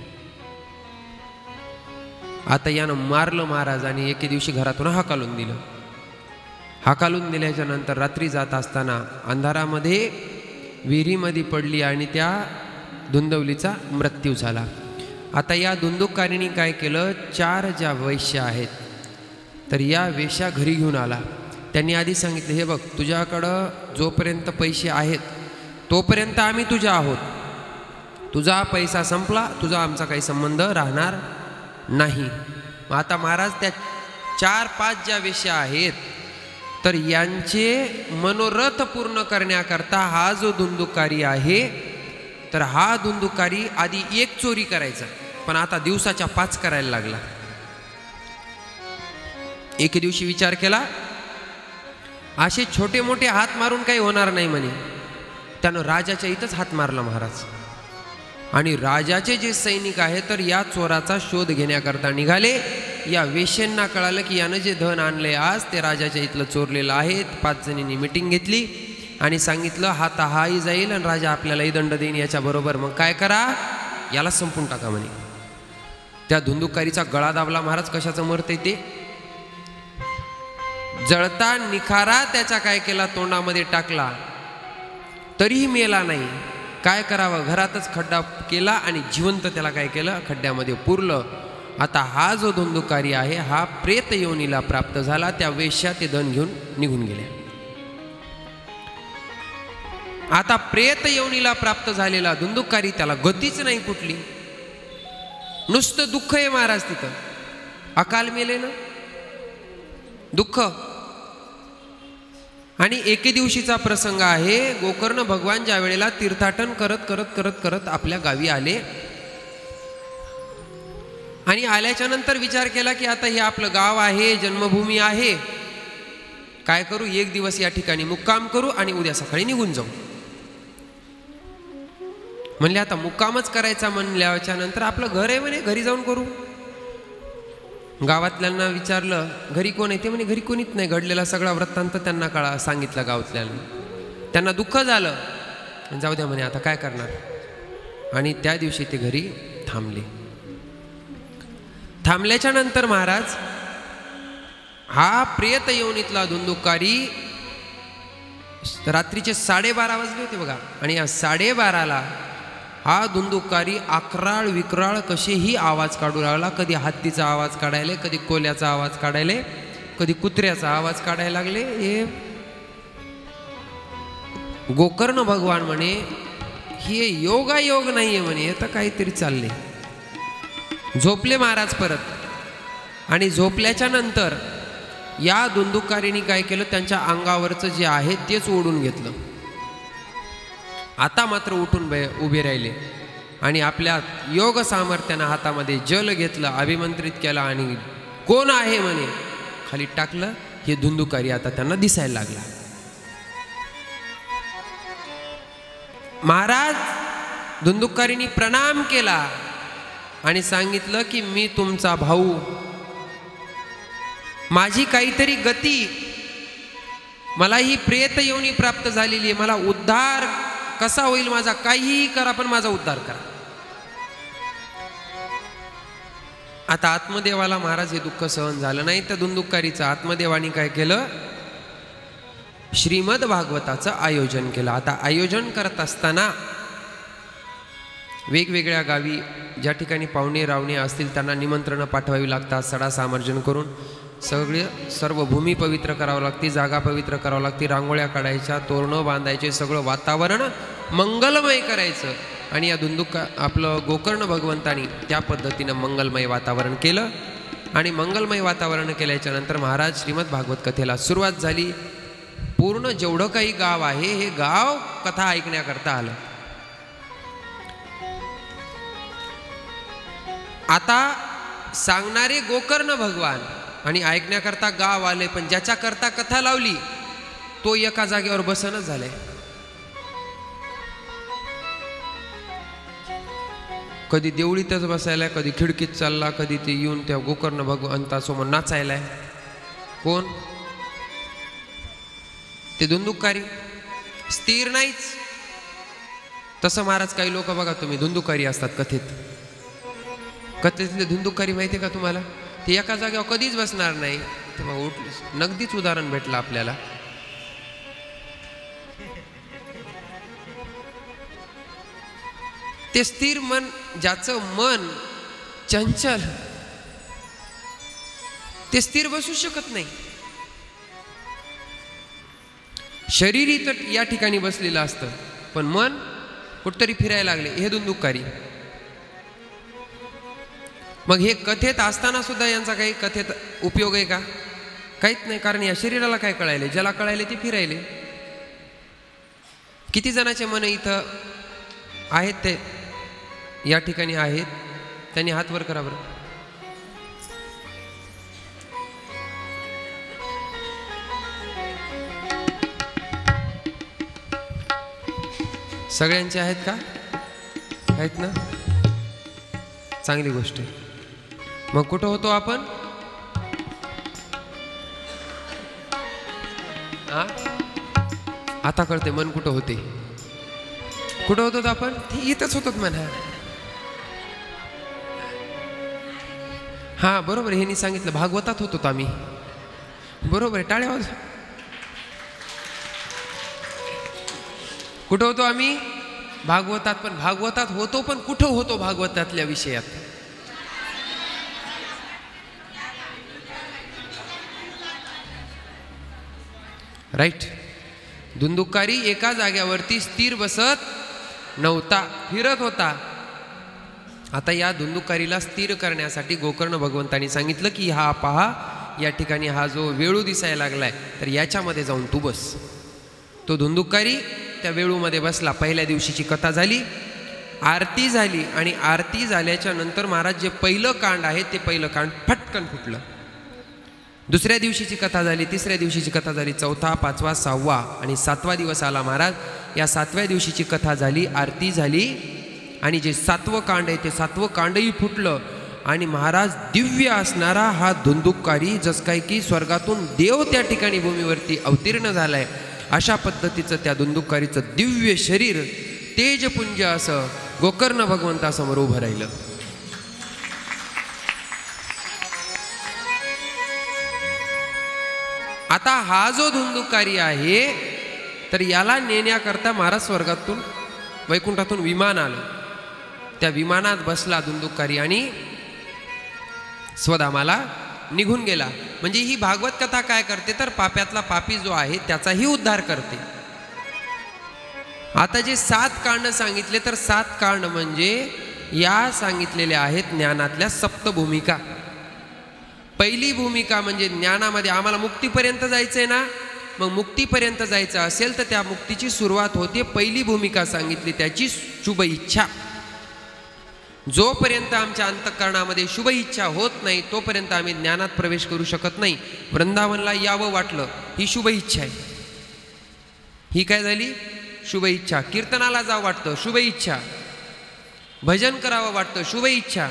आता यानं मारलं महाराज आणि एके दिवशी घरातून हाकालून दिलं. हाकालून दिल्याच्या नंतर रात्री जात असताना अंधारामध्ये विहिरीमध्ये पडली आणि त्या धुंदवलीचा मृत्यू झाला. आता या धुंदुककारीने काय केलं, चार ज्या वैश्या आहेत तर या वेश्या घरी घेऊन आला. त्यांनी आधी सांगितलं, हे बघ, तुझ्याकडं जोपर्यंत पैसे आहेत तोपर्यंत आम्ही तुझ्या आहोत. तुझा पैसा संपला, तुझा आमचा काही संबंध राहणार नाही. आता महाराज त्या चार पाच ज्या वेश्या आहेत तर यांचे मनोरथ पूर्ण करण्याकरता हा जो धुंदुकारी आहे तर हा धुंदुकारी आधी एक चोरी करायचा, पण आता दिवसाच्या पाच करायला लागला. एक दिवशी विचार केला, असे छोटे मोठे हात मारून काही होणार नाही म्हणे. त्यानं राजाच्या इथंच हात मारला महाराज. आणि राजाचे जे सैनिक आहेत तर या चोराचा शोध घेण्याकरता निघाले. या वेश्यांना कळालं की यानं जे धन आणले आज ते राजाच्या इथलं चोरलेलं आहे. पाच जणींनी मिटिंग घेतली आणि सांगितलं, हात हाही जाईल आणि राजा आपल्यालाही दंड देईन याच्याबरोबर. मग काय करा, याला संपून टाका म्हणे. त्या धुंदुकारीचा गळा दाबला महाराज. कशाचं मरते ते, जळता निखारा त्याचा काय केला, तोंडामध्ये टाकला तरीही मेला नाही. काय करावं, घरातच खड्डा केला आणि जिवंत त्याला काय केलं, खड्ड्यामध्ये पुरलं. आता हा जो धुंदुकारी आहे हा प्रेत योनीला प्राप्त झाला. त्या वेश्या ते धन घेऊन निघून गेल्या. आता प्रेत योनीला प्राप्त झालेला धुंदुकारी त्याला गतीच नाही कुठली, नुसतं दुःख आहे महाराज. तिथं अकाल मेले ना, दुःख. आणि एके दिवशीचा प्रसंग आहे. गोकर्ण भगवान ज्या वेळेला तीर्थाटन करत करत करत करत आपल्या गावी आले आणि आल्याच्या नंतर विचार केला की आता हे आपलं गाव आहे, जन्मभूमी आहे, काय करू, एक दिवस या ठिकाणी मुक्काम करू आणि उद्या सकाळी निघून जाऊ. म्हणले आता मुक्कामच करायचा म्हणल्याच्या नंतर आपलं घर आहे म्हणे, घरी जाऊन करू. गावातल्यांना विचारलं, घरी कोण आहे ते म्हणे, घरी कोणीच नाही. घडलेला सगळा वृत्तांत त्यांना कळा सांगितला गावातल्यांना. त्यांना दुःख झालं, जाऊ द्या म्हणे, आता काय करणार. आणि त्या दिवशी ते घरी थांबले. थांबल्याच्या नंतर महाराज हा प्रेत योनीतला धुंदुकारी रात्रीचे साडेबारा वाजले होते बघा. आणि या साडेबाराला हा धुंदुकारी अकराळ विक्राळ कसेही आवाज काढू लागला. कधी हत्तीचा आवाज काढायला, कधी कोल्याचा आवाज काढायला, कधी कुत्र्याचा आवाज काढायला लागले. हे गोकर्ण भगवान म्हणे, हे योगायोग नाहीये म्हणे, हे तर काहीतरी चालले. झोपले महाराज परत. आणि झोपल्याच्या नंतर या धुंदुकारीने काय केलं, त्यांच्या अंगावरचं जे आहे तेच ओढून घेतलं. आता मात्र उठून उभे राहिले आणि आपल्या योग सामर्थ्यानं हातामध्ये जल घेतलं, अभिमंत्रित केला आणि कोण आहे म्हणे खाली टाकलं. हे धुंदुकारी आता त्यांना दिसायला लागला. महाराज धुंदुकारीनी प्रणाम केला आणि सांगितलं की मी तुमचा भाऊ, माझी काहीतरी गती, मला ही प्रेत योनी प्राप्त झालेली आहे, मला उद्धार कसा होईल माझा, काहीही करा पण माझा उद्धार करा. आता आत्मदेवाला महाराज हे दुःख सहन झालं नाही. तर धुंदुकारीचं आत्मदेवानी काय केलं, श्रीमद भागवताचं आयोजन केलं. आता आयोजन करत असताना वेगवेगळ्या गावी ज्या ठिकाणी पाहुणे रावणे असतील त्यांना निमंत्रणं पाठवावी लागतात. सडा सामर्जन करून सगळे सर्व भूमी पवित्र करावं लागते, जागा पवित्र करावं लागते, रांगोळ्या काढायच्या, तोरणं बांधायचे, सगळं वातावरण मंगलमय करायचं. आणि या धुंदुका आपलं गोकर्ण भगवंतानी त्या पद्धतीनं मंगलमय वातावरण केलं. आणि मंगलमय वातावरण केल्याच्या नंतर महाराज श्रीमद भागवत कथेला सुरुवात झाली. पूर्ण जेवढं काही गाव आहे हे गाव कथा ऐकण्याकरता आलं. आता सांगणारे गोकर्ण भगवान आणि ऐकण्याकरता गाव आले, पण ज्याच्या करता कथा लावली तो एका जागेवर बसनच झालाय. कधी देवळीतच बसायलाय, कधी खिडकीत चालला, कधी ते येऊन त्या गोकर्ण भगवंतासमोर नाचायलाय. कोण? ते धुंदुकारी. स्थिर नाहीच. तसं महाराज काही लोक बघा तुम्ही धुंदुकारी असतात कथेत. कथेतले धुंदुकारी माहिती का तुम्हाला? ते एका जागेवर कधीच बसणार नाही. तेव्हा उठ नगदीच उदाहरण भेटलं आपल्याला. ते स्थिर मन, ज्याचं मन चंचल, ते स्थिर बसू शकत नाही. शरीर इथं या ठिकाणी बसलेलं असतं पण मन कुठतरी फिरायला लागले, हे धुंदुकारी. मग हे कथेत असताना सुद्धा यांचा काही कथेत उपयोग आहे का? काहीच नाही. कारण या शरीराला काय कळायले? ज्याला कळायले ते फिरायले. किती जणांचे मन इथं आहेत ते या ठिकाणी आहेत? त्यांनी हात वर करा बरं. सगळ्यांचे आहेत का? आहेत ना? चांगली गोष्ट आहे. मग कुठं होतो आपण? हा, आता कळते मन कुठं होते. कुठं होतो आपण? ते इथंच होतो म्हणा. हा बरोबर, हे सांगितलं. भागवतात होतो आम्ही. बरोबर आहे. टाळ्या वाजवा. कुठं होतो आम्ही? भागवतात. पण भागवतात होतो पण कुठं होतो भागवतातल्या विषयात? राईट. धुंदुकारी एका जाग्यावरती स्थिर बसत नव्हता, फिरत होता. आता या धुंदुकारीला स्थिर करण्यासाठी गोकर्ण भगवंतानी सांगितलं की हा पहा, या ठिकाणी हा जो वेळू दिसायला लागलाय तर याच्यामध्ये जाऊन तू बस. तो धुंदुकारी त्या वेळूमध्ये बसला. पहिल्या दिवशीची कथा झाली, आरती झाली आणि आरती झाल्याच्या नंतर महाराज जे पहिलं कांड आहे ते पहिलं कांड फटकन फुटलं. दुसऱ्या दिवशीची कथा झाली, तिसऱ्या दिवशीची कथा झाली, चौथा, पाचवा, सहावा आणि सातवा दिवस आला महाराज. या सातव्या दिवशीची कथा झाली, आरती झाली आणि जे सातवं कांड आहे ते सातवं कांडही फुटलं. आणि महाराज दिव्य असणारा हा धुंदुकारी जस काय की स्वर्गातून देव त्या ठिकाणी भूमीवरती अवतीर्ण झालाय, अशा पद्धतीचं त्या धुंदुकारीचं दिव्य शरीर तेजपुंज असं गोकर्ण भगवंतासमोर उभं राहिलं. आता हा जो धुंदुकारी आहे तर याला नेण्याकरता महाराज स्वर्गातून वैकुंठातून विमान आलं. त्या विमानात बसला धुंदुकारी आणि स्वधामाला निघून गेला. म्हणजे ही भागवत कथा काय करते तर पाप्यातला पापी जो आहे त्याचाही उद्धार करते. आता जे सात कांड सांगितले तर सात कांड म्हणजे या सांगितलेल्या आहेत ज्ञानातल्या सप्तभूमिका. पहिली भूमिका म्हणजे ज्ञानामध्ये आम्हाला मुक्तीपर्यंत जायचं आहे ना, मग मुक्तीपर्यंत जायचं असेल तर त्या मुक्तीची सुरुवात होते, पहिली भूमिका सांगितली त्याची शुभ इच्छा. जोपर्यंत आमच्या अंतःकरणामध्ये शुभ इच्छा होत नाही तोपर्यंत आम्ही ज्ञानात प्रवेश करू शकत नाही. वृंदावनला यावं वाटलं ही शुभ इच्छा आहे, ही काय झाली शुभ इच्छा. कीर्तनाला जावं वाटतं शुभ इच्छा, भजन करावं वाटतं शुभ इच्छा.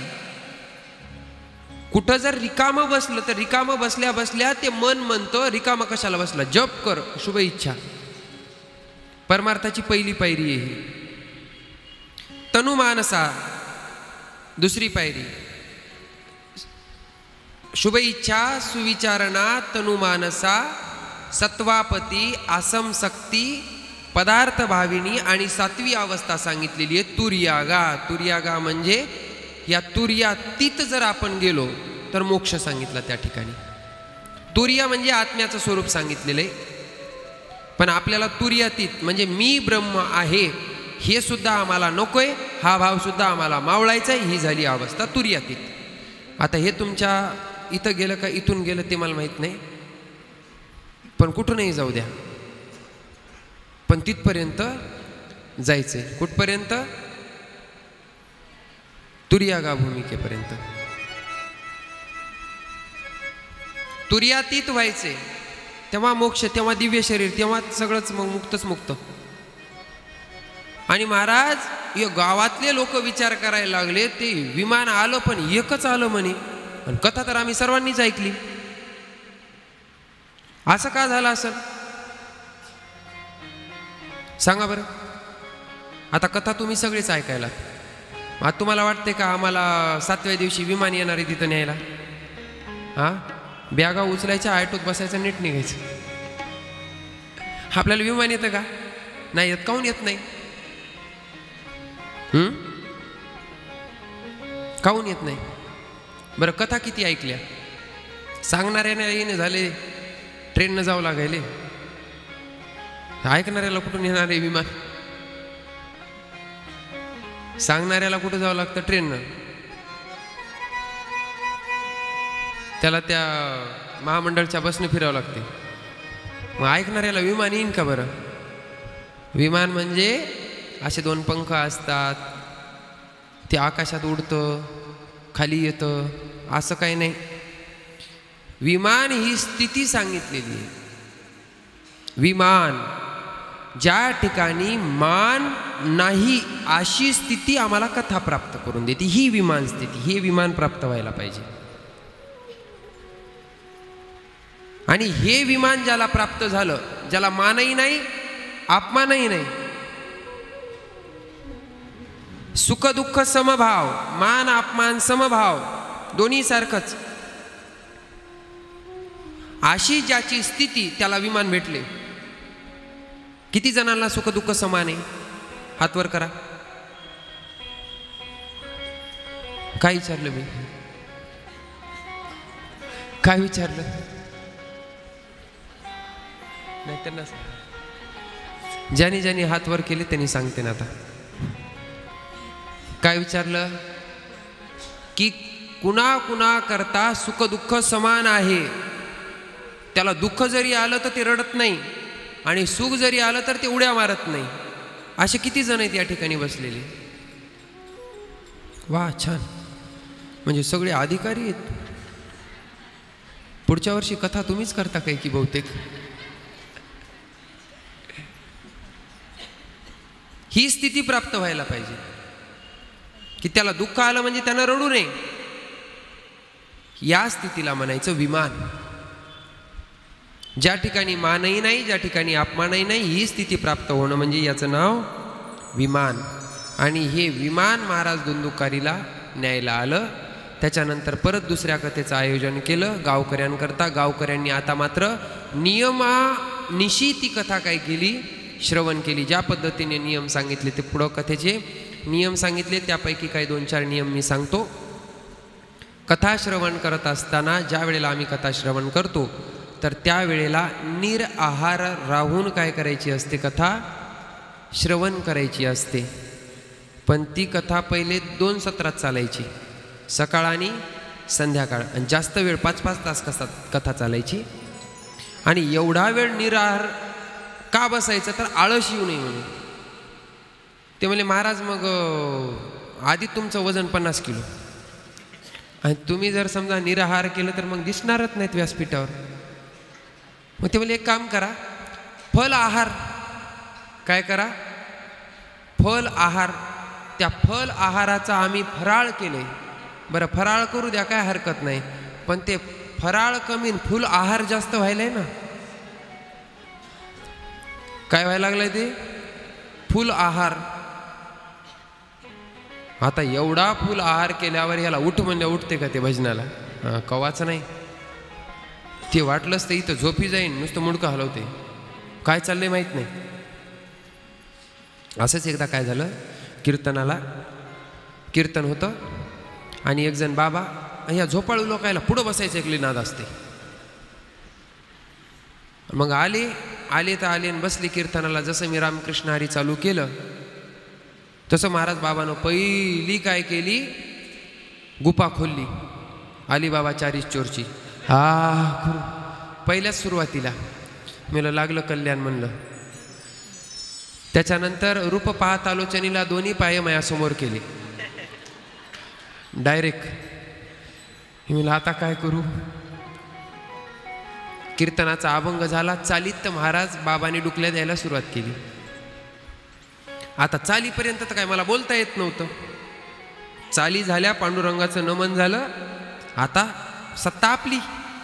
कुठं जर रिकामं बसलं तर रिकामं बसल्या बसल्या ते मन म्हणतं रिकामं कशाला बसला, जप कर, शुभ इच्छा. परमार्थाची पहिली पायरी आहे ही. तनुमानसा दुसरी पायरी. शुभ इच्छा, सुविचारणा, तनुमानसा, सत्वापती, आसमशक्ती, पदार्थ भाविनी आणि सातवी अवस्था सांगितलेली आहे तुर्यागा. तुर्यागा म्हणजे या तुर्यातीत जर आपण गेलो तर मोक्ष सांगितला त्या ठिकाणी. तुर्या म्हणजे आत्म्याचं स्वरूप सांगितलेलं आहे, पण आपल्याला तुर्यातीत म्हणजे मी ब्रह्म आहे हे सुद्धा आम्हाला नकोय, हा भाव सुद्धा आम्हाला मावळायचा आहे, ही झाली अवस्था तुर्यातीत. आता हे तुमच्या इथं गेलं का इथून गेलं ते मला माहीत नाही, पण कुठूनही जाऊ द्या, पण तिथपर्यंत जायचंय. कुठपर्यंत? तुर्यागा भूमिकेपर्यंत. तुर्यातीत व्हायचे तेव्हा मोक्ष, तेव्हा दिव्य शरीर, तेव्हा सगळंच मग मुक्तच मुक्त. आणि महाराज या गावातले लोक विचार करायला लागले, ते विमान आलं पण एकच आलं म्हणे, आणि कथा तर आम्ही सर्वांनीच ऐकली. असं का झालं असेल सांगा बरं. आता कथा तुम्ही सगळेच ऐकायला, आता तुम्हाला वाटते का आम्हाला सातव्या दिवशी विमान येणार आहे तिथं न्यायला? हा, बॅगा उचलायच्या, ऑटोत बसायचं, नीट निघायचं. आपल्याला विमान येतं का? नाही येत. काहून येत नाही? हम्म काहून येत नाही बरं? कथा किती ऐकल्या, सांगणाऱ्याने येणे झाले ट्रेननं जावं लागायले, ऐकणाऱ्याला कुठून येणार आहे विमान? सांगणाऱ्याला कुठं जावं लागतं? ट्रेननं. त्याला त्या महामंडळच्या बसनं फिरावं लागते. मग ऐकणाऱ्याला विमान येईन का बरं? विमान म्हणजे असे दोन पंख असतात, ते आकाशात उडतं, खाली येतं, असं काही नाही. विमान ही स्थिती सांगितलेली आहे. विमान ज्या ठिकाणी मान नाही अशी स्थिती आम्हाला कथा प्राप्त करून देते, ही विमान स्थिती, हे विमान प्राप्त व्हायला पाहिजे. आणि हे विमान ज्याला प्राप्त झालं, ज्याला मानही नाही अपमानही नाही, सुख दुःख समभाव, मान अपमान समभाव दोन्ही सारखंच, अशी ज्याची स्थिती त्याला विमान भेटले. किती जणांना सुख दुःख समान आहे? हात वर करा. काय विचारलं मी? काय विचारलं? नाही त्यांना ज्याने ज्याने हात वर केले त्यांनी सांगते ना. आता काय विचारलं? की कुणा कुणा करता सुख दुःख समान आहे. त्याला दुःख जरी आलं तर ते रडत नाही, आणि सुख जरी आलं तर ते उड्या मारत नाही. असे किती जण आहेत या ठिकाणी बसलेले? वा, छान. म्हणजे सगळे अधिकारी आहेत. पुढच्या वर्षी कथा तुम्हीच करता काय की बहुतेक? ही स्थिती प्राप्त व्हायला पाहिजे की त्याला दुःख आलं म्हणजे त्यानं रडू नये. या स्थितीला म्हणायचं विमान. ज्या ठिकाणी मानही नाही, ज्या ठिकाणी अपमानही नाही, ही स्थिती प्राप्त होणं म्हणजे याचं नाव विमान. आणि हे विमान महाराज धुंदुकारीला न्यायला आलं. त्याच्यानंतर परत दुसऱ्या कथेचं आयोजन केलं गावकऱ्यांकरता. गावकऱ्यांनी आता मात्र नियमानिशी ती कथा काय केली? श्रवण केली. ज्या पद्धतीने नियम सांगितले ते पुढं कथेचे नियम सांगितले, त्यापैकी काही दोन चार नियम मी सांगतो. कथा श्रवण करत असताना ज्या वेळेला आम्ही कथा श्रवण करतो तर त्यावेळेला निरआहार राहून काय करायची असते? कथा श्रवण करायची असते. पण ती कथा पहिले दोन सत्रात चालायची, सकाळ आणि संध्याकाळ, आणि जास्त वेळ पाच पाच तास कसा कथा चालायची. आणि एवढा वेळ निराहार का बसायचं, तर आळस येऊ नये म्हणून. ते म्हणले महाराज मग आधी तुमचं वजन पन्नास किलो आणि तुम्ही जर समजा निराहार केलं तर मग दिसणारच नाहीत व्यासपीठावर. मग ते म्हणले एक काम करा, फल आहार. काय करा? फल आहार. त्या फल आहाराचा आम्ही फराळ केले. बरं, फराळ करू द्या, काय हरकत नाही, पण ते फराळ कमी फुल आहार जास्त व्हायलाय ना. काय व्हायला लागलंय? ते फुल आहार. आता एवढा फुल आहार केल्यावर याला उठ म्हणजे उठते का ते भजनाला? हां, कवाच नाही. ते वाटलंच तर इथं झोपी जाईन, नुसतं मुडकं हलवते, काय चाललंय माहीत नाही. असंच एकदा काय झालं, कीर्तनाला कीर्तन होतं आणि एक जण बाबा, ह्या झोपाळू लोकायला पुढं बसायचं एकली नाद असते. मग आले आले तर आले आणि बसली कीर्तनाला. जसं मी रामकृष्ण हरी चालू केलं तसं महाराज बाबानं पहिली काय केली, गुफा खोलली. आली बाबा चारीस चोरची. हा, पहिल्याच सुरुवातीला मला लागलं कल्याण म्हणलं. त्याच्यानंतर रूप पाहत आलोचनीला दोन्ही पाय माझ्यासमोर केले डायरेक्ट. मी आता काय करू? कीर्तनाचा अभंग झाला, चालीत तर महाराज बाबांनी डुकल्या द्यायला सुरुवात केली. आता चालीपर्यंत तर काय मला बोलता येत नव्हतं. चाली झाल्या, पांडुरंगाचं नमन झालं, आता सत्ता आपली.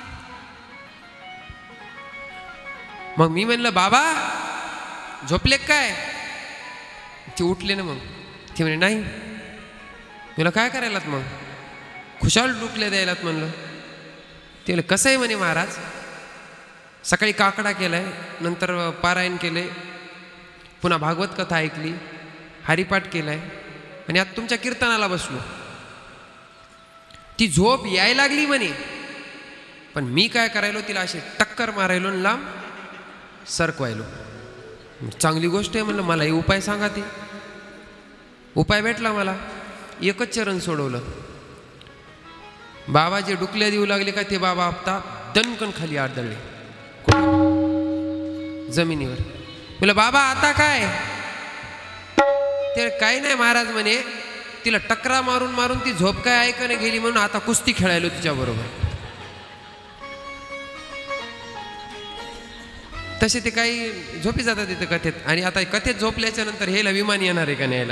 मग मी म्हणलं बाबा झोपले काय? ते उठले ना. मग ते म्हणे नाही. तुला काय करायलात? मग खुशाल डुकल्या द्यायलात म्हणलं. ते म्हणलं कसं आहे म्हणे महाराज, सकाळी काकडा केलाय, नंतर पारायण केले, पुन्हा भागवत कथा ऐकली, हरिपाठ केलाय आणि आता तुमच्या कीर्तनाला बसलो. ती झोप यायला लागली म्हणे, पण मी काय करायलो, तिला अशी टक्कर मारायलो आणि लांब सरकवायलो. चांगली गोष्ट आहे म्हणलं, मला हे उपाय सांगा. ते उपाय भेटला मला. एकच चरण सोडवलं. बाबा जे डुकल्या देऊ लागले का, ते बाबा आपता दणकन खाली आदळले जमिनीवर. म्हणलं बाबा आता काय? ते काही नाही महाराज म्हणे, तिला टकरा मारून मारून ती झोप काय ऐकाने गेली म्हणून आता कुस्ती खेळायलो तिच्या बरोबर. तसे ते काही झोपी जातात तिथं कथेत. आणि आता कथेत झोपल्याच्या नंतर हेला विमान येणार आहे का न्यायला?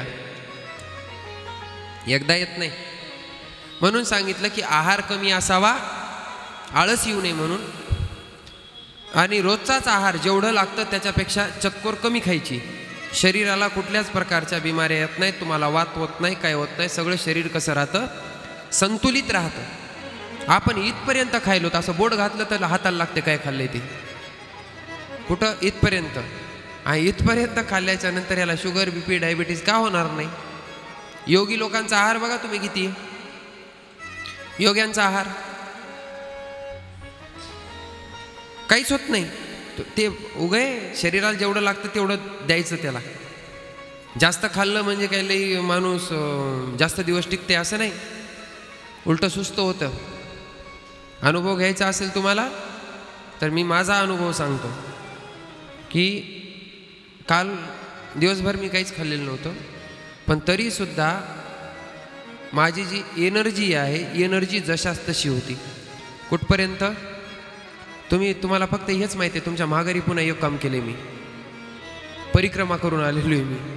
एकदा येत नाही. म्हणून सांगितलं की आहार कमी असावा, आळस येऊ नये म्हणून. आणि रोजचाच आहार जेवढं लागतं त्याच्यापेक्षा चतकोर कमी खायची. शरीराला कुठल्याच प्रकारच्या बिमाऱ्या येत नाहीत, तुम्हाला वात होत नाही, काय होत नाही. सगळं शरीर कसं राहतं, संतुलित राहतं. आपण इथपर्यंत खायलो तर असं बोट घातलं तर हाताला लागते काय खाल्लंय ते. कुठं? इथपर्यंत. आणि इथपर्यंत खाल्ल्याच्या नंतर याला शुगर, बीपी, डायबिटीज का होणार नाही? योगी लोकांचा आहार बघा तुम्ही किती. योग्यांचा आहार काहीच होत नाही. ते उगे शरीराला जेवढं लागतं तेवढं द्यायचं त्याला. जास्त खाल्लं म्हणजे काही लई माणूस जास्त दिवस टिकते असं नाही, उलटं सुस्त होतं. अनुभव घ्यायचा असेल तुम्हाला तर मी माझा अनुभव सांगतो की काल दिवसभर मी काहीच खाल्लेलं नव्हतं, पण तरीसुद्धा माझी जी एनर्जी आहे, एनर्जी जशाच तशी होती. कुठपर्यंत? तुम्ही तुम्हाला फक्त हेच माहिती आहे, तुमच्या माघारी पुन्हा एक काम केले मी, परिक्रमा करून आलेलो आहे मी.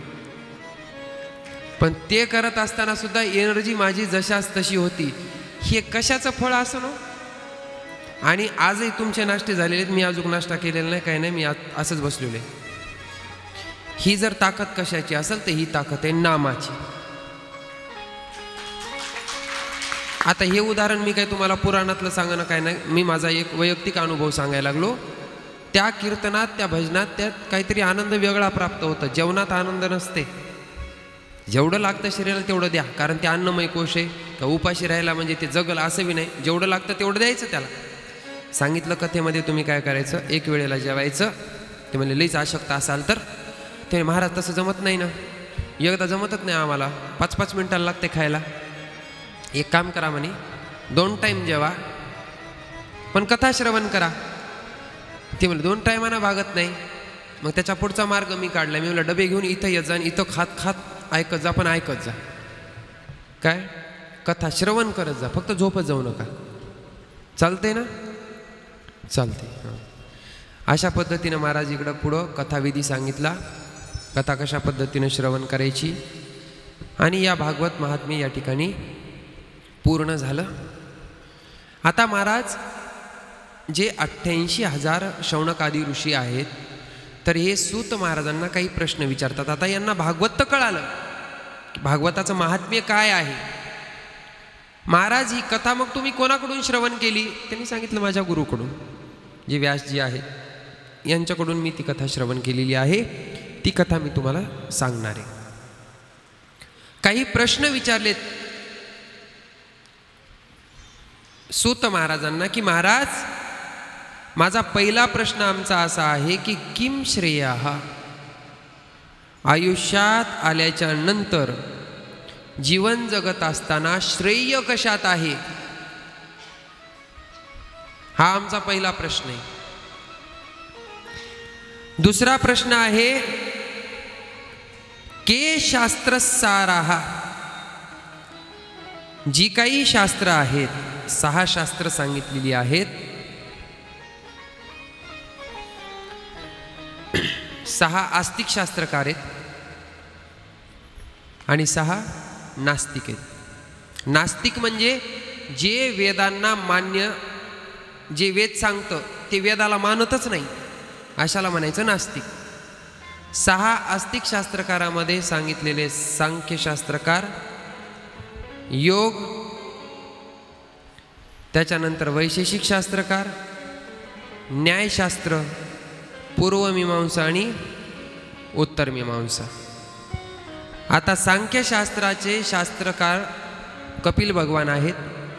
पण ते करत असताना सुद्धा एनर्जी माझी जशाच तशी होती. हे कशाचं फळ असं ना? आणि आजही तुमचे नाश्ते झालेले आहेत, मी अजून नाश्ता केलेला नाही, काही नाही, मी असंच बसलेलो आहे. ही जर ताकद कशाची असेल तर ही ताकद आहे नामाची. आता हे उदाहरण मी काय तुम्हाला पुराणातलं सांगणं काय नाही, मी माझा एक वैयक्तिक अनुभव सांगायला लागलो. त्या कीर्तनात, त्या भजनात त्यात काहीतरी आनंद वेगळा प्राप्त होतो. जेवणात आनंद नसते. जेवढं लागतं शरीराला तेवढं द्या, कारण ते अन्नमय कोश आहे. का उपाशी राहायला म्हणजे ते जगल असं बी नाही, जेवढं लागतं तेवढं द्यायचं त्याला. सांगितलं कथेमध्ये तुम्ही काय करायचं, एक वेळेला जेवायचं. ते म्हणजे लईच अशक्त असाल तर ते महाराज तसं जमत नाही ना, एकदा जमतच नाही आम्हाला, पाच पाच मिनिटाला लागते खायला. एक काम करा म्हणे, दोन टाईम जेवा पण कथा श्रवण करा. ते म्हणलं दोन टायमाना भागत नाही. मग त्याच्या पुढचा मार्ग मी काढला. मी म्हणलं डबे घेऊन इथं येत जा आणि इथं खात खात ऐकत जा, पण ऐकत जा. काय कथा श्रवण करत जा, फक्त झोपत जाऊ नका. चालते ना? चालते. अशा पद्धतीनं महाराज इकडं पुढं कथाविधी सांगितला, कथा कशा पद्धतीनं श्रवण करायची. आणि या भागवत महात्म्य या ठिकाणी पूर्ण झालं. आता महाराज जे अठ्ठ्याऐंशी हजार शौनकादी ऋषी आहेत, तर हे सूत महाराजांना काही प्रश्न विचारतात. आता यांना भागवत तर कळालं, भागवताचं महात्म्य काय आहे. महाराज ही कथा मग तुम्ही कोणाकडून श्रवण केली? त्यांनी सांगितलं माझ्या गुरुकडून, जे व्यासजी आहेत यांच्याकडून मी ती कथा श्रवण केलेली आहे. ती कथा मी तुम्हाला सांगणार आहे. काही प्रश्न विचारलेत सूत महाराजांना की महाराज माझा पहिला प्रश्न आमचा असा आहे की किम श्रेयः, आयुष्यात आल्याच्या नंतर जीवन जगत असताना श्रेय कशात आहे, हा आमचा पहिला प्रश्न आहे. दुसरा प्रश्न आहे के शास्त्रसारः, जी काही शास्त्र आहेत, सहा शास्त्र सांगितलेली आहेत. सहा आस्तिक शास्त्रकार आहेत आणि सहा नास्तिक आहेत. नास्तिक म्हणजे जे वेदांना मान्य, जे वेद सांगतं ते वेदाला मानतच नाही, अशाला म्हणायचं नास्तिक. सहा आस्तिक शास्त्रकारामध्ये सांगितलेले सांख्यशास्त्रकार, योग, त्याच्यानंतर वैशेषिक शास्त्रकार, न्यायशास्त्र, पूर्वमीमांसा आणि उत्तरमीमांसा. आता सांख्यशास्त्राचे शास्त्रकार कपिल भगवान आहेत.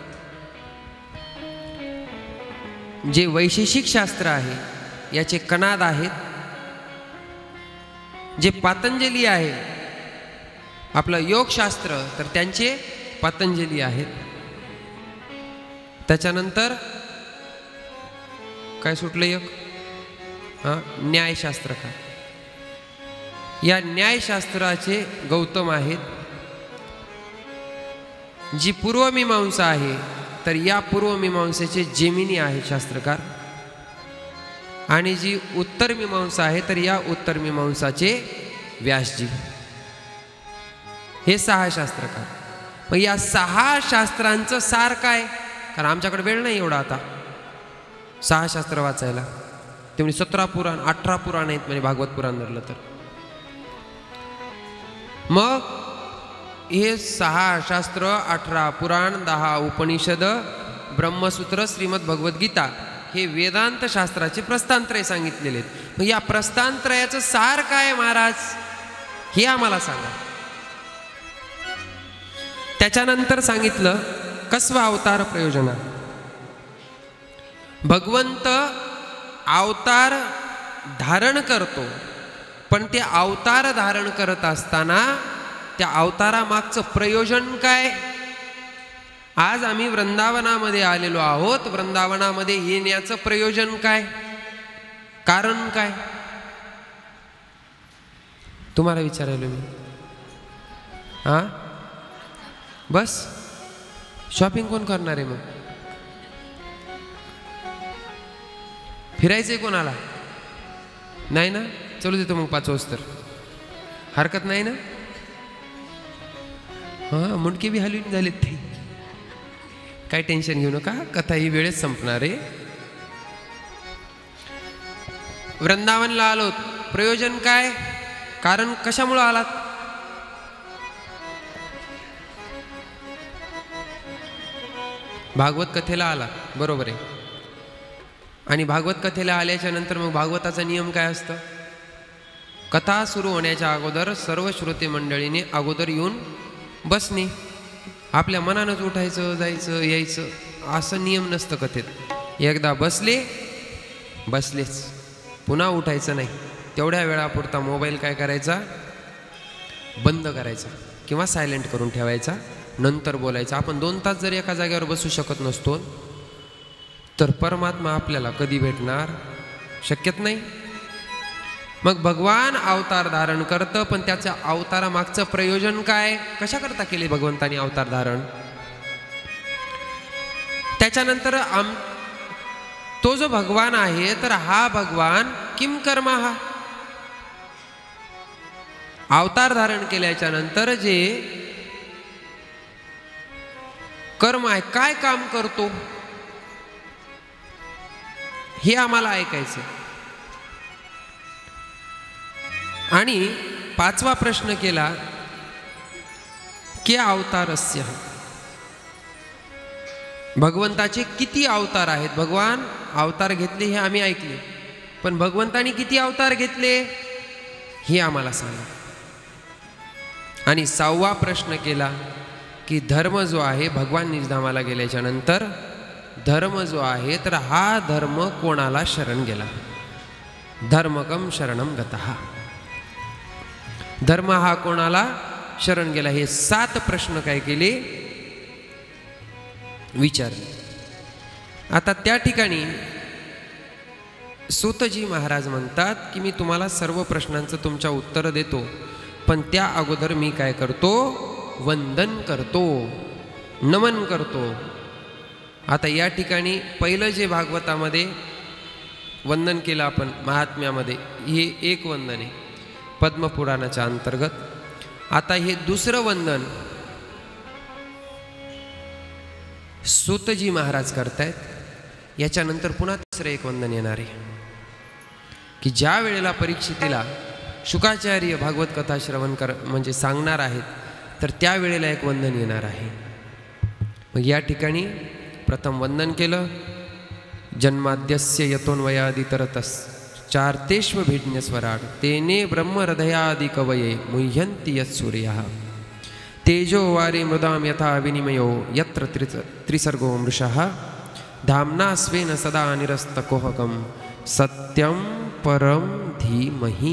जे वैशेषिक शास्त्र आहे याचे कनाद आहेत. जे पतंजली आहे आपलं योगशास्त्र, तर त्यांचे पतंजली आहेत. त्याच्यानंतर काय सुटलं एक, हा न्यायशास्त्रकार. या न्यायशास्त्राचे गौतम आहेत. जी पूर्वमीमांसा आहे तर या पूर्वमीमांसेचे जेमिनी आहे शास्त्रकार. आणि जी उत्तरमीमांसा आहे तर या उत्तरमीमांसाचे व्यासजी. हे सहा शास्त्रकार. मग या सहा शास्त्रांचं सार काय? कारण आमच्याकडे वेळ नाही एवढा आता सहा शास्त्र वाचायला. ते म्हणजे सतरा पुराण, अठरा पुराण आहेत म्हणजे भागवत पुराण धरलं तर. मग हे सहा शास्त्र, अठरा पुराण, दहा उपनिषद, ब्रह्मसूत्र, श्रीमद भगवद्गीता हे वेदांत शास्त्राचे प्रस्थानत्रय सांगितलेले आहेत. मग या प्रस्थानत्रयाचं सार काय महाराज, हे आम्हाला सांगा. त्याच्यानंतर सांगितलं कस्व अवतार प्रयोजना. भगवंत अवतार धारण करतो, पण ते अवतार धारण करत असताना त्या अवतारामागचं प्रयोजन काय? आज आम्ही वृंदावनामध्ये आलेलो आहोत. वृंदावनामध्ये येण्याचं प्रयोजन काय, कारण काय, तुम्हाला विचारायलो मी. हा बस शॉपिंग कोण करणार आहे? मग फिरायचंय कोणाला? नाही ना? चलू देतो मग पाच वाजता, हरकत नाही ना? हा मुंडके बी हलवून झालेत ते, काय टेन्शन घेऊ नका, कथा ही वेळेत संपणार आहे. वृंदावनला आलो, प्रयोजन काय, कारण कशामुळे आलात? भागवत कथेला आला, बरोबर आहे. आणि भागवत कथेला आल्याच्या नंतर मग भागवताचा नियम काय असतं? कथा सुरू होण्याच्या अगोदर सर्व श्रोते मंडळीने अगोदर येऊन बसणे. आपल्या मनानंच उठायचं, जायचं, यायचं असं नियम नसतं कथेत. एकदा बसले बसलेच, पुन्हा उठायचं नाही. तेवढ्या वेळापुरता मोबाईल काय करायचा, बंद करायचा किंवा सायलेंट करून ठेवायचा. नंतर बोलायचं. आपण दोन तास जर एका जागेवर बसू शकत नसतो तर परमात्मा आपल्याला कधी भेटणार? शक्यत नाही. मग भगवान अवतार धारण करतं, पण त्याच्या अवतारामागचं प्रयोजन काय? कशा करता केले भगवंतानी अवतार धारण? त्याच्यानंतर आम तो जो भगवान आहे तर हा भगवान किम कर्मा, हा अवतार धारण केल्याच्या नंतर जे कर्म आहे, काय काम करतो हे आम्हाला ऐकायचं. आणि पाचवा प्रश्न केला की अवतारस्य, भगवंताचे किती अवतार आहेत? भगवान अवतार घेतले हे आम्ही ऐकले, पण भगवंतानी किती अवतार घेतले हे आम्हाला सांगा. आणि सहावा प्रश्न केला की धर्म जो आहे, भगवान निजधामाला गेल्याच्या नंतर धर्म जो आहे तर हा धर्म कोणाला शरण गेला? धर्मकम शरणम गतः, धर्म हा कोणाला शरण गेला? हे सात प्रश्न काय केले? विचारले. आता त्या ठिकाणी सूतजी महाराज म्हणतात की मी तुम्हाला सर्व प्रश्नांचं तुमच्या उत्तर देतो, पण त्या अगोदर मी काय करतो? वंदन करतो, नमन करतो. आता या ठिकाणी पहिलं जे भागवतामध्ये वंदन केलं आपण महात्म्यामध्ये, हे एक वंदन आहे पद्मपुराणाच्या अंतर्गत. आता हे दुसरं वंदन सूतजी महाराज करतायत. याच्यानंतर पुन्हा तिसरं एक वंदन येणार आहे की ज्या वेळेला परीक्षितीला शुकाचार्य भागवत कथा श्रवण कर म्हणजे सांगणार आहेत, तर त्यावेळेला एक वंदन येणार आहे. मग या ठिकाणी प्रथम वंदन केलं. जन्माद्यस्य यतोन्वयादितरतस चार्तेष्व भिज्ञस्वराट तेने ब्रह्महृदयादि कवये मुह्यन्ति यत्सूर्यः तेजो वारी मृदां यथा विनिमयो यत्र त्रिसर्गो मृषः धाम्ना स्वेन सदा निरस्तकोहकं सत्यं परम धीमहि.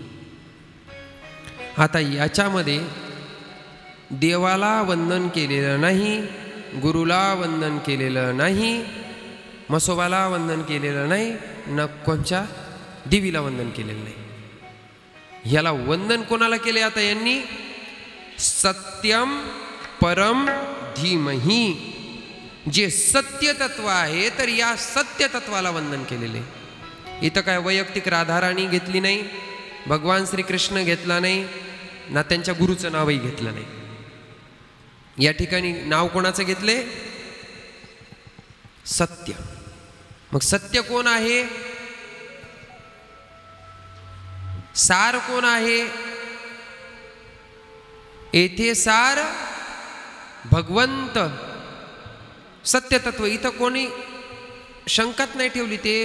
आता याच्यामध्ये देवाला वंदन केलेलं नाही, गुरुला वंदन केलेलं नाही, मसोबाला वंदन केलेलं नाही, न कोणच्या देवीला वंदन केलेलं नाही. याला वंदन कोणाला केले? आता यांनी सत्यम परम धीमहि, जे सत्य तत्व आहे तर या सत्य तत्वाला वंदन केलेले. इथं काय वैयक्तिक राधाराणी घेतली नाही, भगवान श्रीकृष्ण घेतला नाही, ना त्यांच्या गुरुचं नावही घेतलं नाही. या ठिकाणी नाव कोणाचं घेतले? सत्य. मग सत्य कोण आहे? सार कोण आहे? येथे सार भगवंत सत्य तत्व. इथं कोणी शंकाच नाही ठेवली. ते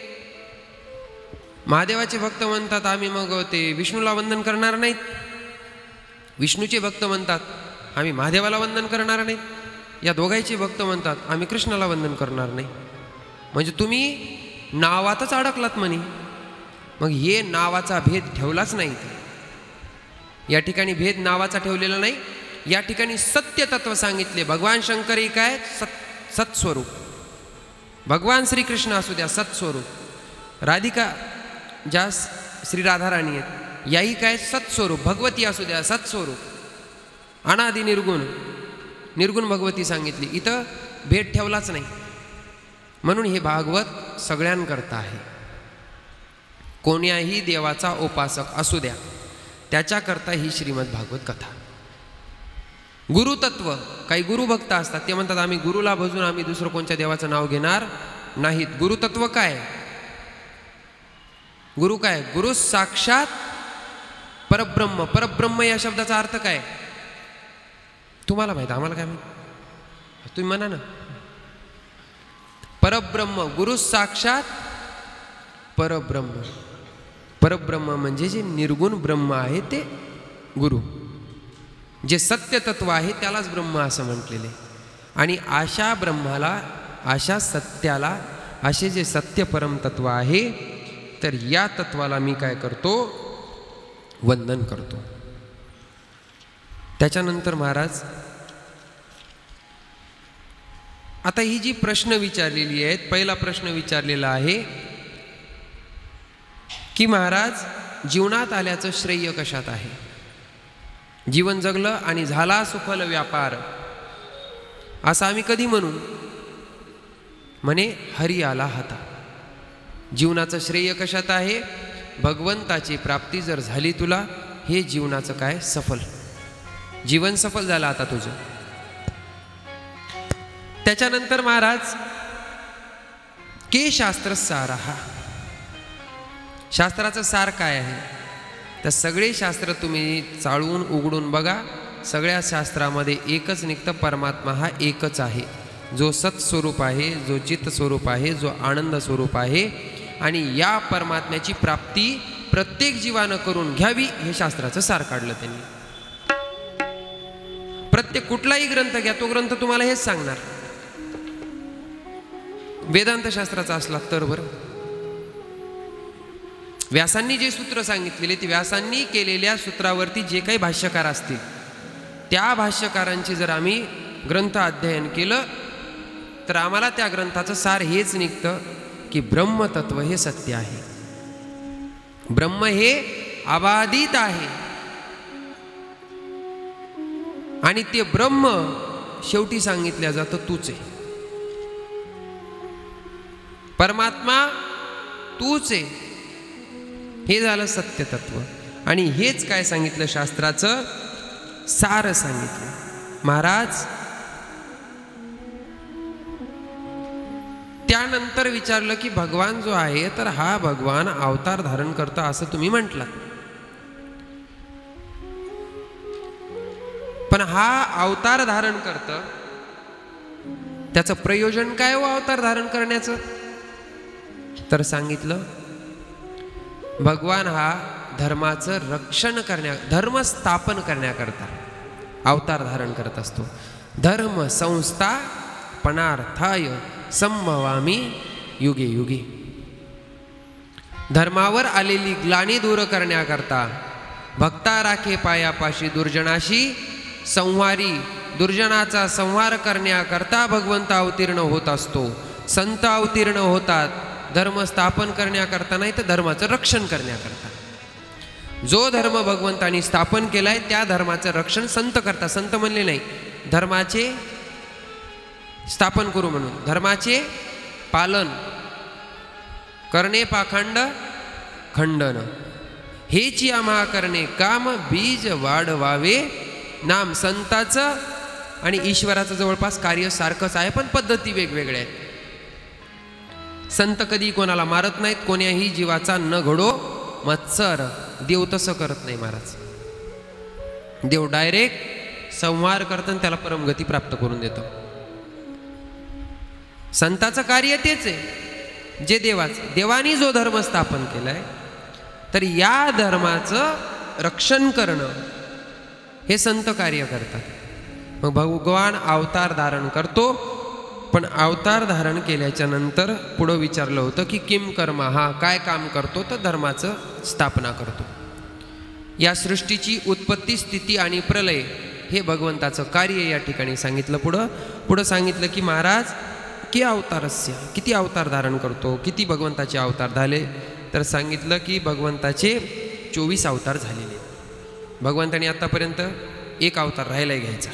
महादेवाचे भक्त म्हणतात आम्ही मग ते विष्णूला वंदन करणार नाहीत, विष्णूचे भक्त म्हणतात आम्ही महादेवाला वंदन करणार नाही, या दोघांचे भक्त म्हणतात आम्ही कृष्णाला वंदन करणार नाही. म्हणजे तुम्ही नावातच अडकलात म्हणे. मग हे नावाचा भेद ठेवलाच नाही. या ठिकाणी भेद नावाचा ठेवलेला नाही. या ठिकाणी सत्य तत्व सांगितले. भगवान शंकर एक आहे सत सत्स्वरूप, भगवान श्रीकृष्ण असू द्या सत्स्वरूप, राधिका ज्या श्री राधाराणी आहेत याही काय सत्स्वरूप, भगवती असू द्या सत्स्वरूप, अनादि निर्गुण निर्गुण भगवती सांगितली. इथं भेद ठेवलाच नाही. म्हणून हे भागवत सगळ्यांकरता आहे. कोण्याही देवाचा उपासक असू द्या त्याच्याकरता ही श्रीमद भागवत कथा. गुरुतत्व, काही गुरुभक्त असतात ते म्हणतात आम्ही गुरुला भजून आम्ही दुसरं कोणत्या देवाचं नाव घेणार नाहीत. गुरुतत्व काय? गुरु काय? गुरु साक्षात परब्रह्म. परब्रह्म या शब्दाचा अर्थ काय तुम्हाला माहित, आम्हाला काय माहित? तुम्ही म्हणा ना. परब्रह्म, गुरु साक्षात परब्रह्म. परब्रह्म म्हणजे जे निर्गुण ब्रह्म आहे ते गुरु, जे सत्य तत्व आहे त्यालाच ब्रह्म असं म्हटलेले. आणि अशा ब्रह्माला, अशा सत्याला, असे जे सत्य परम तत्व आहे तर या तत्वाला मी काय करतो? वंदन करतो. त्याच्यानंतर महाराज आता ही जी प्रश्न विचारलेली आहेत, पहिला प्रश्न विचारलेला आहे की महाराज जीवनात आल्याचं श्रेय कशात आहे? जीवन जगलं आणि झाला सुफल व्यापार असं आम्ही कधी म्हणू? म्हणे हरी आला हाता. जीवनाचं श्रेय कशात आहे? भगवंताची प्राप्ती जर झाली तुला, हे जीवनाचं काय सफल, जीवन सफल झालं आता तुझं. त्याच्यानंतर महाराज के शास्त्र सार हा, शास्त्राचं सार काय आहे? तर सगळे शास्त्र तुम्ही चाळून उघडून बघा, सगळ्या शास्त्रामध्ये एकच निघतं, परमात्मा हा एकच आहे, जो सत्स्वरूप आहे, जो चित्त स्वरूप आहे, जो आनंद स्वरूप आहे. आणि या परमात्म्याची प्राप्ती प्रत्येक जीवानं करून घ्यावी, हे शास्त्राचं सार काढलं त्यांनी. प्रत्येक कुठलाही ग्रंथ घ्या, तो ग्रंथ तुम्हाला हेच सांगणार. वेदांत शास्त्राचा असला तर बरं, व्यासांनी जे सूत्र सांगितलेले, ते व्यासांनी केलेल्या सूत्रावरती जे काही भाष्यकार असतील, त्या भाष्यकारांची जर आम्ही ग्रंथ अध्ययन केलं तर आम्हाला त्या ग्रंथाचं सार हेच निघतं की ब्रह्मतत्व हे सत्य आहे, ब्रह्म हे अबाधित आहे आणि ते ब्रह्म शेवटी सांगितलं जातं तूच आहे, परमात्मा तूच आहे, हे झालं सत्य तत्व. आणि हेच काय सांगितलं, शास्त्राचं सार सांगितलं. महाराज त्यानंतर विचारलं की भगवान जो आहे, तर हा भगवान अवतार धारण करतो असं तुम्ही म्हटलं, पण हा अवतार धारण करतं, त्याचं प्रयोजन काय हो अवतार धारण करण्याचं? तर सांगितलं भगवान हा धर्माचं रक्षण करण्या, धर्म स्थापन करण्याकरता अवतार धारण करत असतो. धर्म संस्थापनार्थाय संभवामी युगे युगे, धर्मावर आलेली ग्लानी दूर करण्याकरता, भक्ता राखे पायापाशी दुर्जनाशी संहारी, दुर्जनाचा संहार करण्याकरता भगवंत अवतीर्ण होत असतो. संत अवतीर्ण होतात धर्म स्थापन करण्याकरता नाही, तर धर्माचं रक्षण करण्याकरता. जो धर्म भगवंतानी स्थापन केलाय त्या धर्माचं रक्षण संत करतात. संत म्हणले नाही धर्माचे स्थापन करू म्हणून, धर्माचे पालन करणे पाखंड खंडन, हेची आम्हा करणे काम, बीज वाढवावे नाम. संताचं आणि ईश्वराचं जवळपास कार्य सारखंच आहे, पण पद्धती वेगवेगळ्या आहेत. संत कधी कोणाला मारत नाहीत, कोण्याही जीवाचा न घडो मत्सर. देव तसं करत नाही महाराज, देव डायरेक्ट संहार करतं आणि त्याला परमगती प्राप्त करून देतो. संताचं कार्य तेच आहे जे देवाचं. देवानी जो धर्म स्थापन केलाय, तर या धर्माचं रक्षण करणं हे संत कार्य करतात. मग भगवान अवतार धारण करतो, पण अवतार धारण केल्याच्या नंतर पुढं विचारलं होतं की किम कर्म, हा काय काम करतो? तर धर्माचं स्थापना करतो. या सृष्टीची उत्पत्ती, स्थिती आणि प्रलय हे भगवंताचं कार्य या ठिकाणी सांगितलं. पुढं पुढं सांगितलं की महाराज की अवतारस्य, किती अवतार धारण करतो, किती भगवंताचे अवतार झाले? तर सांगितलं की भगवंताचे चोवीस अवतार झालेले. भगवंताने आतापर्यंत एक अवतार राहिलाय घ्यायचा.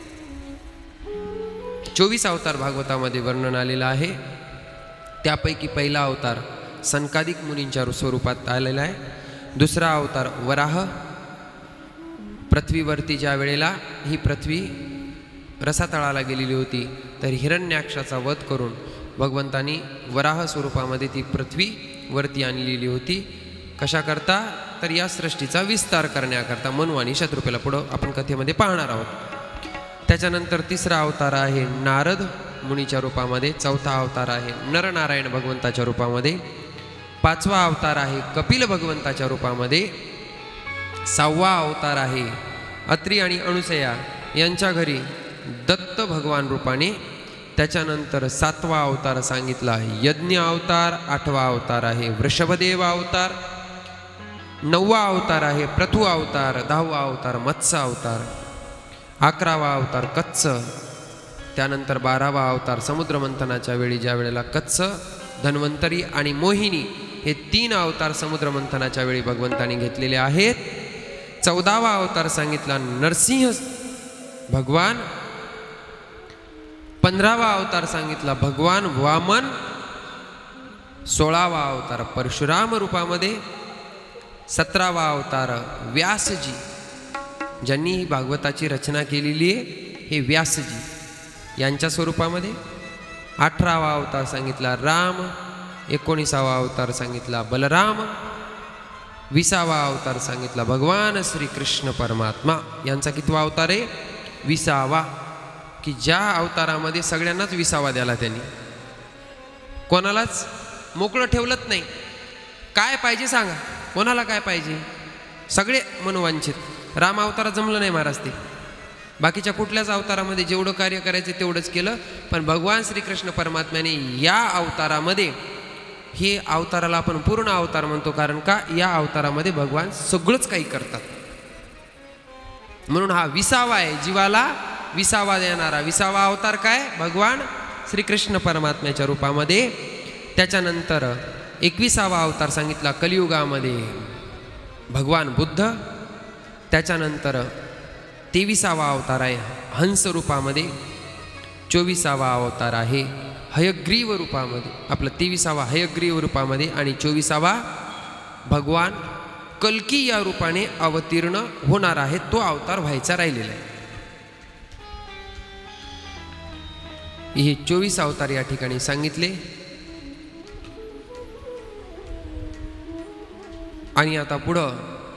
चोवीस अवतार भागवतामध्ये वर्णन आलेलं आहे. त्यापैकी पहिला अवतार सनकादिक मुनींच्या स्वरूपात आलेला आहे. दुसरा अवतार वराह, पृथ्वीवरती ज्या वेळेला ही पृथ्वी रसातळाला गेलेली होती, तर हिरण्याक्षाचा वध करून भगवंतानी वराह स्वरूपामध्ये ती पृथ्वी वरती आणलेली होती. कशाकरता? तर या सृष्टीचा विस्तार करण्याकरता. मनु आणि शत्रुपेला पुढं आपण कथेमध्ये पाहणार आहोत. त्याच्यानंतर तिसरा अवतार आहे नारद मुनीच्या रूपामध्ये. चौथा अवतार आहे नरनारायण भगवंताच्या रूपामध्ये. पाचवा अवतार आहे कपिल भगवंताच्या रूपामध्ये. सहावा अवतार आहे अत्री आणि अणुसया यांच्या घरी दत्त भगवान रूपाने. त्याच्यानंतर सातवा अवतार सांगितला आहे यज्ञ अवतार. आठवा अवतार आहे वृषभदेव अवतार. नववा अवतार आहे पृथु अवतार. दहावा अवतार मत्स्य अवतार. अकरावा अवतार कच्छ. त्यानंतर बारावा अवतार समुद्र मंथनाच्या वेळी ज्या वेळेला कच्छ, धन्वंतरी आणि मोहिनी हे तीन अवतार समुद्र मंथनाच्या वेळी भगवंतांनी घेतलेले आहेत. चौदावा अवतार सांगितला नरसिंह भगवान. पंधरावा अवतार सांगितला भगवान वामन. सोळावा अवतार परशुराम रूपामध्ये. सतरावा अवतार व्यासजी, ज्यांनी ही भागवताची रचना केलेली आहे हे व्यासजी यांच्या स्वरूपामध्ये. अठरावा अवतार सांगितला राम. एकोणीसावा अवतार सांगितला बलराम. विसावा अवतार सांगितला भगवान श्री कृष्ण परमात्मा. यांचा कितवा अवतार आहे? विसावा. की ज्या अवतारामध्ये सगळ्यांनाच विसावा द्याला त्यांनी, कोणालाच मोकळं ठेवलंच नाही. काय पाहिजे सांगा, कोणाला काय पाहिजे? सगळे मनोवांछित. राम अवतारात जमलं नाही महाराज ते. बाकीच्या कुठल्याच अवतारामध्ये जेवढं कार्य करायचं तेवढंच केलं, पण भगवान श्रीकृष्ण परमात्म्याने या अवतारामध्ये, हे अवताराला आपण पूर्ण अवतार म्हणतो कारण का या अवतारामध्ये भगवान सगळंच काही करतात. म्हणून हा विसावा आहे, जीवाला विसावा देणारा विसावा अवतार. काय? भगवान श्रीकृष्ण परमात्म्याच्या रूपामध्ये. त्याच्यानंतर एकविसावा अवतार सांगितला कलियुगामध्ये भगवान बुद्ध. त्याच्यानंतर तेविसावा अवतार आहे हंस रूपामध्ये. चोवीसावा अवतार आहे हयग्रीव रूपामध्ये. आपलं तेविसावा हयग्रीव रूपामध्ये आणि चोवीसावा भगवान कल्की या रूपाने अवतीर्ण होणार आहे. तो अवतार व्हायचा राहिलेला आहे. हे चोवीस अवतार या ठिकाणी सांगितले. आणि आता पुढं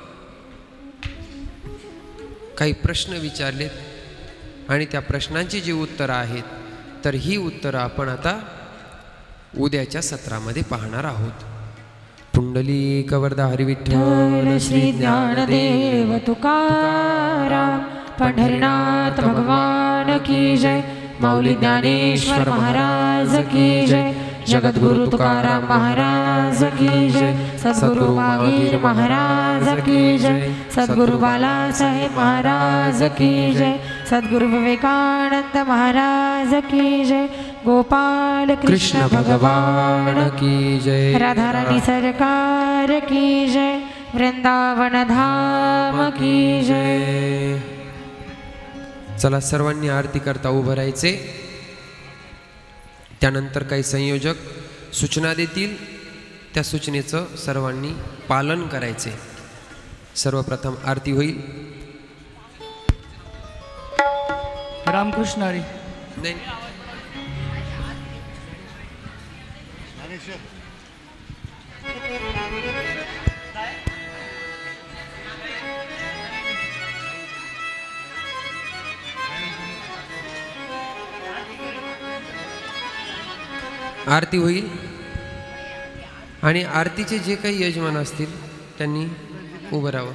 काही प्रश्न विचारलेत आणि त्या प्रश्नांची जी उत्तरं आहेत तर ही उत्तरं आपण आता उद्याच्या सत्रामध्ये पाहणार आहोत. पुंडलिक वरदा हरी विठ्ठल श्री ज्ञानदेव तुकाराम. पंढरीनाथ भगवान की जय. माऊली ज्ञानेश्वर महाराज की जय. जगद्गुरु तुकाराम महाराज की जय. सद्गुरु महावीर महाराज की जय. सद्गुरु बालासाहेब महाराज की जय. सद्गुरु विवेकानंद महाराज की जय. गोपाल कृष्ण भगवान की जय. राधा रानी सरकार की जय. वृंदावन धाम की जय. चला सर्वांनी आरती करता उभं राहायचे. त्यानंतर काही संयोजक सूचना देतील, त्या सूचनेचं सर्वांनी पालन करायचे. सर्वप्रथम आरती होईल. रामकृष्ण हरी. नाही आरती होईल आणि आरतीचे जे काही यजमान असतील त्यांनी उभं राहावं.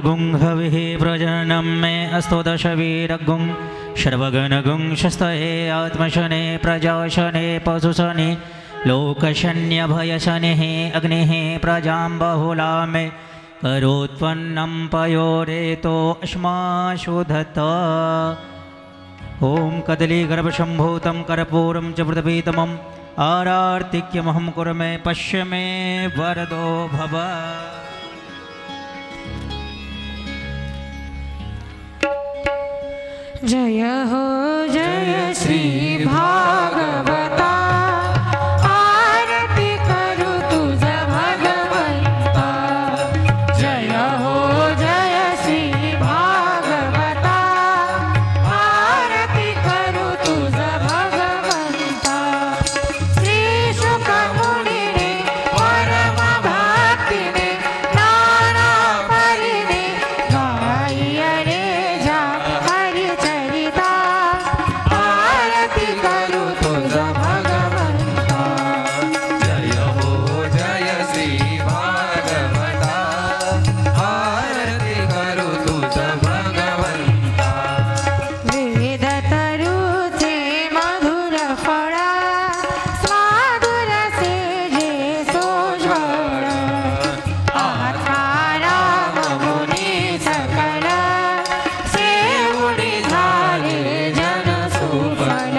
गुं हविः प्रजननं मे अस्तु दशवीरगुं सर्वगणगुं शस्तये आत्मशने प्रजाशने पशुशने लोकशन्यभयशनेः अग्निः प्रजां बहुला मे करोत्पन्नं पयोरेतो अश्माशुधत ॐ कदलीगर्भशम्भूतं कर्पूरं च पृथ्वीतमम् आरार्तिक्यमहं कुरु मे पश्य मे वरदो भव। जय हो जय श्री भागवता आरती करू तुझ भगवंता। जय हो जय श्री भागवता आरती करू तुझ भगवंता। श्री शुक मुनीने परम भक्तीने नाना परीने गाई रे जा हरि चरिता आरती करू तुझ भगवंता। जय हो जय श्री भागवता आरती करू तुझ भगवंता। वेद तरुचे मधुर फळा स्वादुर से जे सोज्वळ आत्माराम मुनी सकल सेवुडी झाले जन सुफल।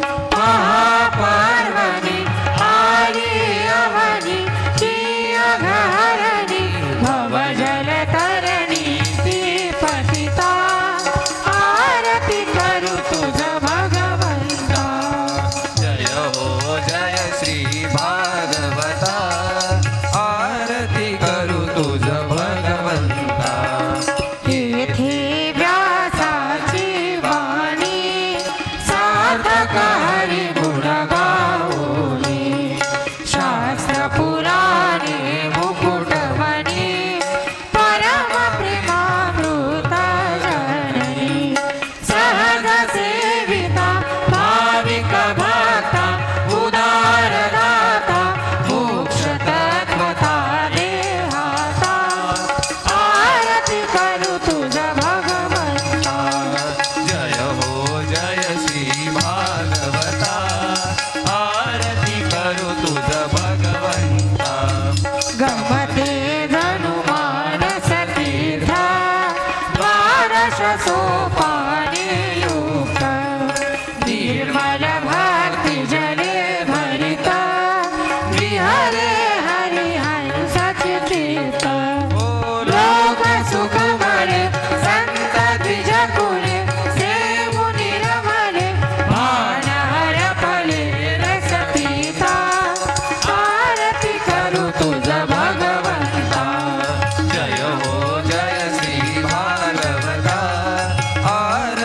महापार्वणी आली अवनी ती अघहरणी भवजल तरणी ती पतिता आरती करू तुझ भगवंता। जय हो जय श्री भागवता आरती करू तुझ भगवंता। येथे व्यासाची वाणी साधक हरी गुण गाऊनी शास्त्र पुराणे मुकुटमणी परम प्रेमामृत जननी सहज सेविता भाविक भक्ता उदार दाता मोक्ष तत्वता देहाता आरती करू तुझ भगवंता। जय हो जय श्री भागवता आरती करू तुझ भगवंता। गमते जनु मानस तीर्थ द्वादश सोपाने युक्त निर्मल भक्ति जले भरित विहरे हरिहंस चित्त। लोक सुख मरे संत द्विज कुले सेवु निर्मले भानहर फले रस पीता आरती करू तुझ भगवंता। जय हो जय श्री भागवता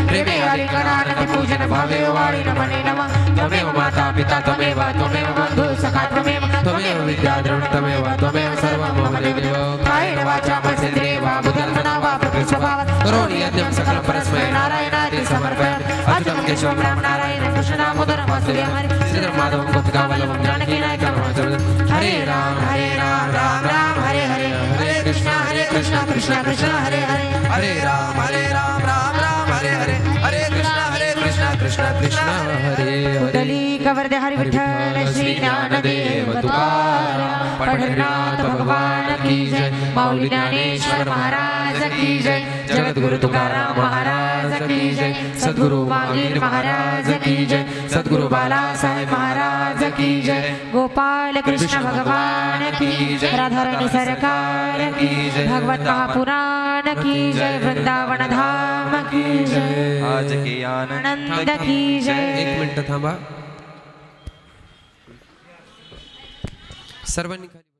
प्रेमे आलिंगनानंद पूजन भावे वाणी नमने नमः त्वमेव माता पिता त्वमेव त्वमेव बन्धु सखा त्वमेव त्वमेव विद्या द्रविण त्वमेव त्वमेव सर्वं मम देव कायेन वाचा मनसेन्द्रियेण वा बुद्धिर्मना वा प्रकृतिस्वभावात् करोमि यज्ञं सकलं परस्मै नारायणाय समर्पयामि अच्युतं केशवं राम नारायणं कृष्णं दामोदरं वासुदेवं हरे श्रीधरं माधवं गोपिकावल्लभं जानकीनायकं हरे राम हरे राम राम राम हरे हरे हरे कृष्णा हरे कृष्णा कृष्णा कृष्णा हरे हरे हरे राम हरे राम राम राम हरे हरे हरे कृष्णा हरे कृष्णा कृष्णा कृष्णा हरे हरे कुंडली कवर्ध हरि विठ्ठल श्री ज्ञानदेव तुकाराम पंढरीनाथ भगवान की जय माऊली ज्ञानेश्वर महाराज की जय जगद्गुरु तुकाराम महाराज की जय सद्गुरु वागीर महाराज की जय सद्गुरु बाला साहेब महाराज की जय गोपाल कृष्ण भगवान की जय राधा रानी सरकार की जय भगवत महापुराण की जय वृंदावन धाम की जय आज के आनंद की जय। एक मिनिट थांबा सर्वांनी खाली